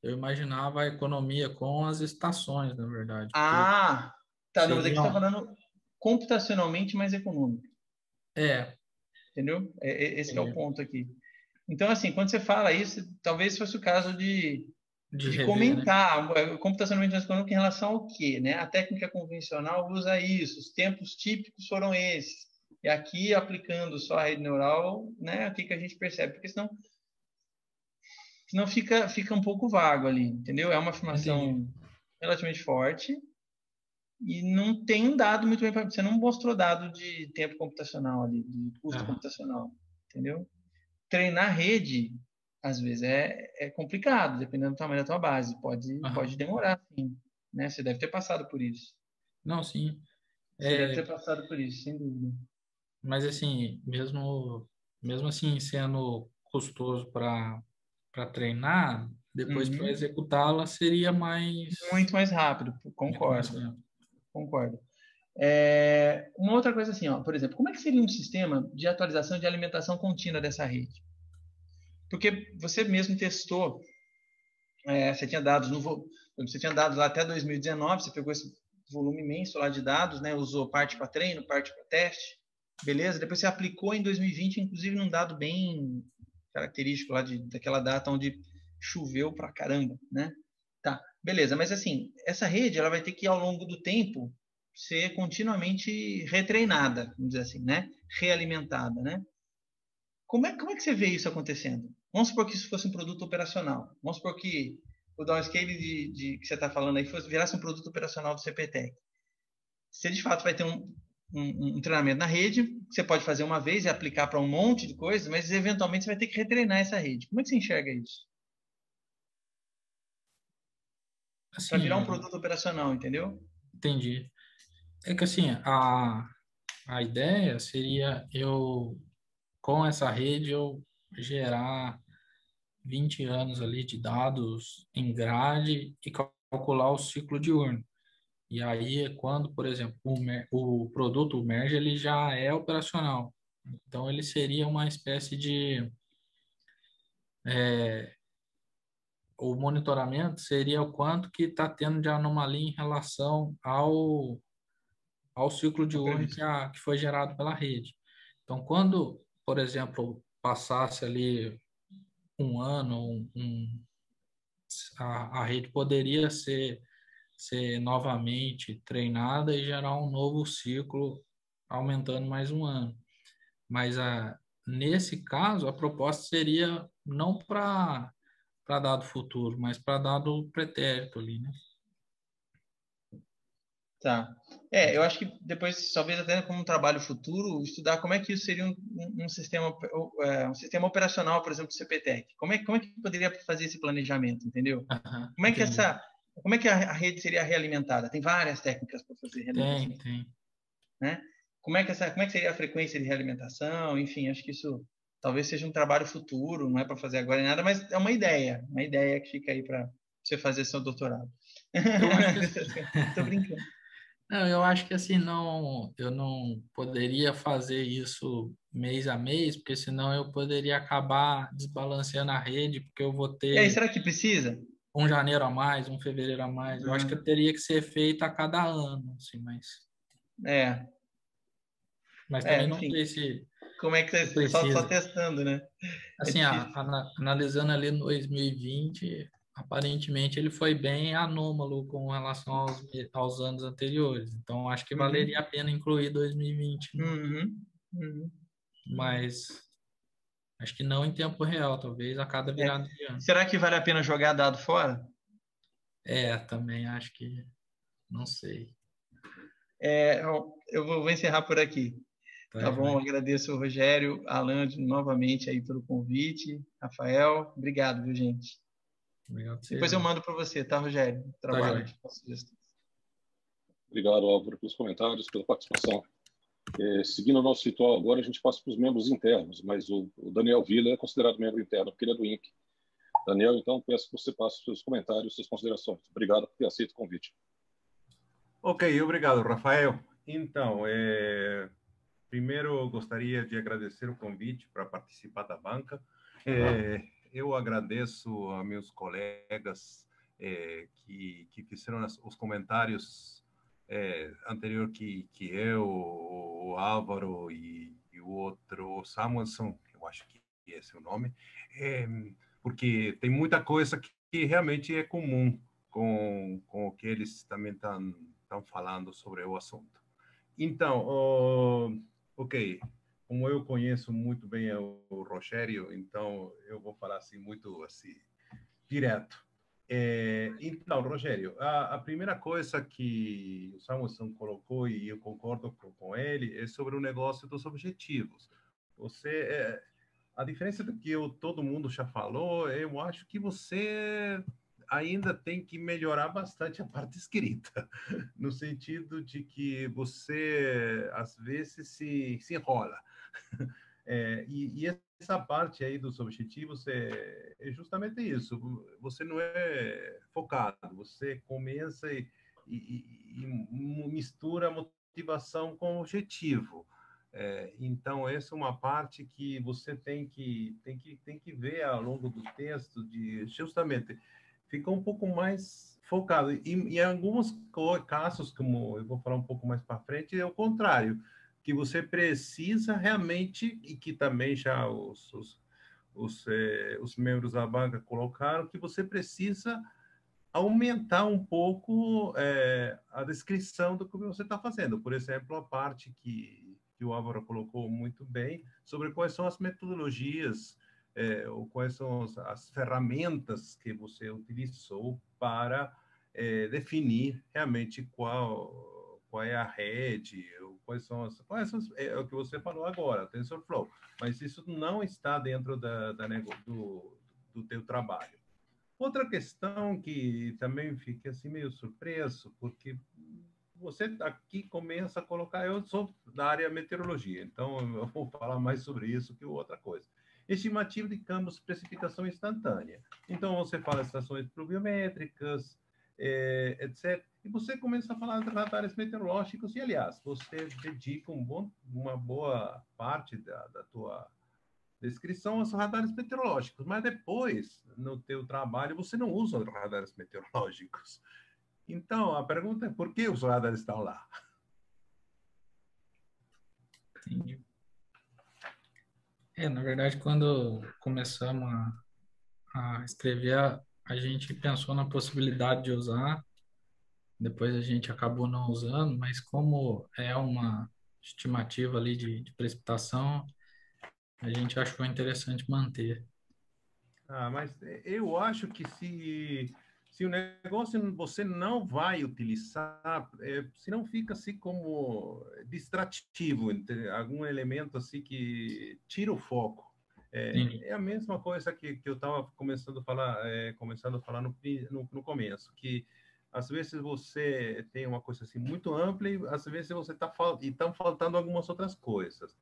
[SPEAKER 2] Eu imaginava a economia com as estações, na verdade, porque
[SPEAKER 5] Ah, tá. Não, mas aqui você está
[SPEAKER 2] seriam,
[SPEAKER 5] falando computacionalmente mais econômico,
[SPEAKER 2] é,
[SPEAKER 5] entendeu? Esse que é o
[SPEAKER 2] seria
[SPEAKER 5] ponto aqui. Então, assim, quando você fala isso, talvez fosse o caso
[SPEAKER 2] de
[SPEAKER 5] de
[SPEAKER 2] rever, né?
[SPEAKER 5] comentar computacionalmente mais econômico em relação ao quê, né? A técnica convencional usa isso, os tempos típicos foram esses. E aqui, aplicando só a rede neural, né, o que que a gente percebe? Porque senão fica um pouco vago ali, entendeu? É uma
[SPEAKER 2] Entendi.
[SPEAKER 5] afirmação relativamente forte e não tem um dado muito bem. Você não mostrou dado de tempo computacional ali, de custo
[SPEAKER 2] Aham.
[SPEAKER 5] computacional, entendeu? Treinar rede, às vezes, é complicado, dependendo do tamanho da tua base. Pode
[SPEAKER 2] Aham.
[SPEAKER 5] demorar, sim. Né? Você deve ter passado por isso.
[SPEAKER 2] Não, sim.
[SPEAKER 5] Você deve
[SPEAKER 2] É,
[SPEAKER 5] ter passado por isso, sem dúvida.
[SPEAKER 2] mas assim, mesmo assim sendo custoso para treinar, depois para
[SPEAKER 5] Uhum.
[SPEAKER 2] executá-la seria
[SPEAKER 5] Muito mais rápido,
[SPEAKER 2] muito mais
[SPEAKER 5] concordo,
[SPEAKER 2] rápido.
[SPEAKER 5] concordo. Uma outra coisa assim, ó, por exemplo, como é que seria um sistema de atualização de alimentação contínua dessa rede? Porque você mesmo testou, você tinha dados você tinha dados lá até 2019, você pegou esse volume imenso lá de dados, né, usou parte para treino, parte para teste, beleza? Depois você aplicou em 2020, inclusive num dado bem característico lá daquela data onde choveu pra caramba, né? Tá, beleza, mas assim, essa rede ela vai ter que ao longo do tempo ser continuamente retreinada, vamos dizer assim, né? Realimentada, né? Como é que você vê isso acontecendo? Vamos supor que isso fosse um produto operacional. Vamos supor que o downscale que você está falando aí virasse um produto operacional do CPTEC. Você de fato vai ter um treinamento na rede, que você pode fazer uma vez e aplicar para um monte de coisas, mas eventualmente você vai ter que retreinar essa rede. Como é que você enxerga isso? Para virar um
[SPEAKER 2] Assim,
[SPEAKER 5] produto operacional, entendeu?
[SPEAKER 2] entendi. É que assim, a ideia seria eu, com essa rede, eu gerar 20 anos ali de dados em grade e calcular o ciclo diurno. E aí é quando, por exemplo, o produto, o merge, ele já é operacional. Então, ele seria uma espécie de... O monitoramento seria o quanto que está tendo de anomalia em relação ao ciclo
[SPEAKER 5] Não
[SPEAKER 2] diurno
[SPEAKER 5] previsto.
[SPEAKER 2] que foi gerado pela rede. Então, quando, por exemplo, passasse ali um ano, a rede poderia ser novamente treinada e gerar um novo ciclo, aumentando mais um ano. Mas nesse caso, a proposta seria não para dado futuro, mas para dado pretérito ali, né?
[SPEAKER 5] Tá. Eu acho que depois, talvez até como um trabalho futuro, estudar como é que isso seria um sistema, um sistema operacional, por exemplo, do CPTEC. Como é que poderia fazer esse planejamento, entendeu?
[SPEAKER 2] Aham,
[SPEAKER 5] Como é que
[SPEAKER 2] entendi.
[SPEAKER 5] como é que a rede seria realimentada? Tem várias técnicas para fazer
[SPEAKER 2] Tem,
[SPEAKER 5] realimentação,
[SPEAKER 2] tem.
[SPEAKER 5] né? Como é que seria a frequência de realimentação? Enfim, acho que isso talvez seja um trabalho futuro, não é para fazer agora em nada, mas é uma ideia que fica aí para você fazer seu doutorado.
[SPEAKER 2] Eu acho que
[SPEAKER 5] Tô brincando.
[SPEAKER 2] não, eu acho que assim não, eu não poderia fazer isso mês a mês, porque senão eu poderia acabar desbalanceando a rede, porque eu vou
[SPEAKER 5] E aí,
[SPEAKER 2] ter
[SPEAKER 5] será que precisa?
[SPEAKER 2] um janeiro a mais, um fevereiro a mais. Eu acho que
[SPEAKER 5] Ah,
[SPEAKER 2] teria que ser feito a cada ano, assim,
[SPEAKER 5] é,
[SPEAKER 2] mas também não
[SPEAKER 5] enfim,
[SPEAKER 2] sei se,
[SPEAKER 5] como é que
[SPEAKER 2] se
[SPEAKER 5] só
[SPEAKER 2] precisa.
[SPEAKER 5] testando, né? É
[SPEAKER 2] Assim,
[SPEAKER 5] difícil.
[SPEAKER 2] analisando ali no 2020, aparentemente ele foi bem anômalo com relação aos anos anteriores. Então, acho que valeria a
[SPEAKER 5] Uhum,
[SPEAKER 2] pena incluir 2020,
[SPEAKER 5] uhum, uhum.
[SPEAKER 2] mas acho que não em tempo real, talvez a cada
[SPEAKER 5] É.
[SPEAKER 2] virada de ano.
[SPEAKER 5] Será que vale a pena jogar dado fora?
[SPEAKER 2] Também acho que, não sei.
[SPEAKER 5] Eu vou encerrar por aqui.
[SPEAKER 2] Tá,
[SPEAKER 5] Tá bom?
[SPEAKER 2] joia.
[SPEAKER 5] Agradeço o Rogério, Alan, novamente aí pelo convite. Rafael, obrigado, viu, gente?
[SPEAKER 2] Obrigado a você,
[SPEAKER 5] Depois eu
[SPEAKER 2] Álvaro.
[SPEAKER 5] mando para você, tá, Rogério? O
[SPEAKER 2] Tá,
[SPEAKER 5] trabalho
[SPEAKER 2] joia.
[SPEAKER 5] aqui com as sugestões.
[SPEAKER 1] Obrigado, Álvaro, pelos comentários, pela participação. Seguindo o nosso ritual agora, a gente passa para os membros internos, mas o Daniel Villa é considerado membro interno, porque ele é do INC. Daniel, então, peço que você passe os seus comentários, suas considerações. Obrigado por ter aceito o convite.
[SPEAKER 6] Ok, obrigado, Rafael. Então, primeiro gostaria de agradecer o convite para participar da banca. eu agradeço a meus colegas que fizeram os comentários anterior que eu, o Álvaro e o outro, o Samuelson, eu acho que esse é o nome, porque tem muita coisa que realmente é comum com o que eles também estão falando sobre o assunto. Então, ok, como eu conheço muito bem o Rogério, então eu vou falar assim muito assim direto. Então, Rogério, a primeira coisa que o Samuelson colocou e eu concordo com ele é sobre o negócio dos objetivos. A diferença do que todo mundo já falou, eu acho que você ainda tem que melhorar bastante a parte escrita, no sentido de que você, às vezes, se enrola. E essa parte aí dos objetivos é justamente isso. Você não é focado, você começa e mistura motivação com objetivo. Então, essa é uma parte que você tem que ver ao longo do texto, de justamente ficar um pouco mais focado. E em alguns casos, como eu vou falar um pouco mais para frente, é o contrário, que você precisa realmente, e que também já os membros da banca colocaram, que você precisa aumentar um pouco a descrição do que você está fazendo. Por exemplo, a parte que o Álvaro colocou muito bem sobre quais são as metodologias ou quais são as ferramentas que você utilizou para definir realmente qual é a rede, quais são é o que você falou agora, TensorFlow. Mas isso não está dentro do teu trabalho. Outra questão que também fiquei assim meio surpreso, porque você aqui começa a colocar, eu sou da área meteorologia, então eu vou falar mais sobre isso que outra coisa. Estimativa de campos, precipitação instantânea. Então você fala estações pluviométricas, etc. E você começa a falar de radares meteorológicos, e aliás, você dedica uma boa parte da tua descrição aos radares meteorológicos, mas depois, no teu trabalho, você não usa os radares meteorológicos. Então, a pergunta é por que os radares estão lá?
[SPEAKER 2] Entendi. Na verdade, quando começamos a escrever, a gente pensou na possibilidade de usar, depois a gente acabou não usando, mas como é uma estimativa ali de precipitação, a gente achou interessante manter.
[SPEAKER 6] Mas eu acho que se o negócio você não vai utilizar, se não fica assim como distrativo, algum elemento assim que tira o foco. É a mesma coisa que eu estava começando a falar no começo, que às vezes você tem uma coisa assim muito ampla e às vezes você estão faltando algumas outras coisas.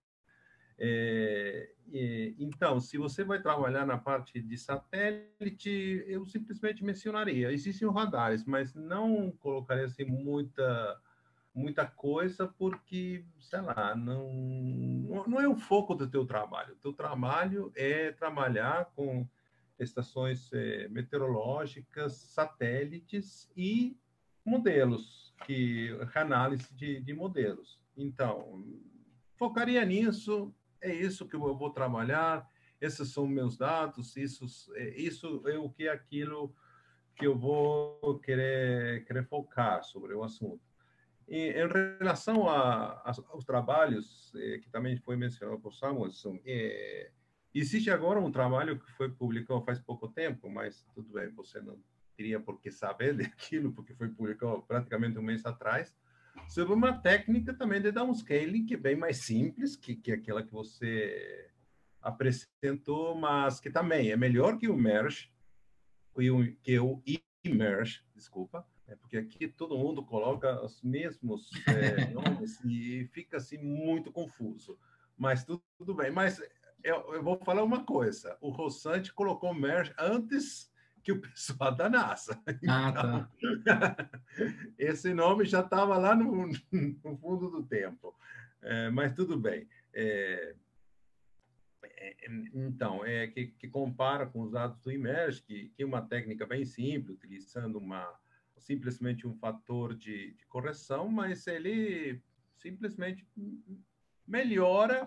[SPEAKER 6] Então, se você vai trabalhar na parte de satélite, eu simplesmente mencionaria, existem os radares, mas não colocaria assim muita coisa, porque, sei lá, não é o foco do teu trabalho. O teu trabalho é trabalhar com estações meteorológicas, satélites e modelos, análise de modelos. Então, focaria nisso, é isso que eu vou trabalhar, esses são meus dados, isso é o que é aquilo que eu vou querer focar sobre o assunto. E, em relação aos trabalhos, que também foi mencionado por Samuelson, existe agora um trabalho que foi publicado faz pouco tempo, mas tudo bem, você não teria por que saber daquilo, porque foi publicado praticamente um mês atrás, sobre uma técnica também de downscaling, que é bem mais simples que aquela que você apresentou, mas que também é melhor que o merge, que o emerge, desculpa, porque aqui todo mundo coloca os mesmos nomes e fica assim muito confuso. Mas tudo bem. Mas eu vou falar uma coisa: o Rossante colocou merge antes que o pessoal da NASA. Então, esse nome já estava lá no fundo do tempo. Mas tudo bem. Então, que compara com os dados do Emerge, que é uma técnica bem simples, utilizando simplesmente um fator de correção, mas ele simplesmente melhora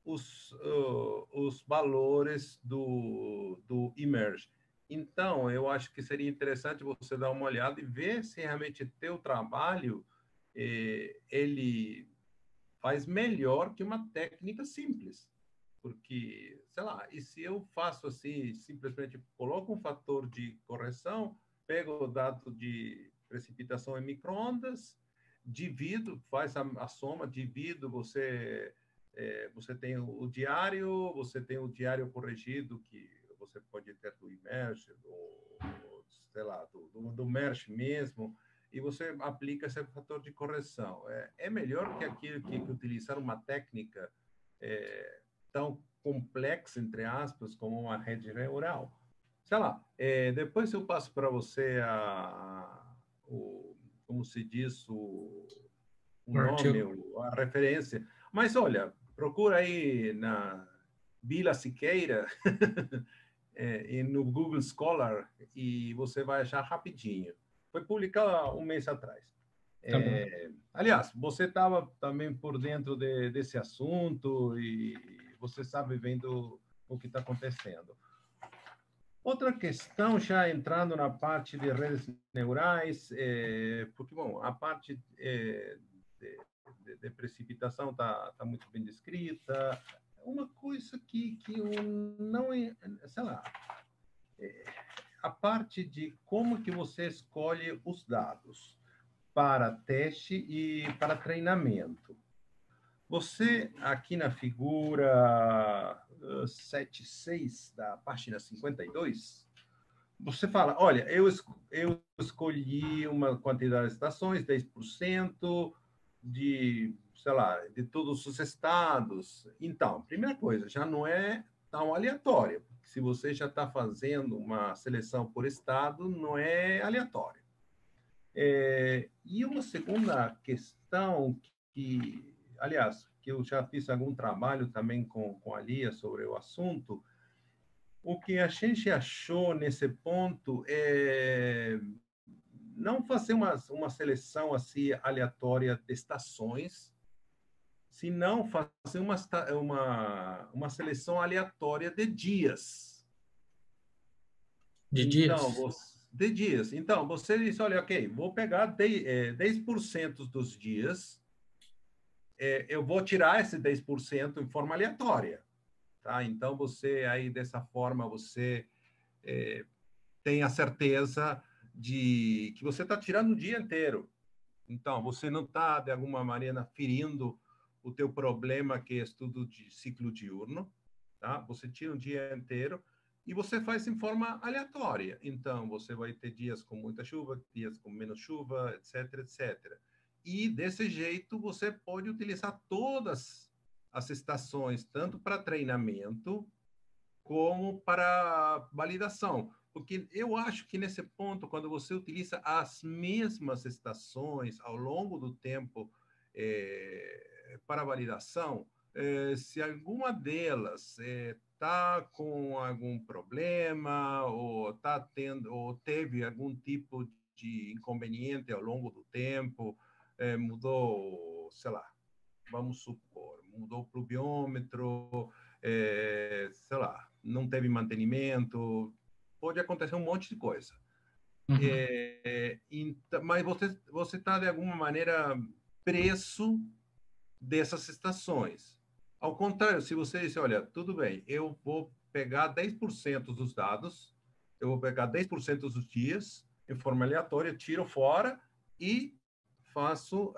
[SPEAKER 6] os valores do Emerge. Então, eu acho que seria interessante você dar uma olhada e ver se realmente teu trabalho ele faz melhor que uma técnica simples. Porque, sei lá, e se eu faço assim, simplesmente coloco um fator de correção, pego o dado de precipitação em micro-ondas, divido, faz a soma, divido, você tem o diário, você tem o diário corrigido, que você pode ter do Emerge, sei lá, do Merge mesmo, e você aplica esse fator de correção. É melhor que aquilo que utilizar uma técnica tão complexa, entre aspas, como uma rede neural. Sei lá, depois eu passo para você como se diz, o nome, a referência. Mas, olha, procura aí na Vila Siqueira e no Google Scholar e você vai achar rapidinho. Foi publicado um mês atrás. Aliás, você estava também por dentro desse assunto e você sabe vendo o que está acontecendo. Outra questão, já entrando na parte de redes neurais, porque, bom, a parte de precipitação está muito bem descrita. Uma coisa que eu não... sei lá... a parte de como que você escolhe os dados para teste e para treinamento. Você, aqui na figura 7.6 da página 52, você fala, olha, eu escolhi uma quantidade de estações, 10% sei lá, de todos os estados. Então, primeira coisa, já não é tão aleatória. Se você já está fazendo uma seleção por estado, não é aleatório. E uma segunda questão aliás, que eu já fiz algum trabalho também com a Lia sobre o assunto, o que a gente achou nesse ponto é não fazer uma seleção assim aleatória de estações, senão fazer uma seleção aleatória de dias.
[SPEAKER 2] De
[SPEAKER 6] dias. Então, você diz, olha, ok, vou pegar 10% dos dias, eu vou tirar esse 10% em forma aleatória. Tá? Então, você aí, dessa forma, você tem a certeza de que você está tirando o dia inteiro. Então, você não está, de alguma maneira, ferindo o teu problema, que é estudo de ciclo diurno. Tá? Você tira o dia inteiro e você faz em forma aleatória. Então, você vai ter dias com muita chuva, dias com menos chuva, etc, etc. E, desse jeito, você pode utilizar todas as estações, tanto para treinamento como para validação. Porque eu acho que, nesse ponto, quando você utiliza as mesmas estações ao longo do tempo para validação, se alguma delas está com algum problema ou teve algum tipo de inconveniente ao longo do tempo, mudou, sei lá, vamos supor, mudou o pluviômetro, sei lá, não teve mantenimento, pode acontecer um monte de coisa. Mas você está, de alguma maneira, preso dessas estações. Ao contrário, se você disser, olha, tudo bem, eu vou pegar 10% dos dados, eu vou pegar 10% dos dias, em forma aleatória, tiro fora e faço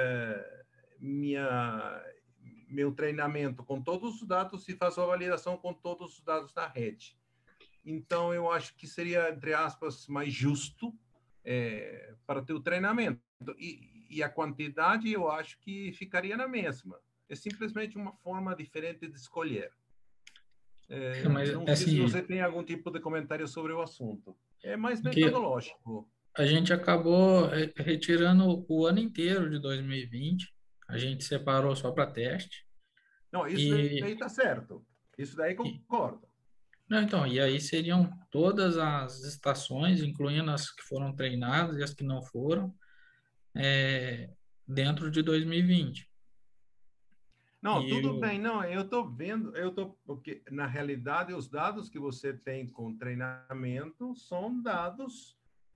[SPEAKER 6] meu treinamento com todos os dados e faço a validação com todos os dados da rede. Então, eu acho que seria, entre aspas, mais justo para ter o treinamento. E a quantidade, eu acho que ficaria na mesma. É simplesmente uma forma diferente de escolher.
[SPEAKER 2] Mas,
[SPEAKER 6] não sei
[SPEAKER 2] assim,
[SPEAKER 6] se você tem algum tipo de comentário sobre o assunto. É mais metodológico.
[SPEAKER 2] A gente acabou retirando o ano inteiro de 2020. A gente separou só para teste.
[SPEAKER 6] Não, isso daí está certo. Isso daí concordo.
[SPEAKER 2] Não, então, e aí seriam todas as estações, incluindo as que foram treinadas e as que não foram, dentro de 2020.
[SPEAKER 6] Não,
[SPEAKER 2] E
[SPEAKER 6] tudo bem. Não, eu estou vendo, porque na realidade os dados que você tem com treinamento são dados,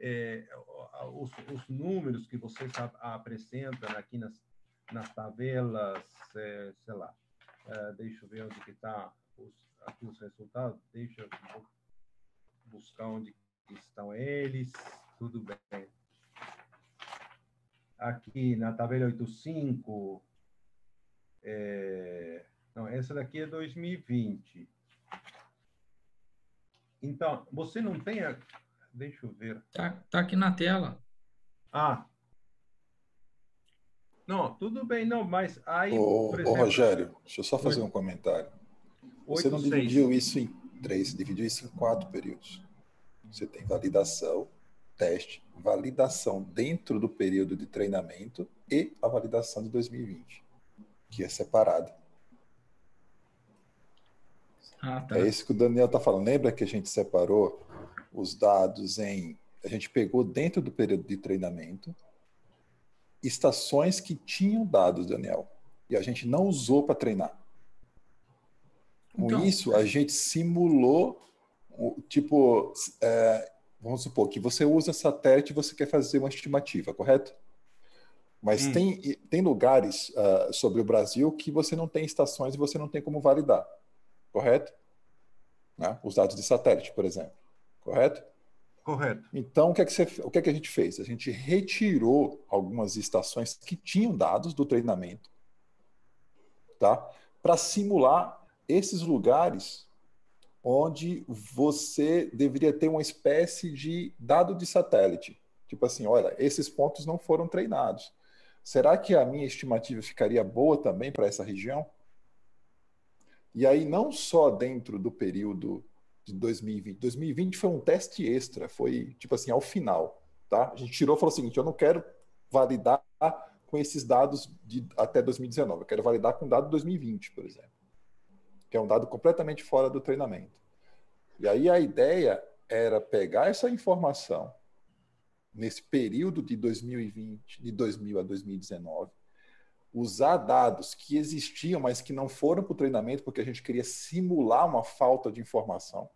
[SPEAKER 6] os números que vocês apresentam aqui nas tabelas, sei lá, deixa eu ver onde que está aqui os resultados, deixa eu buscar onde que estão eles, tudo bem. Aqui na tabela 85, não, essa daqui é 2020. Então, você não tem deixa eu ver.
[SPEAKER 2] tá aqui na tela.
[SPEAKER 6] Ah, não, tudo bem, não, mas aí, por
[SPEAKER 4] Ô,
[SPEAKER 6] exemplo...
[SPEAKER 4] Rogério, deixa eu só fazer um
[SPEAKER 6] 8,
[SPEAKER 4] comentário. Você não
[SPEAKER 6] 8, 6.
[SPEAKER 4] dividiu isso em 3, dividiu isso em 4 períodos. Você tem validação, teste, validação dentro do período de treinamento e a validação de 2020, que é separada.
[SPEAKER 2] Ah, tá.
[SPEAKER 4] É isso que o Daniel está falando. Lembra que a gente separou os dados em... A gente pegou dentro do período de treinamento estações que tinham dados, Daniel, e a gente não usou para treinar. Com
[SPEAKER 2] Então,
[SPEAKER 4] isso, a gente simulou, tipo, vamos supor que você usa satélite e você quer fazer uma estimativa, correto? Mas tem lugares sobre o Brasil que você não tem estações e você não tem como validar, correto? Né? Os dados de satélite, por exemplo, correto?
[SPEAKER 6] Correto.
[SPEAKER 4] Então, o que é que a gente fez? A gente retirou algumas estações que tinham dados do treinamento, tá? Para simular esses lugares onde você deveria ter uma espécie de dado de satélite. Tipo assim, olha, esses pontos não foram treinados. Será que a minha estimativa ficaria boa também para essa região? E aí, não só dentro do período de 2020. 2020 foi um teste extra, foi tipo assim, ao final. Tá? A gente tirou e falou o seguinte, eu não quero validar com esses dados de até 2019, eu quero validar com o dado de 2020, por exemplo, que é um dado completamente fora do treinamento. E aí a ideia era pegar essa informação nesse período de 2020, de 2000 a 2019, usar dados que existiam, mas que não foram para o treinamento, porque a gente queria simular uma falta de informação,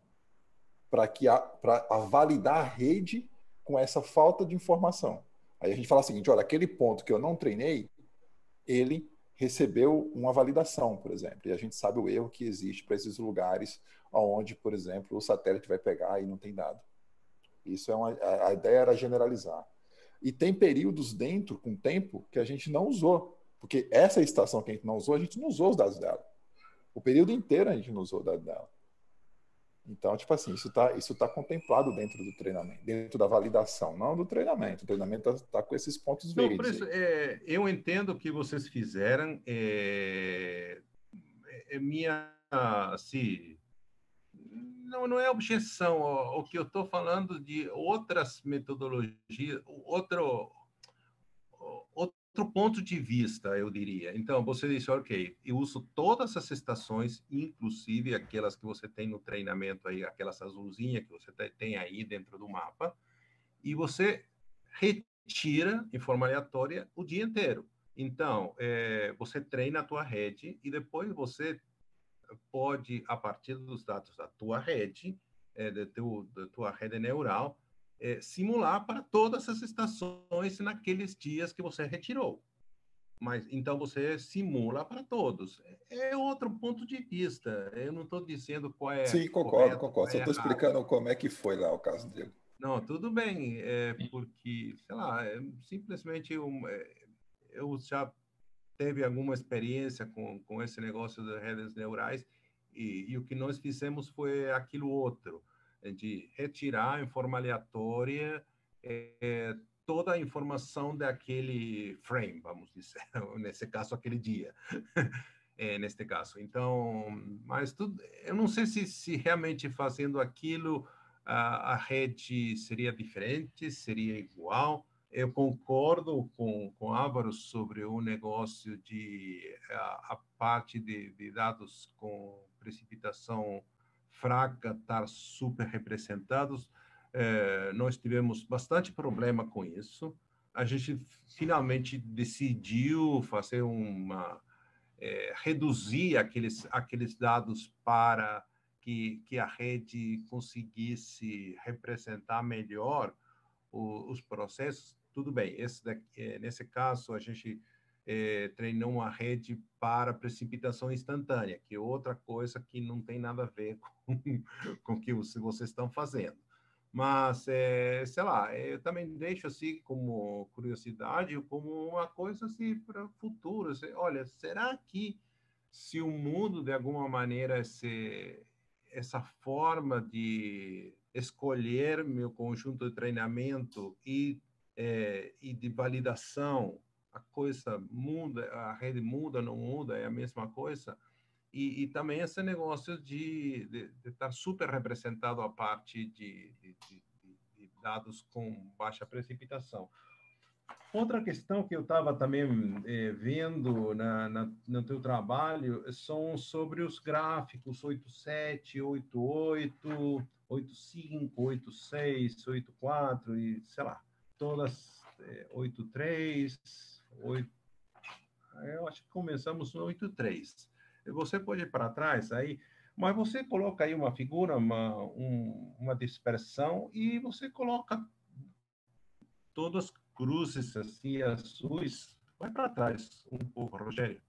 [SPEAKER 4] para validar a rede com essa falta de informação. Aí a gente fala o seguinte, olha, aquele ponto que eu não treinei, ele recebeu uma validação, por exemplo, e a gente sabe o erro que existe para esses lugares onde, por exemplo, o satélite vai pegar e não tem dado. Isso a ideia era generalizar. E tem períodos dentro, com tempo, que a gente não usou. Porque essa estação que a gente não usou, a gente não usou os dados dela. O período inteiro a gente não usou os dados dela. Então, tipo assim, isso tá contemplado dentro do treinamento, dentro da validação, não do treinamento. O treinamento tá com esses pontos
[SPEAKER 6] Não,
[SPEAKER 4] verdes.
[SPEAKER 6] por isso, eu entendo o que vocês fizeram. Minha, assim, não é objeção. O que eu estou falando de outras metodologias, outro ponto de vista, eu diria. Então, você disse, ok, eu uso todas as estações, inclusive aquelas que você tem no treinamento aí, aquelas azulzinhas que você tem aí dentro do mapa, e você retira em forma aleatória o dia inteiro. Então, você treina a tua rede e depois você pode, a partir dos dados da tua rede, da tua rede neural, simular para todas as estações naqueles dias que você retirou. Mas então você simula para todos. É outro ponto de vista. Eu não estou dizendo qual é
[SPEAKER 4] Sim, concordo,
[SPEAKER 6] correto,
[SPEAKER 4] concordo.
[SPEAKER 6] qual
[SPEAKER 4] Só
[SPEAKER 6] é
[SPEAKER 4] estou
[SPEAKER 6] errado.
[SPEAKER 4] explicando como é que foi lá o caso dele.
[SPEAKER 6] Não, tudo bem, porque, sei lá, simplesmente eu já teve alguma experiência com esse negócio das redes neurais e o que nós fizemos foi aquilo outro, de retirar em forma aleatória toda a informação daquele frame, vamos dizer, nesse caso, aquele dia, neste caso. Então, mas tudo, eu não sei se realmente fazendo aquilo a rede seria diferente, seria igual, Eu concordo com Álvaro sobre o negócio de a parte de dados com precipitação fraca estar super representados. Nós tivemos bastante problema com isso. A gente finalmente decidiu fazer reduzir aqueles dados para que a rede conseguisse representar melhor os processos. Tudo bem, nesse caso, a gente treinou uma rede para precipitação instantânea, que é outra coisa que não tem nada a ver com o que vocês estão fazendo. Mas, sei lá, eu também deixo assim como curiosidade, como uma coisa assim para o futuro. Olha, será que se o mundo, de alguma maneira, essa forma de escolher meu conjunto de treinamento e de validação, a coisa muda, a rede muda, não muda, é a mesma coisa. E também esse negócio de estar super representado a parte de dados com baixa precipitação. Outra questão que eu estava também vendo no teu trabalho são sobre os gráficos 87, 88, 85, 86, 84 e, sei lá, todas 83, 8... Eu acho que começamos no 83. Você pode ir para trás aí, mas você coloca aí uma figura, uma dispersão, e você coloca todas cruzes assim, azuis. Vai para trás um pouco, Rogério.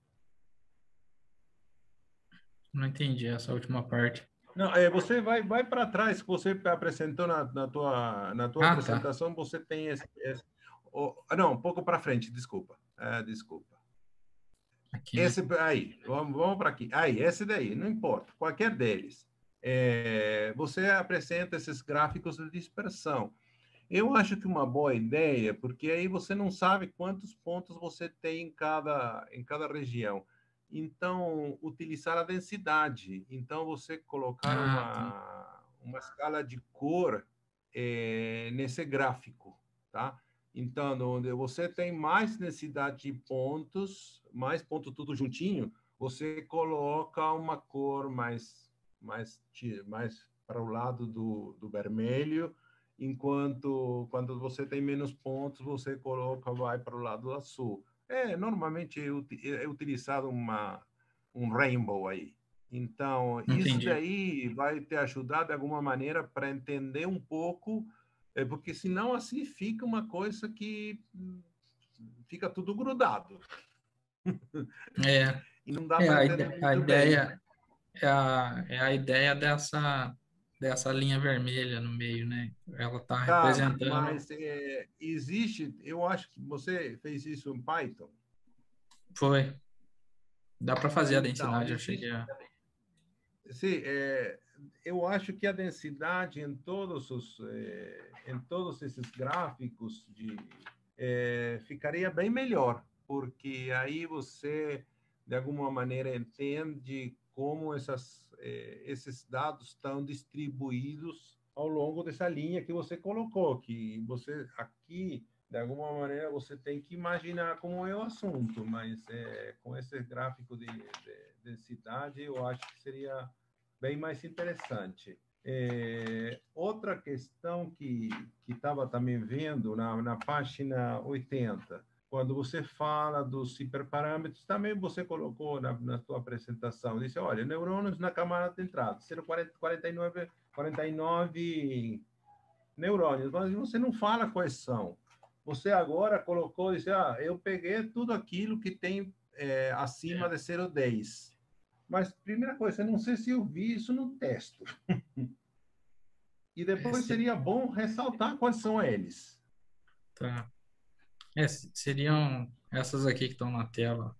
[SPEAKER 2] Não entendi essa última parte.
[SPEAKER 6] Não, você vai para trás, que você apresentou na tua apresentação, tá. Você tem não, um pouco para frente, desculpa. Desculpa.
[SPEAKER 2] Aqui, né?
[SPEAKER 6] Esse aí, vamos para aqui. Aí, esse daí, não importa, qualquer deles. Você apresenta esses gráficos de dispersão. Eu acho que uma boa ideia, porque aí você não sabe quantos pontos você tem em cada região. Então, utilizar a densidade. Então, você colocar uma escala de cor nesse gráfico, tá? Então, onde você tem mais densidade de pontos, mais ponto tudo juntinho, você coloca uma cor mais para o lado do vermelho, enquanto quando você tem menos pontos, você vai para o lado do azul. Normalmente é utilizado um rainbow aí. Então,
[SPEAKER 2] Entendi.
[SPEAKER 6] isso daí vai te ajudar de alguma maneira para entender um pouco, porque senão assim fica uma coisa que fica tudo grudado. E não dá para entender
[SPEAKER 2] a
[SPEAKER 6] muito
[SPEAKER 2] ideia
[SPEAKER 6] bem.
[SPEAKER 2] é a ideia dessa linha vermelha no meio, né? Ela está representando.
[SPEAKER 6] Mas existe, eu acho que você fez isso em Python.
[SPEAKER 2] Foi. Dá para fazer a
[SPEAKER 6] Então,
[SPEAKER 2] densidade, eu cheguei a...
[SPEAKER 6] Sim, eu acho que a densidade em todos esses gráficos ficaria bem melhor, porque aí você, de alguma maneira, entende como esses dados estão distribuídos ao longo dessa linha que você colocou, que você aqui, de alguma maneira, você tem que imaginar como é o assunto, mas com esse gráfico de densidade, eu acho que seria bem mais interessante. Outra questão que estava também vendo na página 80, quando você fala dos hiperparâmetros, também você colocou na sua apresentação, disse, olha, neurônios na camada de entrada, 49 neurônios, mas você não fala quais são. Você agora colocou, disse, eu peguei tudo aquilo que tem acima de 0,10. Mas, primeira coisa, eu não sei se eu vi isso no texto. E depois seria bom ressaltar quais são eles.
[SPEAKER 2] Tá. Seriam essas aqui que estão na tela.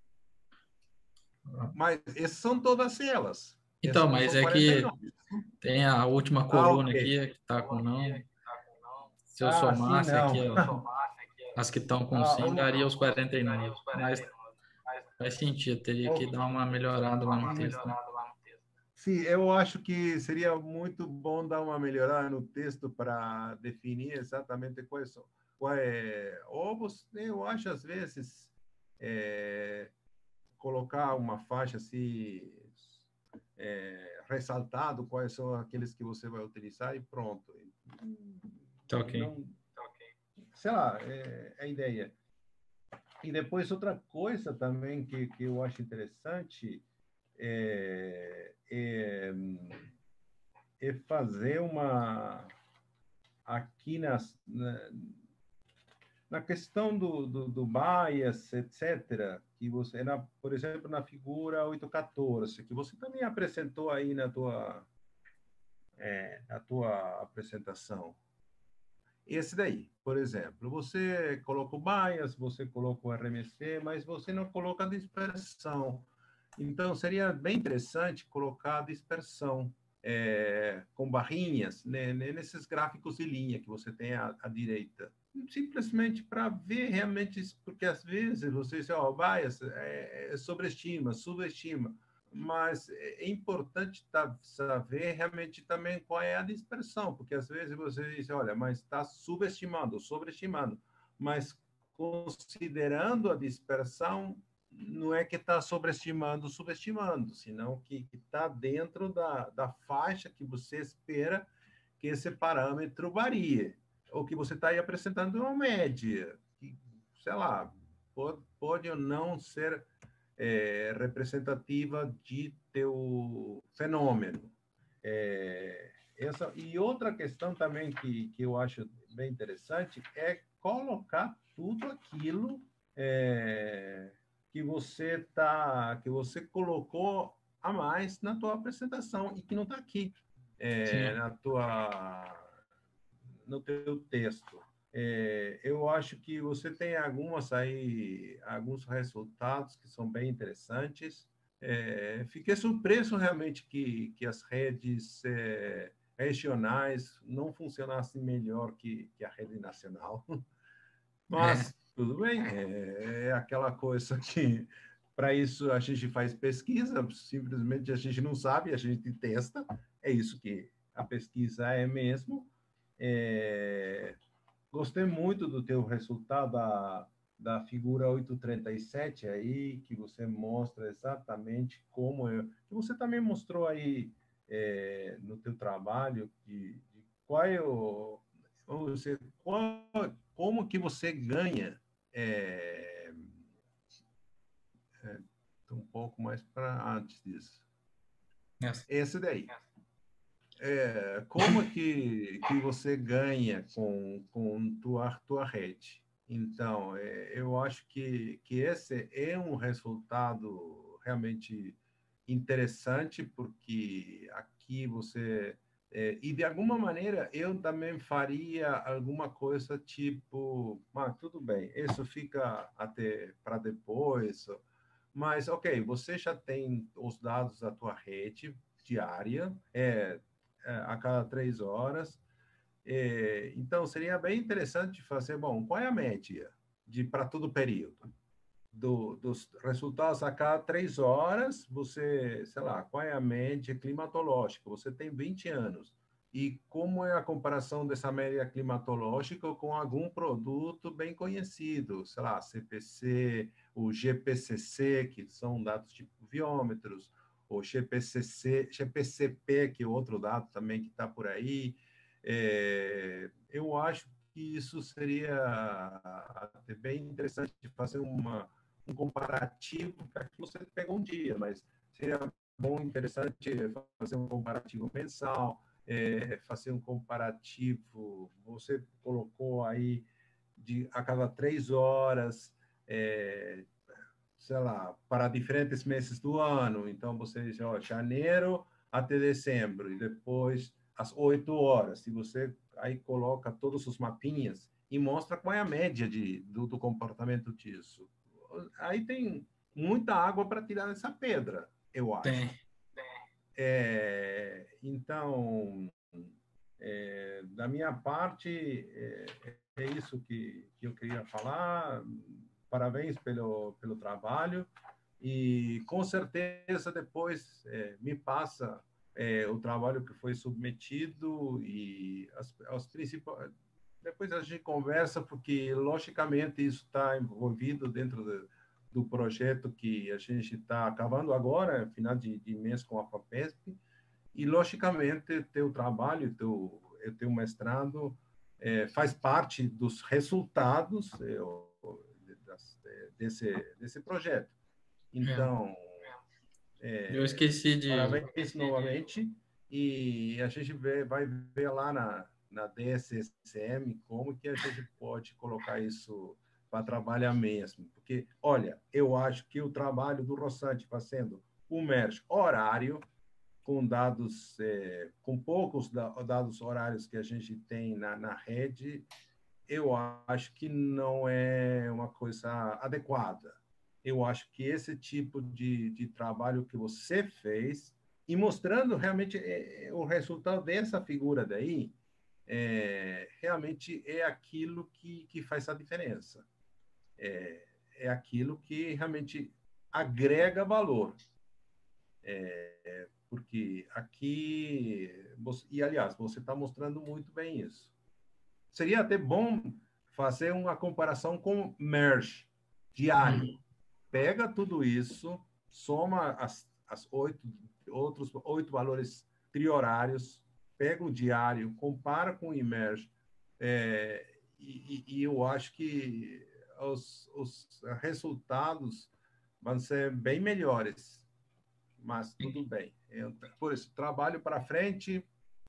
[SPEAKER 6] Mas essas são todas elas.
[SPEAKER 2] Então, mas é 49. Que tem a última coluna
[SPEAKER 6] okay.
[SPEAKER 2] aqui que está com não. Se eu somasse
[SPEAKER 6] sim,
[SPEAKER 2] aqui, as que estão com sim, daria os 49. Mas faz sentido, teria que dar uma melhorada lá no texto. Né?
[SPEAKER 6] Sim, eu acho que seria muito bom dar uma melhorada no texto para definir exatamente quais são. Ou você, eu acho, às vezes, colocar uma faixa assim, ressaltado quais são aqueles que você vai utilizar e pronto.
[SPEAKER 2] Tá ok.
[SPEAKER 6] Não, sei lá, é a ideia. E depois outra coisa também que eu acho interessante é fazer uma aqui na questão do bias, etc., que você, por exemplo, na figura 814, que você também apresentou aí na tua apresentação. Esse daí, por exemplo, você coloca o bias, você coloca o RMC, mas você não coloca a dispersão. Então, seria bem interessante colocar a dispersão com barrinhas, né, nesses gráficos de linha que você tem à direita. Simplesmente para ver realmente, porque às vezes você diz, ó, bias sobreestima, subestima, mas é importante saber realmente também qual é a dispersão, porque às vezes você diz, olha, mas está subestimando, sobreestimando, mas considerando a dispersão, não é que está sobreestimando, subestimando, senão que está dentro da faixa que você espera que esse parâmetro varie. O que você está aí apresentando é uma média, que, sei lá, pode ou não ser representativa de teu fenômeno. E outra questão também que eu acho bem interessante é colocar tudo aquilo que você colocou a mais na tua apresentação e que não está aqui no teu texto. Eu acho que você tem alguns resultados que são bem interessantes. Fiquei surpreso realmente que as redes regionais não funcionassem melhor que a rede nacional. Mas tudo bem, é aquela coisa que para isso a gente faz pesquisa, simplesmente a gente não sabe, a gente testa, é isso que a pesquisa é mesmo. Gostei muito do teu resultado da figura 837 aí, que você mostra exatamente como que você também mostrou aí no teu trabalho de qual é como que você ganha um pouco mais para antes disso. Esse daí. Como que você ganha com tua rede? Então, eu acho que esse é um resultado realmente interessante, porque aqui você... e, de alguma maneira, eu também faria alguma coisa tipo... tudo bem, isso fica até para depois, mas, ok, você já tem os dados da tua rede diária, a cada 3 horas. Então, seria bem interessante fazer, bom, qual é a média para todo o período? Dos resultados a cada 3 horas, você, sei lá, qual é a média climatológica? Você tem 20 anos. E como é a comparação dessa média climatológica com algum produto bem conhecido? Sei lá, CPC, o GPCC, que são dados tipo viômetros, o GPCP, que é outro dado também que está por aí. Eu acho que isso seria até bem interessante de fazer um comparativo, para que você pega um dia, mas seria bom, interessante fazer um comparativo mensal, fazer um comparativo, você colocou aí a cada 3 horas, sei lá, para diferentes meses do ano. Então, você diz, ó, janeiro até dezembro, e depois às 8 horas. Se você aí coloca todos os mapinhas e mostra qual é a média do comportamento disso. Aí tem muita água para tirar dessa pedra, eu acho. Então, da minha parte, é isso que eu queria falar. Parabéns pelo trabalho e, com certeza, depois me passa o trabalho que foi submetido e as principais... depois a gente conversa, porque, logicamente, isso está envolvido dentro do projeto que a gente está acabando agora, final de mês com a FAPESP, e, logicamente, teu trabalho, teu mestrado, faz parte dos resultados desse projeto. Então,
[SPEAKER 2] eu esqueci de...
[SPEAKER 6] parabéns novamente, e a gente vai ver lá na DSSM como que a gente pode colocar isso para trabalhar mesmo. Porque, olha, eu acho que o trabalho do Rossante fazendo o merge horário, com dados, com poucos dados horários que a gente tem na rede, eu acho que não é uma coisa adequada. Eu acho que esse tipo de trabalho que você fez, e mostrando realmente o resultado dessa figura daí, realmente é aquilo que faz a diferença. É aquilo que realmente agrega valor. Porque aqui, e aliás, você está mostrando muito bem isso. Seria até bom fazer uma comparação com merge diário. Pega tudo isso, soma as outros 8 valores triorários, pega o diário, compara com o emerge, e eu acho que os resultados vão ser bem melhores. Mas tudo bem. Por isso, trabalho para frente,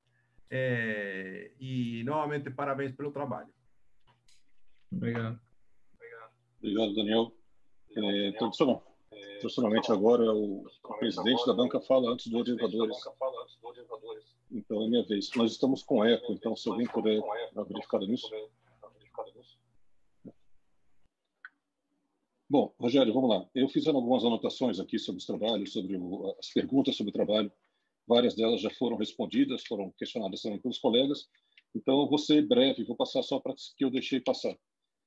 [SPEAKER 6] e novamente parabéns pelo trabalho.
[SPEAKER 2] Obrigado.
[SPEAKER 1] Obrigado, Daniel. Tradicionalmente agora o presidente da banca fala antes do orientadores. Então é minha vez. Nós estamos com eco, então se alguém puder verificar nisso. Bom, Rogério, vamos lá. Eu fiz algumas anotações aqui sobre os trabalhos, sobre as perguntas sobre o trabalho. Várias delas já foram respondidas, foram questionadas também pelos colegas. Então, eu vou ser breve, vou passar só para que eu deixei passar.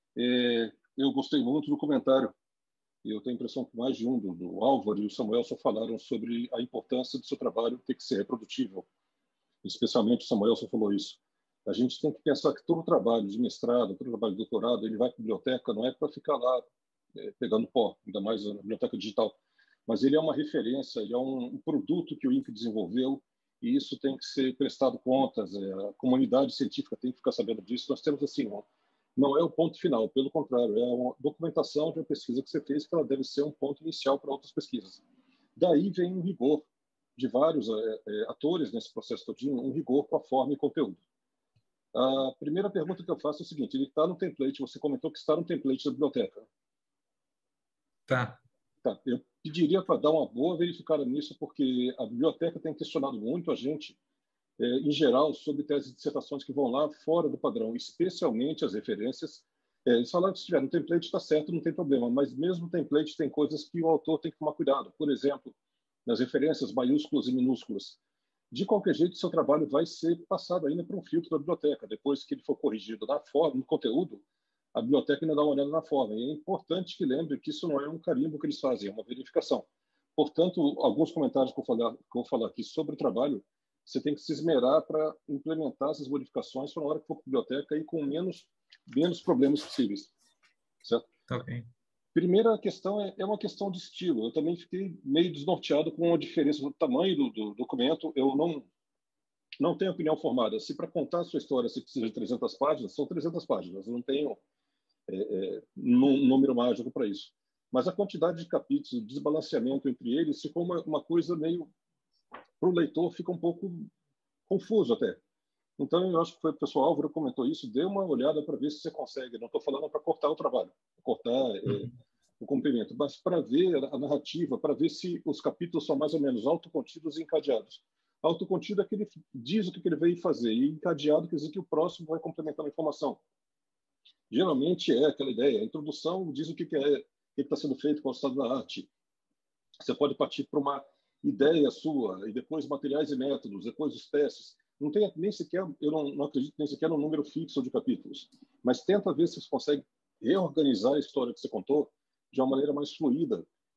[SPEAKER 1] Eu gostei muito do comentário. Eu tenho a impressão que mais de um, do Álvaro e o Samuel, só falaram sobre a importância do seu trabalho ter que ser reprodutível. Especialmente o Samuel só falou isso. A gente tem que pensar que todo trabalho de mestrado, todo trabalho de doutorado, ele vai para a biblioteca, não é para ficar lá pegando pó, ainda mais na biblioteca digital. Mas ele é uma referência, ele é um produto que o INPE desenvolveu, e isso tem que ser prestado contas, a comunidade científica tem que ficar sabendo disso. Nós temos assim, não é o ponto final, pelo contrário, é uma documentação de uma pesquisa que você fez, que ela deve ser um ponto inicial para outras pesquisas. Daí vem um rigor de vários atores nesse processo todinho, um rigor com a forma e conteúdo. A primeira pergunta que eu faço é o seguinte: ele está no template, você comentou que está no template da biblioteca.
[SPEAKER 2] Tá.
[SPEAKER 1] Eu pediria para dar uma boa verificada nisso, porque a biblioteca tem questionado muito a gente, em geral, sobre teses e dissertações que vão lá fora do padrão, especialmente as referências. Eles falaram que se tiver no template está certo, não tem problema, mas mesmo no template tem coisas que o autor tem que tomar cuidado. Por exemplo, nas referências maiúsculas e minúsculas. De qualquer jeito, seu trabalho vai ser passado ainda para um filtro da biblioteca. Depois que ele for corrigido na forma, no conteúdo, a biblioteca ainda dá uma olhada na forma. E é importante que lembre que isso não é um carimbo que eles fazem, é uma verificação. Portanto, alguns comentários que eu vou falar aqui sobre o trabalho, você tem que se esmerar para implementar essas modificações para na hora que for para a biblioteca e com menos problemas possíveis. Certo?
[SPEAKER 2] Ok.
[SPEAKER 1] Primeira questão é uma questão de estilo. Eu também fiquei meio desnorteado com a diferença do tamanho do documento. Eu não tenho opinião formada. Se para contar a sua história você precisa de 300 páginas, são 300 páginas. Eu não tenho número mágico para isso. Mas a quantidade de capítulos, o desbalanceamento entre eles, ficou uma coisa meio... Para o leitor, fica um pouco confuso até. Então, eu acho que foi o pessoal Álvaro comentou isso, dê uma olhada para ver se você consegue. Não estou falando para cortar o trabalho, cortar o comprimento, mas para ver a narrativa, para ver se os capítulos são mais ou menos autocontidos e encadeados. Autocontido é que ele diz o que ele veio fazer, e encadeado quer dizer que o próximo vai complementando a informação. Geralmente é aquela ideia, a introdução diz o que está sendo feito com o estado da arte. Você pode partir para uma ideia sua, e depois materiais e métodos, depois os testes. Não tem nem sequer, eu não acredito nem sequer no número fixo de capítulos, mas tenta ver se você consegue reorganizar a história que você contou de uma maneira mais fluida,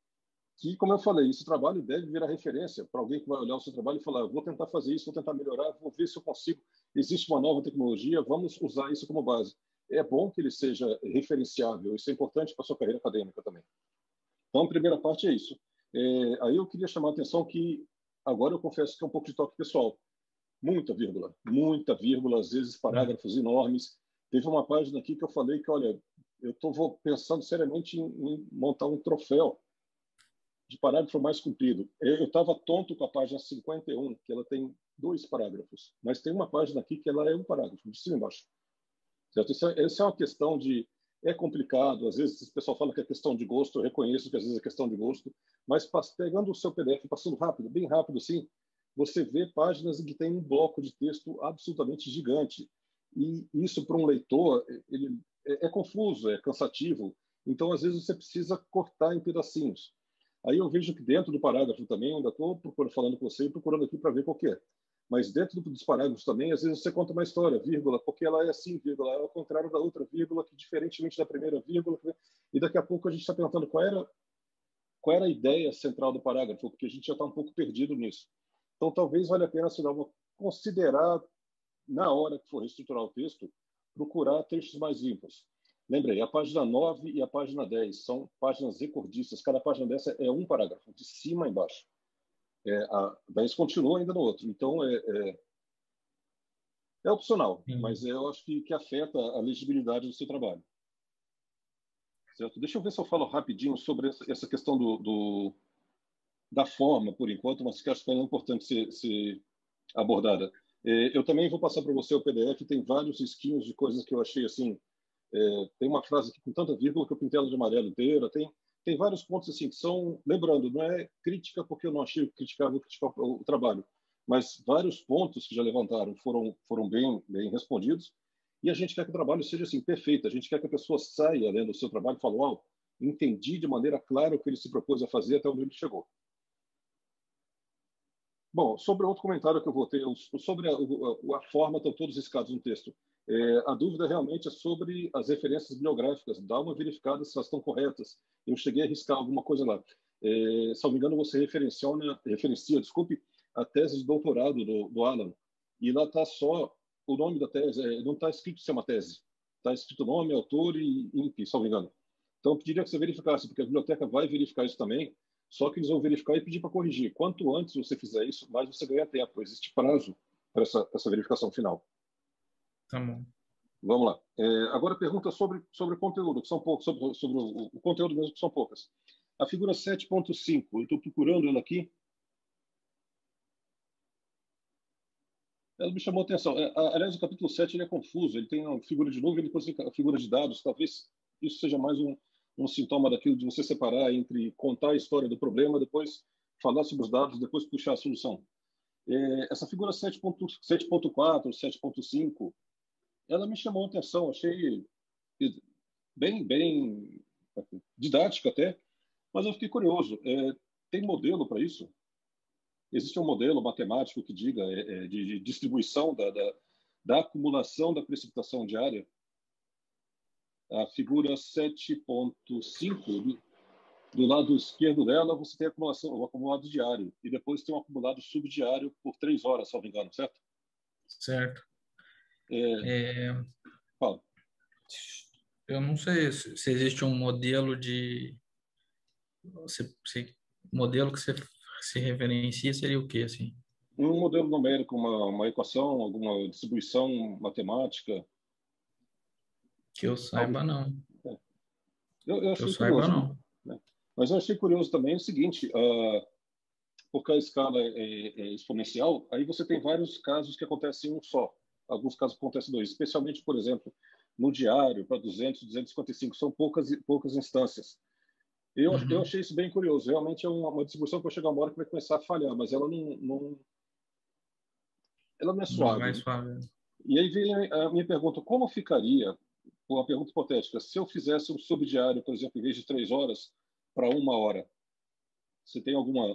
[SPEAKER 1] que, como eu falei, esse trabalho deve virar referência para alguém que vai olhar o seu trabalho e falar: vou tentar fazer isso, vou tentar melhorar, vou ver se eu consigo. Existe uma nova tecnologia, vamos usar isso como base. É bom que ele seja referenciável, isso é importante para a sua carreira acadêmica também. Então, a primeira parte é isso. Aí eu queria chamar a atenção que, agora eu confesso que é um pouco de toque pessoal. Muita vírgula, às vezes parágrafos enormes. Teve uma página aqui que eu falei que, olha, eu estou pensando seriamente em montar um troféu de parágrafo mais comprido. Eu estava tonto com a página 51, que ela tem 2 parágrafos, mas tem uma página aqui que ela é um parágrafo, de cima e embaixo. Certo? Essa é uma questão de... É complicado, às vezes o pessoal fala que é questão de gosto, eu reconheço que às vezes é questão de gosto, mas pegando o seu PDF, passando rápido, bem rápido assim, você vê páginas em que tem um bloco de texto absolutamente gigante. E isso, para um leitor, ele é confuso, é cansativo. Então, às vezes, você precisa cortar em pedacinhos. Aí eu vejo que dentro do parágrafo também, eu ainda estou falando com você e procurando aqui para ver qual que é. Mas dentro dos parágrafos também, às vezes você conta uma história, vírgula, porque ela é assim, vírgula, é ao contrário da outra vírgula, que diferentemente da primeira vírgula. E daqui a pouco a gente está perguntando qual era a ideia central do parágrafo, porque a gente já está um pouco perdido nisso. Então, talvez valha a pena considerar, na hora que for reestruturar o texto, procurar textos mais limpos. Lembrei, a página 9 e a página 10 são páginas recordistas. Cada página dessa é um parágrafo, de cima a embaixo. A 10 continua ainda no outro. Então, é opcional, mas eu acho que afeta a legibilidade do seu trabalho. Certo? Deixa eu ver se eu falo rapidinho sobre essa questão da forma, por enquanto, mas que acho que é importante ser abordada. Eu também vou passar para você o PDF, tem vários risquinhos de coisas que eu achei assim. Tem uma frase aqui com tanta vírgula que eu pintei ela de amarelo inteira. Tem vários pontos assim que são, lembrando, não é crítica porque eu não achei criticável criticar o trabalho, mas vários pontos que já levantaram foram bem respondidos. E a gente quer que o trabalho seja assim perfeito. A gente quer que a pessoa saia lendo o seu trabalho e fale: uau, entendi de maneira clara o que ele se propôs a fazer até onde ele chegou. Bom, sobre outro comentário que eu vou ter, sobre a forma, estão todos riscados no texto. A dúvida realmente é sobre as referências bibliográficas. Dá uma verificada se elas estão corretas. Eu cheguei a riscar alguma coisa lá. Se não me engano, você referencia, desculpe, a tese de doutorado do Alan. E lá está só o nome da tese. Não está escrito se é uma tese. Está escrito nome, autor e INPE, se não me engano. Então, eu pediria que você verificasse, porque a biblioteca vai verificar isso também. Só que eles vão verificar e pedir para corrigir. Quanto antes você fizer isso, mais você ganha tempo. Existe prazo para essa verificação final.
[SPEAKER 2] Tá bom.
[SPEAKER 1] Vamos lá. Agora pergunta sobre o conteúdo, que são poucos, sobre o conteúdo mesmo, que são poucas. A figura 7.5, eu estou procurando ela aqui. Ela me chamou a atenção. Aliás, o capítulo 7 ele é confuso. Ele tem uma figura de nuvem e depois tem a figura de dados. Talvez isso seja mais um sintoma daquilo de você separar entre contar a história do problema, depois falar sobre os dados, depois puxar a solução. Essa figura 7.4, 7.5, ela me chamou a atenção, achei bem didática até, mas eu fiquei curioso. Tem modelo para isso? Existe um modelo matemático que diga de distribuição da acumulação da precipitação diária? A figura 7.5, do lado esquerdo dela, você tem o acumulado diário. E depois tem um acumulado subdiário por 3 horas, se não me engano, certo?
[SPEAKER 2] Certo.
[SPEAKER 1] Fala.
[SPEAKER 2] Eu não sei se existe um modelo modelo que você se referencia seria o quê, assim?
[SPEAKER 1] Um modelo numérico, uma equação, alguma distribuição matemática.
[SPEAKER 2] Que eu saiba, não.
[SPEAKER 1] Eu
[SPEAKER 2] que eu
[SPEAKER 1] achei
[SPEAKER 2] saiba,
[SPEAKER 1] curioso,
[SPEAKER 2] não.
[SPEAKER 1] né? Mas eu achei curioso também o seguinte, porque a escala é exponencial, aí você tem vários casos que acontecem em um só. Alguns casos acontecem 2, especialmente, por exemplo, no diário, para 200, 255, são poucas instâncias. Eu achei isso bem curioso. Realmente é uma distribuição que vai chegar uma hora que vai começar a falhar, mas ela não é suave.
[SPEAKER 2] Não é suave.
[SPEAKER 1] E aí vem a minha pergunta: como ficaria, uma pergunta hipotética, se eu fizesse um subdiário, por exemplo, em vez de 3 horas, para 1 hora? Você tem alguma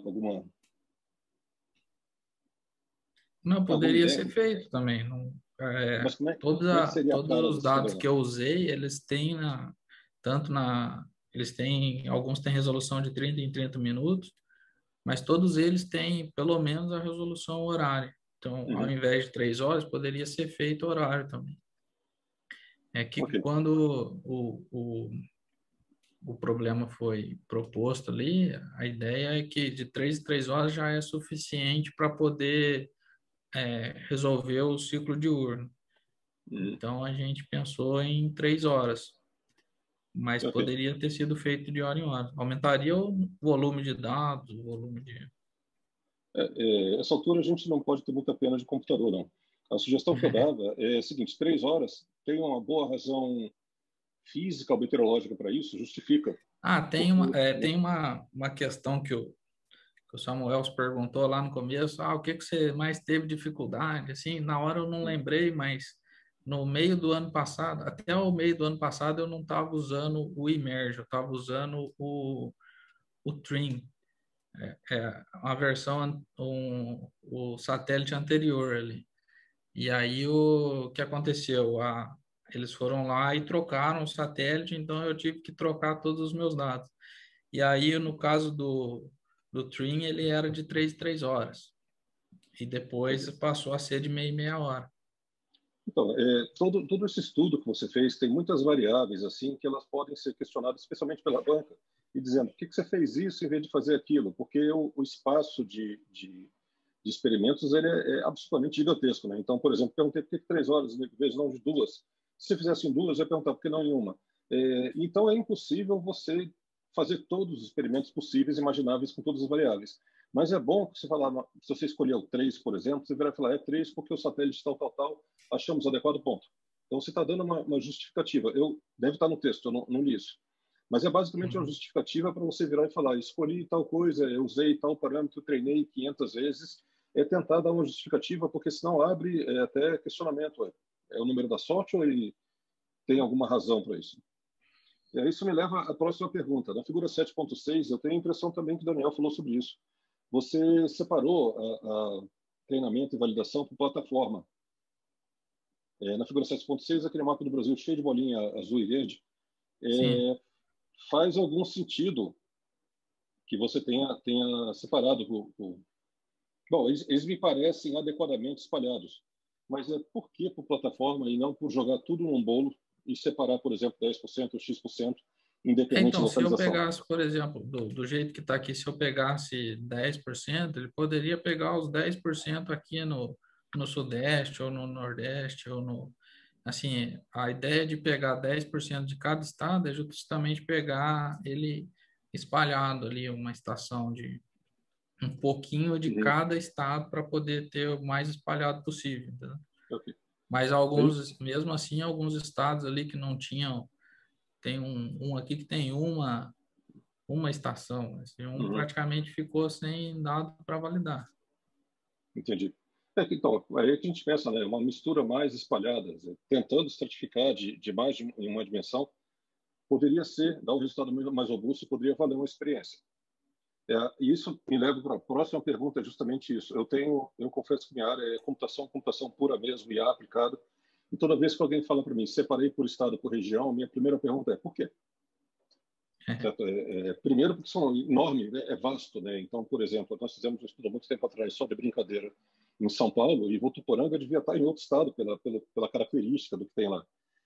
[SPEAKER 2] Não, poderia ser feito também. Não,
[SPEAKER 1] Mas como é que
[SPEAKER 2] todos
[SPEAKER 1] seria a cara
[SPEAKER 2] os
[SPEAKER 1] desse
[SPEAKER 2] dados
[SPEAKER 1] problema?
[SPEAKER 2] que eu usei, eles têm tanto alguns têm resolução de 30 em 30 minutos, mas todos eles têm pelo menos a resolução horária. Então, ao invés de 3 horas, poderia ser feito horário também. É que quando o problema foi proposto ali, a ideia é que de 3 em 3 horas já é suficiente para poder resolver o ciclo diurno. Então, a gente pensou em 3 horas, mas poderia ter sido feito de hora em hora. Aumentaria o volume de dados, o volume de...
[SPEAKER 1] Essa altura a gente não pode ter muita pena de computador, não. A sugestão que eu dava é a seguinte: 3 horas tem uma boa razão física ou meteorológica para isso, justifica.
[SPEAKER 2] Tem uma questão que o Samuel se perguntou lá no começo, o que você mais teve dificuldade? Assim, na hora eu não lembrei, mas no meio do ano passado, até o meio do ano passado, eu não estava usando o Emerge, eu estava usando o Trim, uma versão, o satélite anterior ali. E aí o que aconteceu? Eles foram lá e trocaram o satélite, então eu tive que trocar todos os meus dados. E aí, no caso do Trim, ele era de 3 em 3 horas. E depois passou a ser de meia em meia hora.
[SPEAKER 1] Então, todo esse estudo que você fez tem muitas variáveis assim que elas podem ser questionadas, especialmente pela banca, e dizendo: por que você fez isso em vez de fazer aquilo? Porque o espaço de experimentos ele é absolutamente gigantesco, né? Então, por exemplo, perguntei por que 3 horas em vez não de 2. Se você fizesse em 2, eu ia perguntar por que não em uma. Então, é impossível você fazer todos os experimentos possíveis e imagináveis com todas as variáveis. Mas é bom que você falar, se você escolheu 3, por exemplo, você vai falar 3 porque o satélite tal, achamos o adequado ponto. Então, você está dando uma justificativa. Deve estar no texto, eu não li isso. Mas é basicamente uma justificativa para você virar e falar: escolhi tal coisa, eu usei tal parâmetro, treinei 500 vezes. É tentar dar uma justificativa, porque senão abre até questionamento. É o número da sorte ou ele tem alguma razão para isso? Isso me leva à próxima pergunta. Na figura 7.6, eu tenho a impressão também que o Daniel falou sobre isso. Você separou a treinamento e validação por plataforma. Na figura 7.6, aquele mapa do Brasil cheio de bolinha azul e verde, faz algum sentido que você tenha separado. Bom, eles me parecem adequadamente espalhados, mas por que por plataforma e não por jogar tudo num bolo e separar, por exemplo, 10% ou X%, independente da localização?
[SPEAKER 2] Se eu pegasse, por exemplo, do jeito que está aqui, se eu pegasse 10%, ele poderia pegar os 10% aqui no Sudeste, ou no Nordeste, ou no... Assim, a ideia de pegar 10% de cada estado é justamente pegar ele espalhado ali, uma estação de um pouquinho de cada estado para poder ter o mais espalhado possível. Entendeu? Mas mesmo assim, alguns estados ali que não tinham, tem um aqui que tem uma estação, assim, praticamente ficou sem dado para validar.
[SPEAKER 1] Entendi. Então, aí que a gente pensa, né, uma mistura mais espalhada, tentando estratificar de mais em uma dimensão, poderia dar um resultado mais robusto e poderia valer uma experiência. E isso me leva para a próxima pergunta, é justamente isso. Eu confesso que minha área é computação pura mesmo, e aplicada. E toda vez que alguém fala para mim, separei por estado, por região, minha primeira pergunta é: por quê? Primeiro, porque são enormes, né? É vasto, né? Então, por exemplo, nós fizemos um estudo há muito tempo atrás, só de brincadeira, em São Paulo, e Votuporanga devia estar em outro estado, pela característica do que tem lá.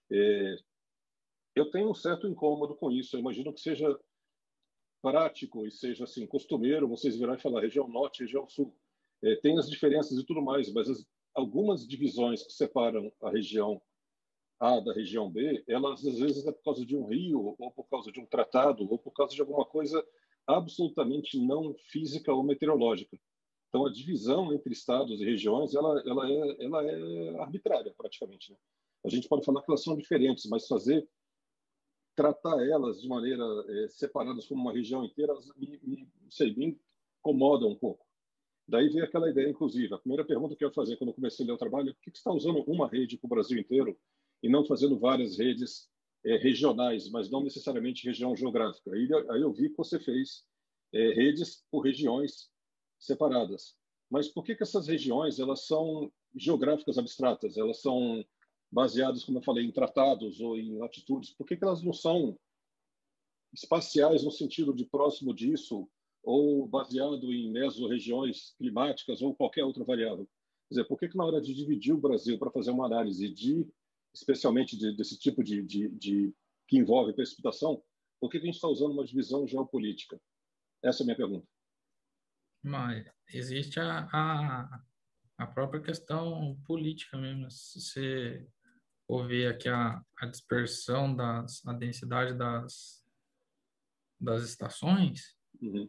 [SPEAKER 1] Eu tenho um certo incômodo com isso. Eu imagino que seja prático e seja assim costumeiro vocês virarem e falar região norte, região sul. Tem as diferenças e tudo mais, mas algumas divisões que separam a região A da região B, elas às vezes é por causa de um rio, ou por causa de um tratado, ou por causa de alguma coisa absolutamente não física ou meteorológica. Então, a divisão entre estados e regiões, ela é arbitrária, praticamente, né? A gente pode falar que elas são diferentes, mas tratar elas de maneira separadas como uma região inteira, elas me incomodam um pouco. Daí veio aquela ideia, inclusive. A primeira pergunta que eu ia fazer quando eu comecei a ler o trabalho: por que você está usando uma rede para o Brasil inteiro e não fazendo várias redes regionais, mas não necessariamente região geográfica? Aí eu vi que você fez redes por regiões separadas. Mas por que essas regiões elas são geográficas abstratas? Elas são baseadas, como eu falei, em tratados ou em latitudes. Por que elas não são espaciais no sentido de próximo disso, ou baseado em mesorregiões climáticas ou qualquer outra variável? Quer dizer, por que na hora de dividir o Brasil para fazer uma análise especialmente desse tipo que envolve precipitação, por que a gente está usando uma divisão geopolítica? Essa é a minha pergunta.
[SPEAKER 2] Mas existe a própria questão política mesmo. Se você for ver aqui a dispersão, a densidade das estações,
[SPEAKER 1] Uhum.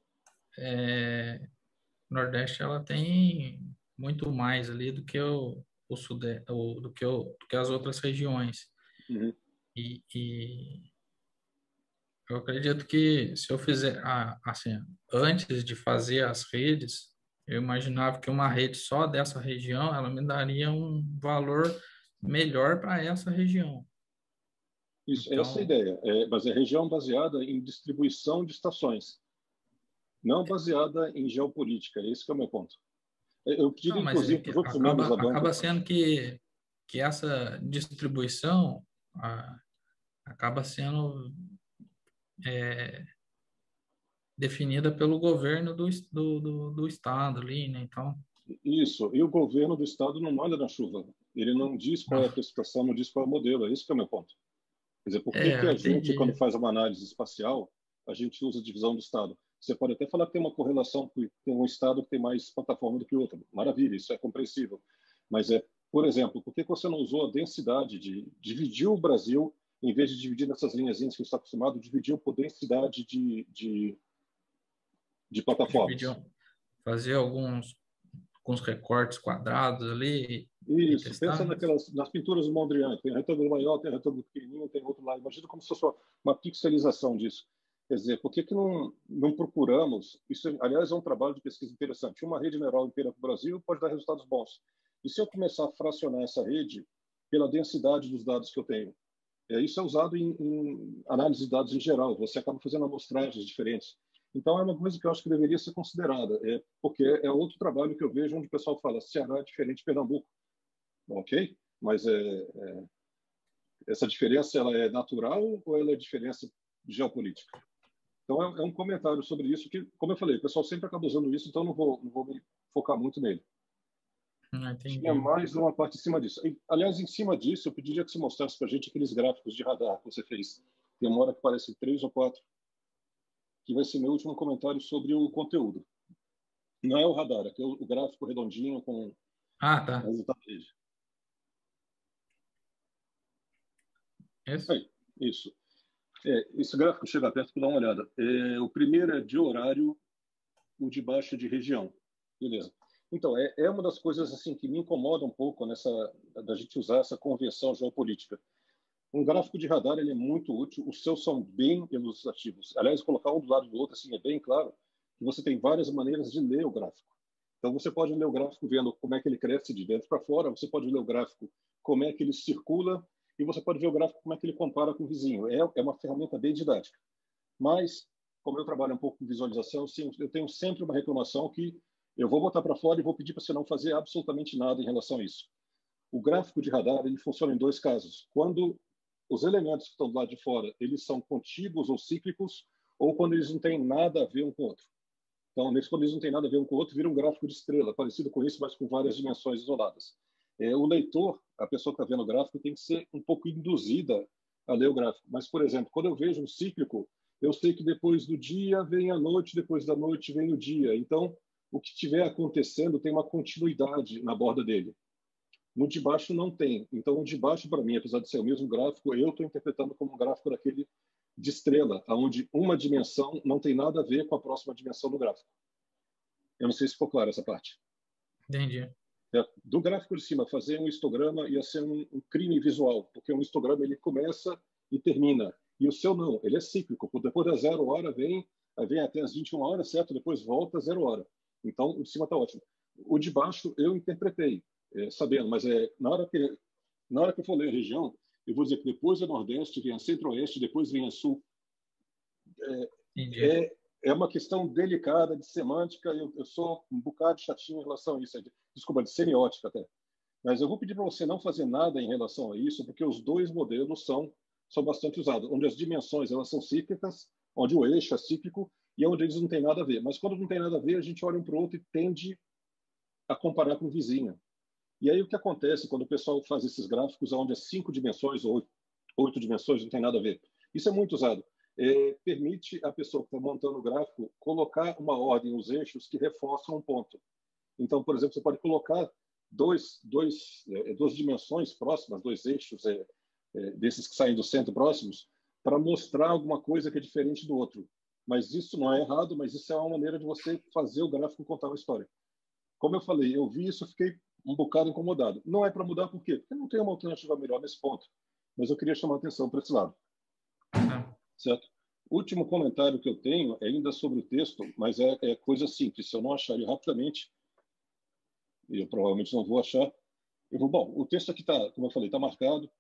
[SPEAKER 2] o Nordeste ela tem muito mais ali do que o Sudeste, do que as outras regiões.
[SPEAKER 1] Uhum.
[SPEAKER 2] E eu acredito que se eu fizer, assim, antes de fazer as redes, eu imaginava que uma rede só dessa região, ela me daria um valor melhor para essa região.
[SPEAKER 1] Isso,
[SPEAKER 2] Então,
[SPEAKER 1] essa é a ideia. Mas é região baseada em distribuição de estações, não baseada em geopolítica. Esse que é o meu ponto. Eu pedi,
[SPEAKER 2] não, mas
[SPEAKER 1] inclusive, para os outros membros da banca.
[SPEAKER 2] acaba sendo que essa distribuição acaba sendo definida pelo governo do estado ali, né? Então,
[SPEAKER 1] Isso, e o governo do estado não manda na chuva. Ele não diz qual é a precipitação, não diz qual é o modelo. É isso que é o meu ponto. Quer dizer, por que a gente, quando faz uma análise espacial, a gente usa a divisão do estado? Você pode até falar que tem uma correlação, que tem um estado que tem mais plataforma do que o outro. Maravilha, isso é compreensível. Mas, por exemplo, por que você não usou a densidade de dividir o Brasil, em vez de dividir nessas linhazinhas que você está acostumado, dividiu por densidade de plataformas?
[SPEAKER 2] Fazer alguns recortes quadrados ali.
[SPEAKER 1] Isso, pensa nas pinturas do Mondrian, tem retângulo maior, tem retângulo pequenininho, tem outro lá. Imagina como se fosse uma pixelização disso. Quer dizer, por que não procuramos? Isso, aliás, é um trabalho de pesquisa interessante. Uma rede neural inteira para o Brasil pode dar resultados bons. E se eu começar a fracionar essa rede pela densidade dos dados que eu tenho? Isso é usado em análise de dados em geral. Você acaba fazendo amostragens diferentes. Então, é uma coisa que eu acho que deveria ser considerada, porque é outro trabalho que eu vejo onde o pessoal fala Ceará é diferente de Pernambuco. Ok? Mas essa diferença ela é natural ou ela é diferença geopolítica? Então, é um comentário sobre isso que, como eu falei, o pessoal sempre acaba usando isso, então não vou me focar muito nele. Tinha mais uma parte em cima disso. Aliás, em cima disso, eu pediria que você mostrasse para a gente aqueles gráficos de radar que você fez. Tem uma hora que parece 3 ou 4, que vai ser meu último comentário sobre o conteúdo. Não é o radar, é o gráfico redondinho com
[SPEAKER 2] tá.
[SPEAKER 1] o resultado dele. Isso. Esse gráfico chega perto para dar uma olhada. O primeiro é de horário, o de baixo é de região. Beleza. Então, é uma das coisas assim que me incomoda um pouco da gente usar essa convenção geopolítica. Um gráfico de radar ele é muito útil, os seus são bem ilustrativos. Aliás, colocar um do lado do outro assim, é bem claro que você tem várias maneiras de ler o gráfico. Então, você pode ler o gráfico vendo como é que ele cresce de dentro para fora, você pode ler o gráfico como é que ele circula, e você pode ver o gráfico como é que ele compara com o vizinho. É uma ferramenta bem didática. Mas, como eu trabalho um pouco com visualização, sim, eu tenho sempre uma reclamação que eu vou botar para fora e vou pedir para você não fazer absolutamente nada em relação a isso. O gráfico de radar ele funciona em 2 casos. Quando os elementos que estão do lado de fora eles são contíguos ou cíclicos, ou quando eles não têm nada a ver um com o outro. Então, quando eles não têm nada a ver um com o outro, vira um gráfico de estrela, parecido com isso, mas com várias dimensões isoladas. O leitor, a pessoa que está vendo o gráfico, tem que ser um pouco induzida a ler o gráfico. Mas, por exemplo, quando eu vejo um cíclico, eu sei que depois do dia vem a noite, depois da noite vem o dia. Então, o que estiver acontecendo tem uma continuidade na borda dele. No de baixo não tem. Então, o de baixo, para mim, apesar de ser o mesmo gráfico, eu estou interpretando como um gráfico daquele de estrela, onde uma dimensão não tem nada a ver com a próxima dimensão do gráfico. Eu não sei se ficou claro essa parte.
[SPEAKER 2] Entendi.
[SPEAKER 1] Do gráfico de cima, fazer um histograma ia ser um crime visual, porque um histograma ele começa e termina. E o seu não, ele é cíclico. Depois da 0 hora vem até as 21 horas, certo? Depois volta a 0 hora. Então, o de cima está ótimo. O de baixo eu interpretei, sabendo, mas na hora que eu for ler a região, eu vou dizer que depois é Nordeste, vem a Centro-Oeste, depois vem a Sul. É uma questão delicada de semântica, eu sou um bocado chatinho em relação a isso, desculpa, de semiótica até. Mas eu vou pedir para você não fazer nada em relação a isso, porque os 2 modelos são são bastante usados, onde as dimensões elas são cíclicas, onde o eixo é cíclico e onde eles não têm nada a ver. Mas quando não tem nada a ver, a gente olha um para o outro e tende a comparar com o vizinho. E aí o que acontece quando o pessoal faz esses gráficos onde é 5 dimensões ou 8 dimensões, não tem nada a ver? Isso é muito usado. Permite a pessoa que está montando o gráfico colocar uma ordem nos eixos que reforçam um ponto. Então, por exemplo, você pode colocar duas dimensões próximas, dois eixos desses que saem do centro próximos, para mostrar alguma coisa que é diferente do outro. Mas isso não é errado, mas isso é uma maneira de você fazer o gráfico contar uma história. Como eu falei, eu vi isso, fiquei um bocado incomodado. Não é para mudar, por quê? Porque não tem uma alternativa melhor nesse ponto. Mas eu queria chamar a atenção para esse lado. Certo? O último comentário que eu tenho é ainda sobre o texto, mas é coisa simples. Se eu não achar ele rapidamente, e eu provavelmente não vou achar, bom, o texto aqui está, como eu falei, está marcado.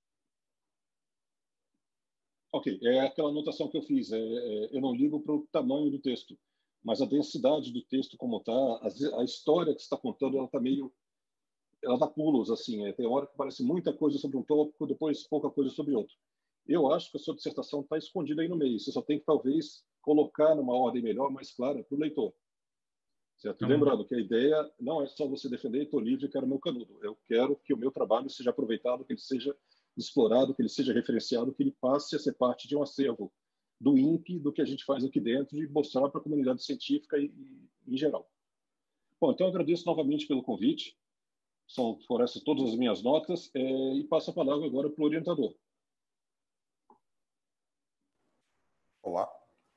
[SPEAKER 1] Ok, é aquela anotação que eu fiz. Eu não ligo para o tamanho do texto, mas a densidade do texto como está, a história que você está contando, ela dá pulos, assim. Tem hora que parece muita coisa sobre um tópico, depois pouca coisa sobre outro. Eu acho que a sua dissertação está escondida aí no meio. Você só tem que, talvez, colocar numa ordem melhor, mais clara, para o leitor. Certo? Lembrando que a ideia não é só você defender, estou livre, quero meu canudo. Eu quero que o meu trabalho seja aproveitado, que ele seja explorado, que ele seja referenciado, que ele passe a ser parte de um acervo do INPE, do que a gente faz aqui dentro, e mostrar para a comunidade científica e em geral. Bom, então eu agradeço novamente pelo convite. Foram essas todas as minhas notas, e passo a palavra agora para o orientador.
[SPEAKER 4] Olá.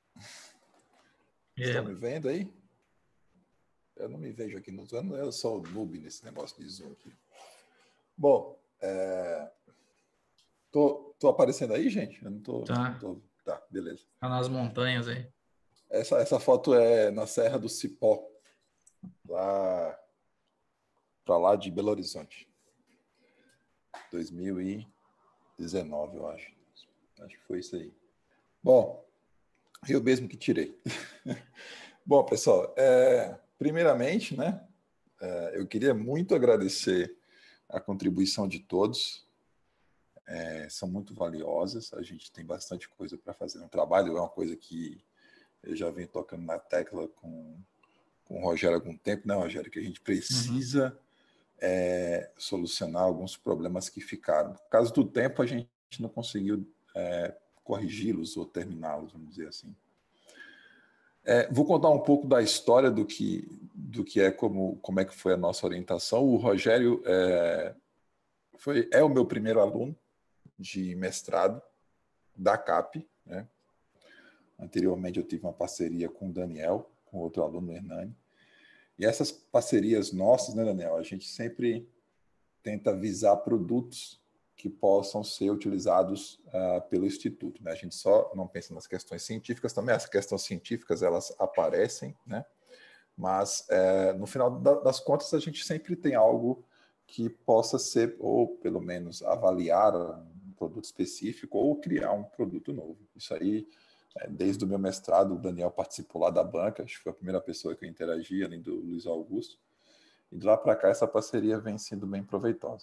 [SPEAKER 4] Estão me vendo aí? Eu não me vejo aqui no Zoom, eu sou noob nesse negócio de Zoom aqui. Bom, tô aparecendo aí, gente? Eu não tô...
[SPEAKER 2] Tá.
[SPEAKER 4] Tá, beleza.
[SPEAKER 2] Tá nas montanhas aí.
[SPEAKER 4] Essa foto é na Serra do Cipó, lá para lá de Belo Horizonte. 2019, eu acho. Acho que foi isso aí. Bom, eu mesmo que tirei. Bom, pessoal, primeiramente, né, eu queria muito agradecer a contribuição de todos. São muito valiosas, a gente tem bastante coisa para fazer no trabalho, é uma coisa que eu já venho tocando na tecla com o Rogério há algum tempo, né, Rogério, que a gente precisa solucionar alguns problemas que ficaram. Por causa do tempo, a gente não conseguiu corrigi-los ou terminá-los, vamos dizer assim. Vou contar um pouco da história do que é, como é que foi a nossa orientação. O Rogério é o meu primeiro aluno de mestrado da CAP, né? Anteriormente eu tive uma parceria com o Daniel, com outro aluno, Hernani. E essas parcerias nossas, né, Daniel, a gente sempre tenta visar produtos que possam ser utilizados pelo Instituto, né? A gente só não pensa nas questões científicas também, as questões científicas elas aparecem, né? Mas no final das contas a gente sempre tem algo que possa ser, ou pelo menos avaliar um produto específico ou criar um produto novo. Isso aí, desde o meu mestrado, o Daniel participou lá da banca, acho que foi a primeira pessoa que eu interagi, além do Luiz Augusto, e de lá para cá essa parceria vem sendo bem proveitosa.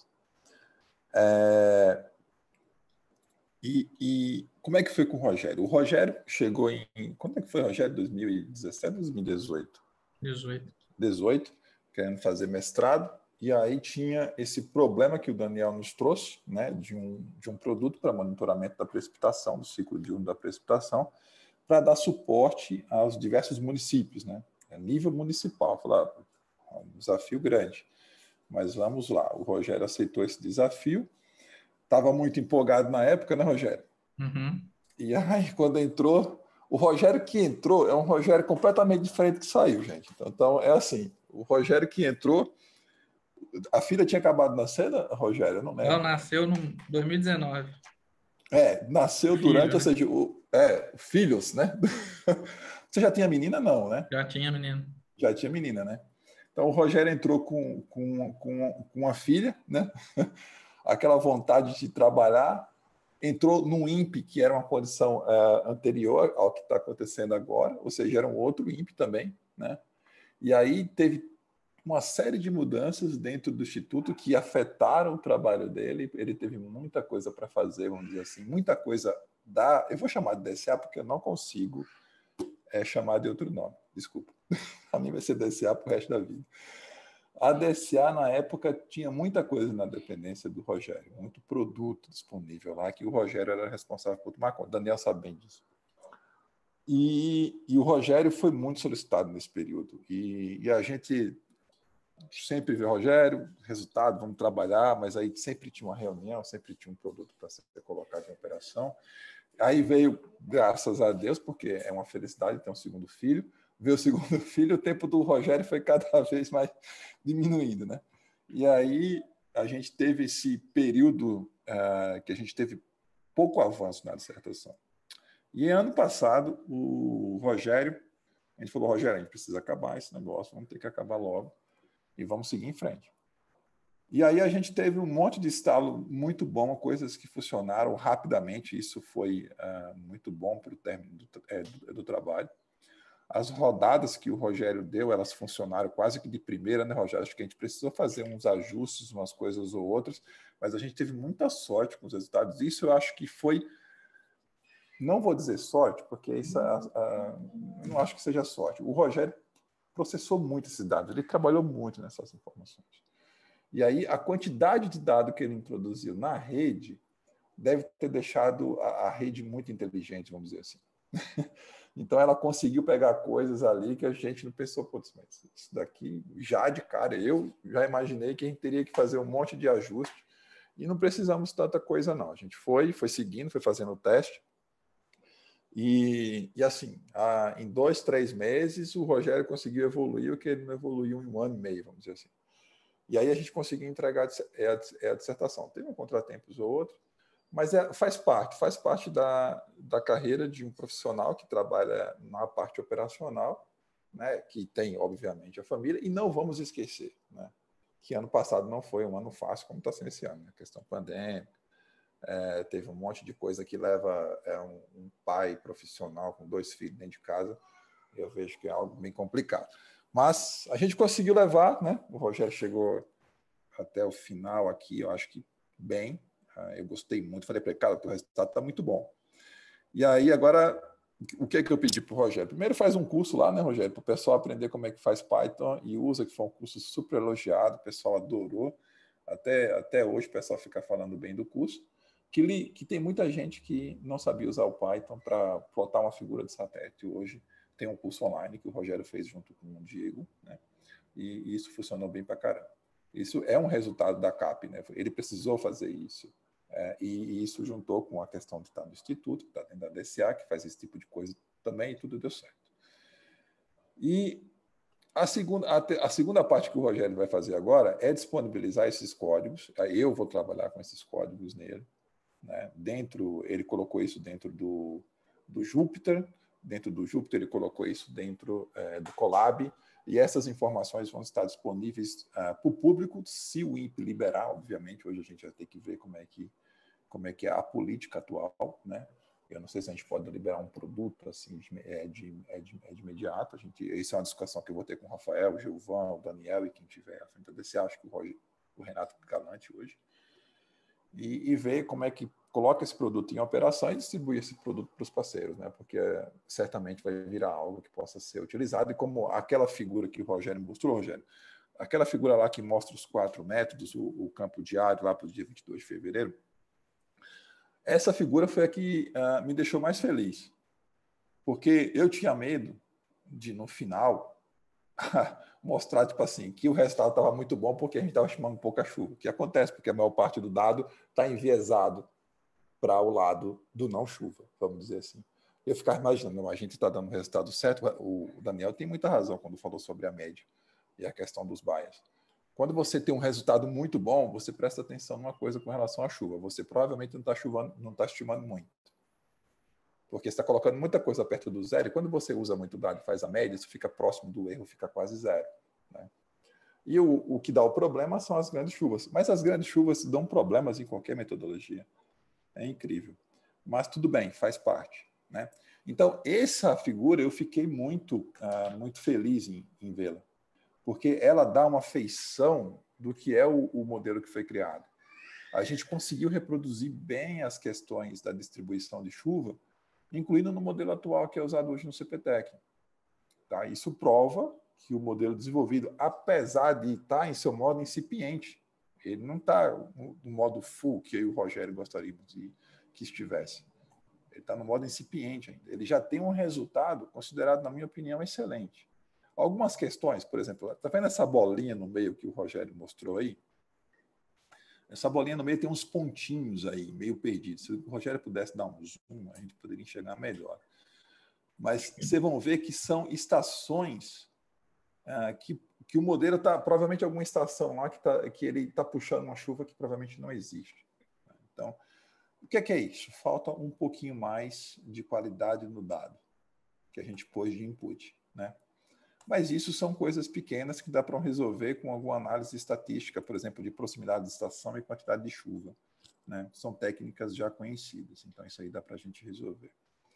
[SPEAKER 4] E como é que foi com o Rogério? O Rogério chegou quando é que foi, Rogério? 2017, 2018? 18, querendo fazer mestrado, e aí tinha esse problema que o Daniel nos trouxe, né, de um produto para monitoramento da precipitação, do ciclo diurno da precipitação, para dar suporte aos diversos municípios, né, a nível municipal. Falar, um desafio grande, mas vamos lá. O Rogério aceitou esse desafio, estava muito empolgado na época, né, Rogério?
[SPEAKER 2] Uhum.
[SPEAKER 4] E aí, quando entrou, o Rogério que entrou é um Rogério completamente diferente que saiu, gente. Então é assim, o Rogério que entrou, a filha tinha acabado de nascer, né, Rogério? Eu não lembro.
[SPEAKER 2] Ela nasceu em 2019.
[SPEAKER 4] Nasceu durante, ou seja, filhos, né? Você já tinha menina? Não, né?
[SPEAKER 2] Já tinha menino.
[SPEAKER 4] Já tinha menina, né? Então o Rogério entrou com uma filha, né? Aquela vontade de trabalhar, entrou num INPE que era uma condição anterior ao que está acontecendo agora, ou seja, era um outro INPE também, né? E aí teve uma série de mudanças dentro do Instituto que afetaram o trabalho dele. Ele teve muita coisa para fazer, vamos dizer assim, muita coisa eu vou chamar de DSA porque eu não consigo chamar de outro nome, desculpa. A mim vai ser DSA para o resto da vida. A DSA, na época, tinha muita coisa na dependência do Rogério, muito produto disponível lá, que o Rogério era responsável por tomar conta. Daniel sabe bem disso. E o Rogério foi muito solicitado nesse período. E a gente sempre vê Rogério, resultado, vamos trabalhar, mas aí sempre tinha uma reunião, sempre tinha um produto para ser colocado em operação. Aí veio, graças a Deus, porque é uma felicidade ter um segundo filho, veio o segundo filho, o tempo do Rogério foi cada vez mais diminuindo, né? E aí a gente teve esse período que a gente teve pouco avanço na dissertação. E ano passado, o Rogério, a gente falou, Rogério, a gente precisa acabar esse negócio, vamos ter que acabar logo e vamos seguir em frente. E aí a gente teve um monte de estalo muito bom, coisas que funcionaram rapidamente, isso foi muito bom para o término do trabalho. As rodadas que o Rogério deu, elas funcionaram quase que de primeira, né, Rogério? Acho que a gente precisou fazer uns ajustes, umas coisas ou outras, mas a gente teve muita sorte com os resultados. Isso eu acho que foi, não vou dizer sorte, porque isso, eu não acho que seja sorte. O Rogério processou muito esses dados, ele trabalhou muito nessas informações. E aí a quantidade de dados que ele introduziu na rede deve ter deixado a rede muito inteligente, vamos dizer assim. Então, ela conseguiu pegar coisas ali que a gente não pensou, putz, mas isso daqui já de cara, eu já imaginei que a gente teria que fazer um monte de ajuste e não precisamos tanta coisa, não. A gente foi seguindo, foi fazendo o teste e assim, em 2, 3 meses, o Rogério conseguiu evoluir o que ele não evoluiu em 1 ano e meio, vamos dizer assim. E aí a gente conseguiu entregar a dissertação. Teve um contratempos ou outro, mas faz parte da carreira de um profissional que trabalha na parte operacional, né, que tem, obviamente, a família, e não vamos esquecer, né, que ano passado não foi um ano fácil como está sendo esse ano, né, questão pandêmica, teve um monte de coisa que leva um pai profissional com 2 filhos dentro de casa, eu vejo que é algo bem complicado. Mas a gente conseguiu levar, né, o Rogério chegou até o final aqui, eu acho que bem, eu gostei muito, falei para ele, cara, o resultado está muito bom. E aí, agora, o que é que eu pedi para o Rogério? Primeiro faz um curso lá, né, Rogério, para o pessoal aprender como é que faz Python e usa, que foi um curso super elogiado, o pessoal adorou. Até hoje o pessoal fica falando bem do curso, que tem muita gente que não sabia usar o Python para plotar uma figura de satélite. Hoje tem um curso online que o Rogério fez junto com o Diego, né, e isso funcionou bem para caramba. Isso é um resultado da CAP, né? Ele precisou fazer isso. E isso juntou com a questão de estar no Instituto, que está dentro da DSA, que faz esse tipo de coisa também, e tudo deu certo. E a segunda parte que o Rogério vai fazer agora é disponibilizar esses códigos. Aí eu vou trabalhar com esses códigos nele, né? Ele colocou isso dentro do Jupyter. Dentro do Jupyter, ele colocou isso dentro do Colab. E essas informações vão estar disponíveis para o público, se o INPE liberar, obviamente. Hoje a gente vai ter que ver como é que é a política atual, né? Eu não sei se a gente pode liberar um produto assim de imediato. Isso é uma discussão que eu vou ter com o Rafael, o Gilvan, o Daniel e quem tiver à frente da DCA, acho que o Renato Galante hoje. E ver como é que coloca esse produto em operação e distribui esse produto para os parceiros, né? Porque certamente vai virar algo que possa ser utilizado. E como aquela figura que o Rogério mostrou, Rogério, aquela figura lá que mostra os 4 métodos, o campo diário, lá para o dia 22 de fevereiro, essa figura foi a que me deixou mais feliz. Porque eu tinha medo de, no final, mostrar, tipo assim, que o resultado estava muito bom porque a gente estava chamando pouca chuva. O que acontece? Porque a maior parte do dado está enviesado para o lado do não chuva, vamos dizer assim. Eu ficava imaginando, não, a gente está dando o resultado certo. O Daniel tem muita razão quando falou sobre a média e a questão dos bias. Quando você tem um resultado muito bom, você presta atenção numa coisa com relação à chuva. Você provavelmente não está estimando muito. Porque você está colocando muita coisa perto do zero, e quando você usa muito dado e faz a média, isso fica próximo do erro, fica quase zero, né? E o que dá o problema são as grandes chuvas. Mas as grandes chuvas dão problemas em qualquer metodologia. É incrível. Mas tudo bem, faz parte, né? Então, essa figura eu fiquei muito feliz em vê-la. porque ela dá uma feição do que é o modelo que foi criado. A gente conseguiu reproduzir bem as questões da distribuição de chuva, incluindo no modelo atual que é usado hoje no CPTEC. Tá? Isso prova que o modelo desenvolvido, apesar de estar em seu modo incipiente, ele não está no modo full que eu e o Rogério gostaríamos que estivesse. Ele está no modo incipiente ainda. Ele já tem um resultado considerado, na minha opinião, excelente. Algumas questões, por exemplo, está vendo essa bolinha no meio que o Rogério mostrou aí? Essa bolinha no meio tem uns pontinhos aí, meio perdidos. Se o Rogério pudesse dar um zoom, a gente poderia enxergar melhor. Mas vocês vão ver que são estações que o modelo está, provavelmente alguma estação lá que ele está puxando uma chuva que provavelmente não existe. Então, o que é isso? Falta um pouquinho mais de qualidade no dado que a gente pôs de input, né? Mas isso são coisas pequenas que dá para resolver com alguma análise estatística, por exemplo, de proximidade de estação e quantidade de chuva, né? São técnicas já conhecidas, então isso aí dá para a gente resolver.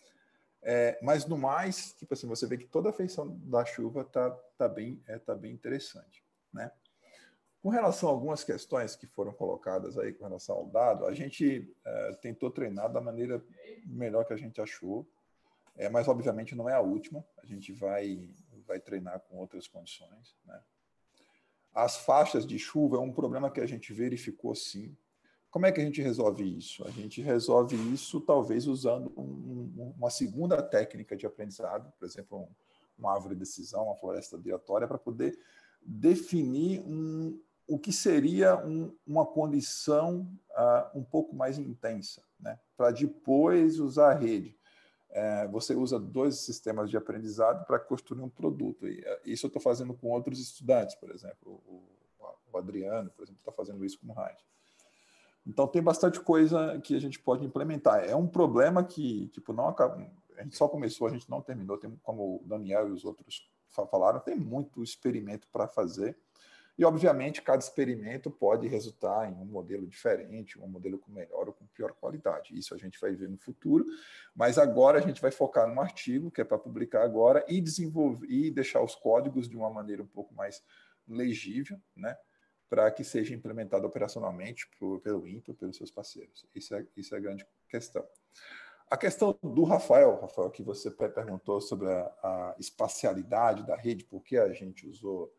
[SPEAKER 4] Mas no mais, tipo assim, você vê que toda a feição da chuva tá bem interessante, né? Com relação a algumas questões que foram colocadas aí com relação ao dado, a gente tentou treinar da maneira melhor que a gente achou, mas obviamente não é a última, a gente vai treinar com outras condições, né? As faixas de chuva é um problema que a gente verificou sim. Como é que a gente resolve isso? A gente resolve isso talvez usando uma segunda técnica de aprendizado, por exemplo, uma árvore de decisão, uma floresta diretória, para poder definir o que seria uma condição um pouco mais intensa, né? Para depois usar a rede. Você usa 2 sistemas de aprendizado para construir um produto. E isso eu estou fazendo com outros estudantes, por exemplo. O Adriano, por exemplo, está fazendo isso com o Raid. Então, tem bastante coisa que a gente pode implementar. É um problema que tipo, não acaba, a gente só começou, a gente não terminou. Tem, como o Daniel e os outros falaram, tem muito experimento para fazer. E, obviamente, cada experimento pode resultar em um modelo diferente, um modelo com melhor ou com pior qualidade. Isso a gente vai ver no futuro. Mas agora a gente vai focar num artigo, que é para publicar agora, e desenvolver e deixar os códigos de uma maneira um pouco mais legível, né? Para que seja implementado operacionalmente pelo INPE, pelos seus parceiros. Isso é a grande questão. A questão do Rafael, que você perguntou sobre a espacialidade da rede, por que a gente usou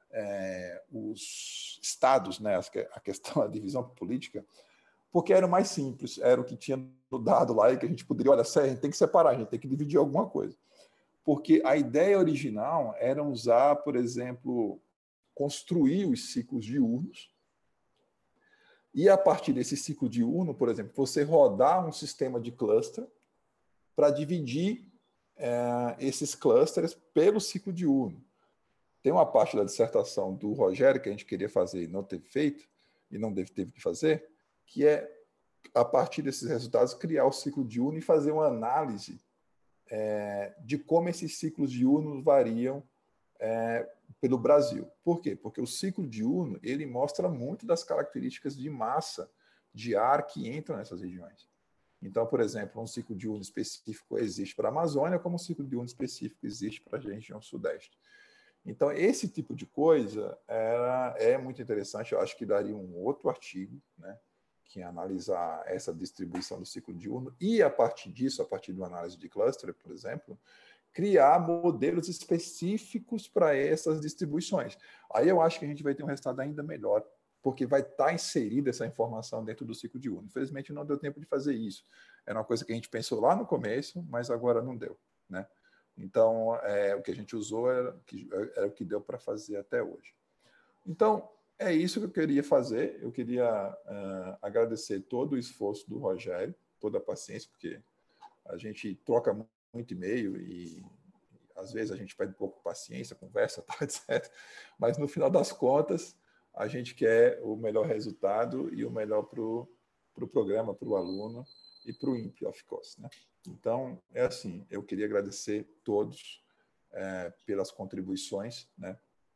[SPEAKER 4] os estados, né, a questão da divisão política, porque era o mais simples, era o que tinha no dado lá e que a gente poderia, olha, a gente tem que separar, a gente tem que dividir alguma coisa. Porque a ideia original era usar, por exemplo, construir os ciclos diurnos e, a partir desse ciclo diurno, por exemplo, você rodar um sistema de cluster para dividir esses clusters pelo ciclo diurno. Tem uma parte da dissertação do Rogério que a gente queria fazer e não teve feito, e não teve que fazer, que é, a partir desses resultados, criar o ciclo diurno e fazer uma análise de como esses ciclos diurnos variam pelo Brasil. Por quê? Porque o ciclo diurno ele mostra muito das características de massa de ar que entram nessas regiões. Então, por exemplo, um ciclo diurno específico existe para a Amazônia, como um ciclo diurno específico existe para a região sudeste. Então, esse tipo de coisa é muito interessante. Eu acho que daria um outro artigo, né, que analisar essa distribuição do ciclo diurno e, a partir disso, a partir de uma análise de cluster, por exemplo, criar modelos específicos para essas distribuições. Aí eu acho que a gente vai ter um resultado ainda melhor, porque vai estar inserida essa informação dentro do ciclo diurno. Infelizmente, não deu tempo de fazer isso. Era uma coisa que a gente pensou lá no começo, mas agora não deu, né? Então, o que a gente usou era o que deu para fazer até hoje. Então, é isso que eu queria fazer. Eu queria agradecer todo o esforço do Rogério, toda a paciência, porque a gente troca muito e-mail e às vezes a gente perde um pouco de paciência, conversa, tá, etc. Mas no final das contas, a gente quer o melhor resultado e o melhor para o programa, para o aluno e para o INPE, of course, né? Então, é assim, eu queria agradecer todos pelas contribuições, né?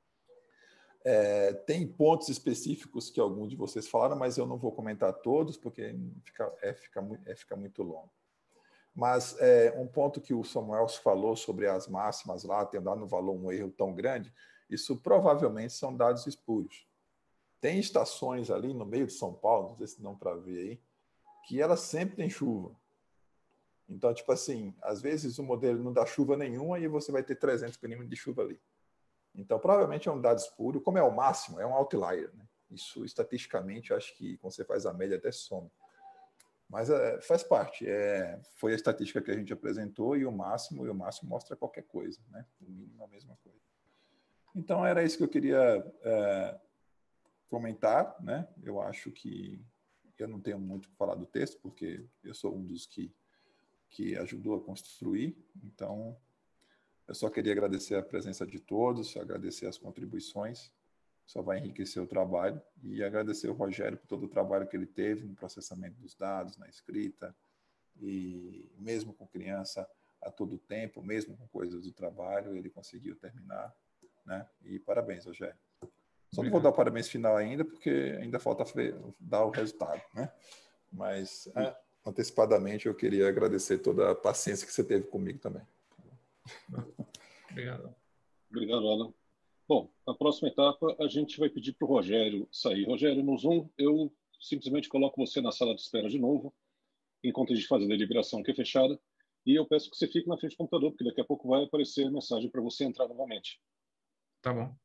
[SPEAKER 4] Tem pontos específicos que alguns de vocês falaram, mas eu não vou comentar todos, porque fica muito longo. Mas um ponto que o Samuel falou sobre as máximas lá, tendo dado no valor um erro tão grande, Isso provavelmente são dados espúrios. Tem estações ali no meio de São Paulo, não sei se não para ver aí, que elas sempre tem chuva. Então, tipo assim, às vezes o modelo não dá chuva nenhuma e você vai ter 300 milímetros de chuva ali. Então, provavelmente é um dado espúrio. Como é o máximo, é um outlier, né? Isso, estatisticamente, eu acho que quando você faz a média, até some. Mas faz parte. Foi a estatística que a gente apresentou e o máximo mostra qualquer coisa, né? O mínimo é a mesma coisa. Então, era isso que eu queria comentar, né? Eu acho que eu não tenho muito o que falar do texto, porque eu sou um dos que ajudou a construir. Então, eu só queria agradecer a presença de todos, agradecer as contribuições, só vai enriquecer o trabalho, e agradecer o Rogério por todo o trabalho que ele teve no processamento dos dados, na escrita, e mesmo com criança a todo tempo, mesmo com coisas do trabalho, ele conseguiu terminar, né? E parabéns, Rogério. Só não vou dar o parabéns final ainda, porque ainda falta dar o resultado, né? Mas, antecipadamente, eu queria agradecer toda a paciência que você teve comigo também.
[SPEAKER 2] Obrigado.
[SPEAKER 1] Obrigado, Alan. Bom, na próxima etapa, a gente vai pedir para o Rogério sair. Rogério, no Zoom, eu simplesmente coloco você na sala de espera de novo, enquanto a gente faz a deliberação que é fechada, e eu peço que você fique na frente do computador, porque daqui a pouco vai aparecer a mensagem para você entrar novamente.
[SPEAKER 2] Tá bom.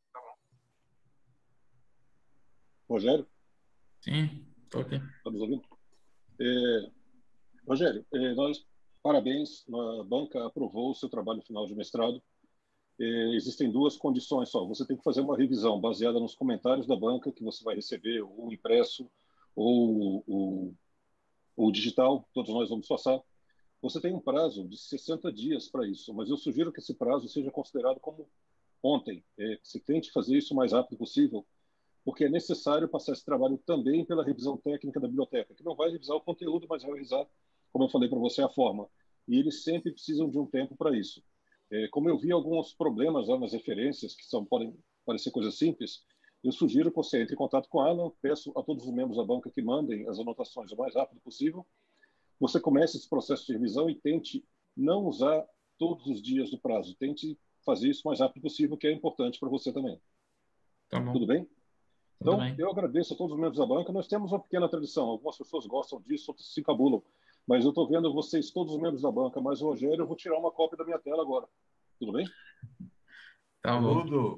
[SPEAKER 1] Rogério?
[SPEAKER 2] Sim, estou aqui.
[SPEAKER 1] Está nos ouvindo? Rogério, parabéns, a banca aprovou o seu trabalho final de mestrado. Existem duas condições só. Você tem que fazer uma revisão baseada nos comentários da banca que você vai receber, ou impresso, ou digital, todos nós vamos passar. Você tem um prazo de 60 dias para isso, mas eu sugiro que esse prazo seja considerado como ontem. Você tente fazer isso o mais rápido possível, porque é necessário passar esse trabalho também pela revisão técnica da biblioteca, que não vai revisar o conteúdo, mas vai revisar, como eu falei para você, a forma. E eles sempre precisam de um tempo para isso. Como eu vi alguns problemas lá nas referências, que podem parecer coisas simples, eu sugiro que você entre em contato com a Alan, peço a todos os membros da banca que mandem as anotações o mais rápido possível. Você comece esse processo de revisão e tente não usar todos os dias do prazo. Tente fazer isso o mais rápido possível, que é importante para você também.
[SPEAKER 2] Tá bom.
[SPEAKER 1] Tudo bem?
[SPEAKER 2] Tudo
[SPEAKER 1] Então,
[SPEAKER 2] bem.
[SPEAKER 1] eu agradeço a todos os membros da banca. Nós temos uma pequena tradição. Algumas pessoas gostam disso, outras se encabulam. Mas eu estou vendo vocês, todos os membros da banca, mais o Rogério, eu vou tirar uma cópia da minha tela agora. Tudo bem?
[SPEAKER 2] Tá bom.
[SPEAKER 6] Tudo.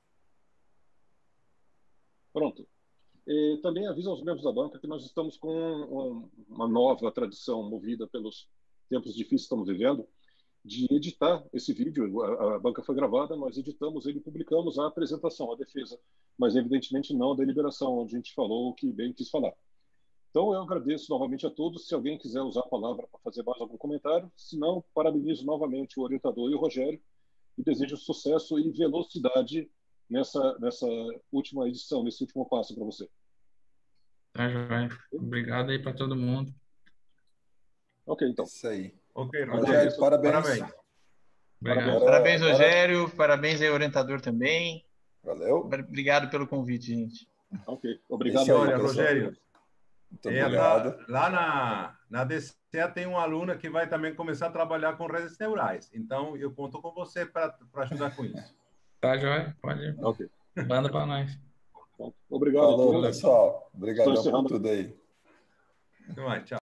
[SPEAKER 1] Pronto. Também aviso aos membros da banca que nós estamos com uma nova tradição movida pelos tempos difíceis que estamos vivendo, de editar esse vídeo. A banca foi gravada, nós editamos ele e publicamos a apresentação, a defesa, mas evidentemente não a deliberação, onde a gente falou o que bem quis falar. Então, eu agradeço novamente a todos. Se alguém quiser usar a palavra para fazer mais algum comentário, se não, parabenizo novamente o orientador e o Rogério e desejo sucesso e velocidade nessa última edição, nesse último passo para você.
[SPEAKER 2] Tá, joia. Obrigado aí para todo mundo.
[SPEAKER 1] Ok, então.
[SPEAKER 4] Isso aí.
[SPEAKER 6] Ok,
[SPEAKER 4] Rogério, parabéns.
[SPEAKER 2] Obrigado.
[SPEAKER 5] Parabéns, Rogério. Parabéns aí, orientador também.
[SPEAKER 4] Valeu.
[SPEAKER 5] Obrigado pelo convite, gente.
[SPEAKER 1] Ok, obrigado.
[SPEAKER 4] Isso aí,
[SPEAKER 6] olha,
[SPEAKER 4] pessoal.
[SPEAKER 6] Rogério,
[SPEAKER 4] Muito obrigado.
[SPEAKER 6] lá na DCA tem uma aluna que vai também começar a trabalhar com redes neurais. Então, eu conto com você para ajudar com isso.
[SPEAKER 2] Tá, joia? Pode.
[SPEAKER 1] Ok.
[SPEAKER 2] Manda para nós.
[SPEAKER 1] Obrigado.
[SPEAKER 4] Falou, pessoal. Obrigadão por
[SPEAKER 1] encerrando.
[SPEAKER 4] tudo aí.
[SPEAKER 6] Até mais, tchau.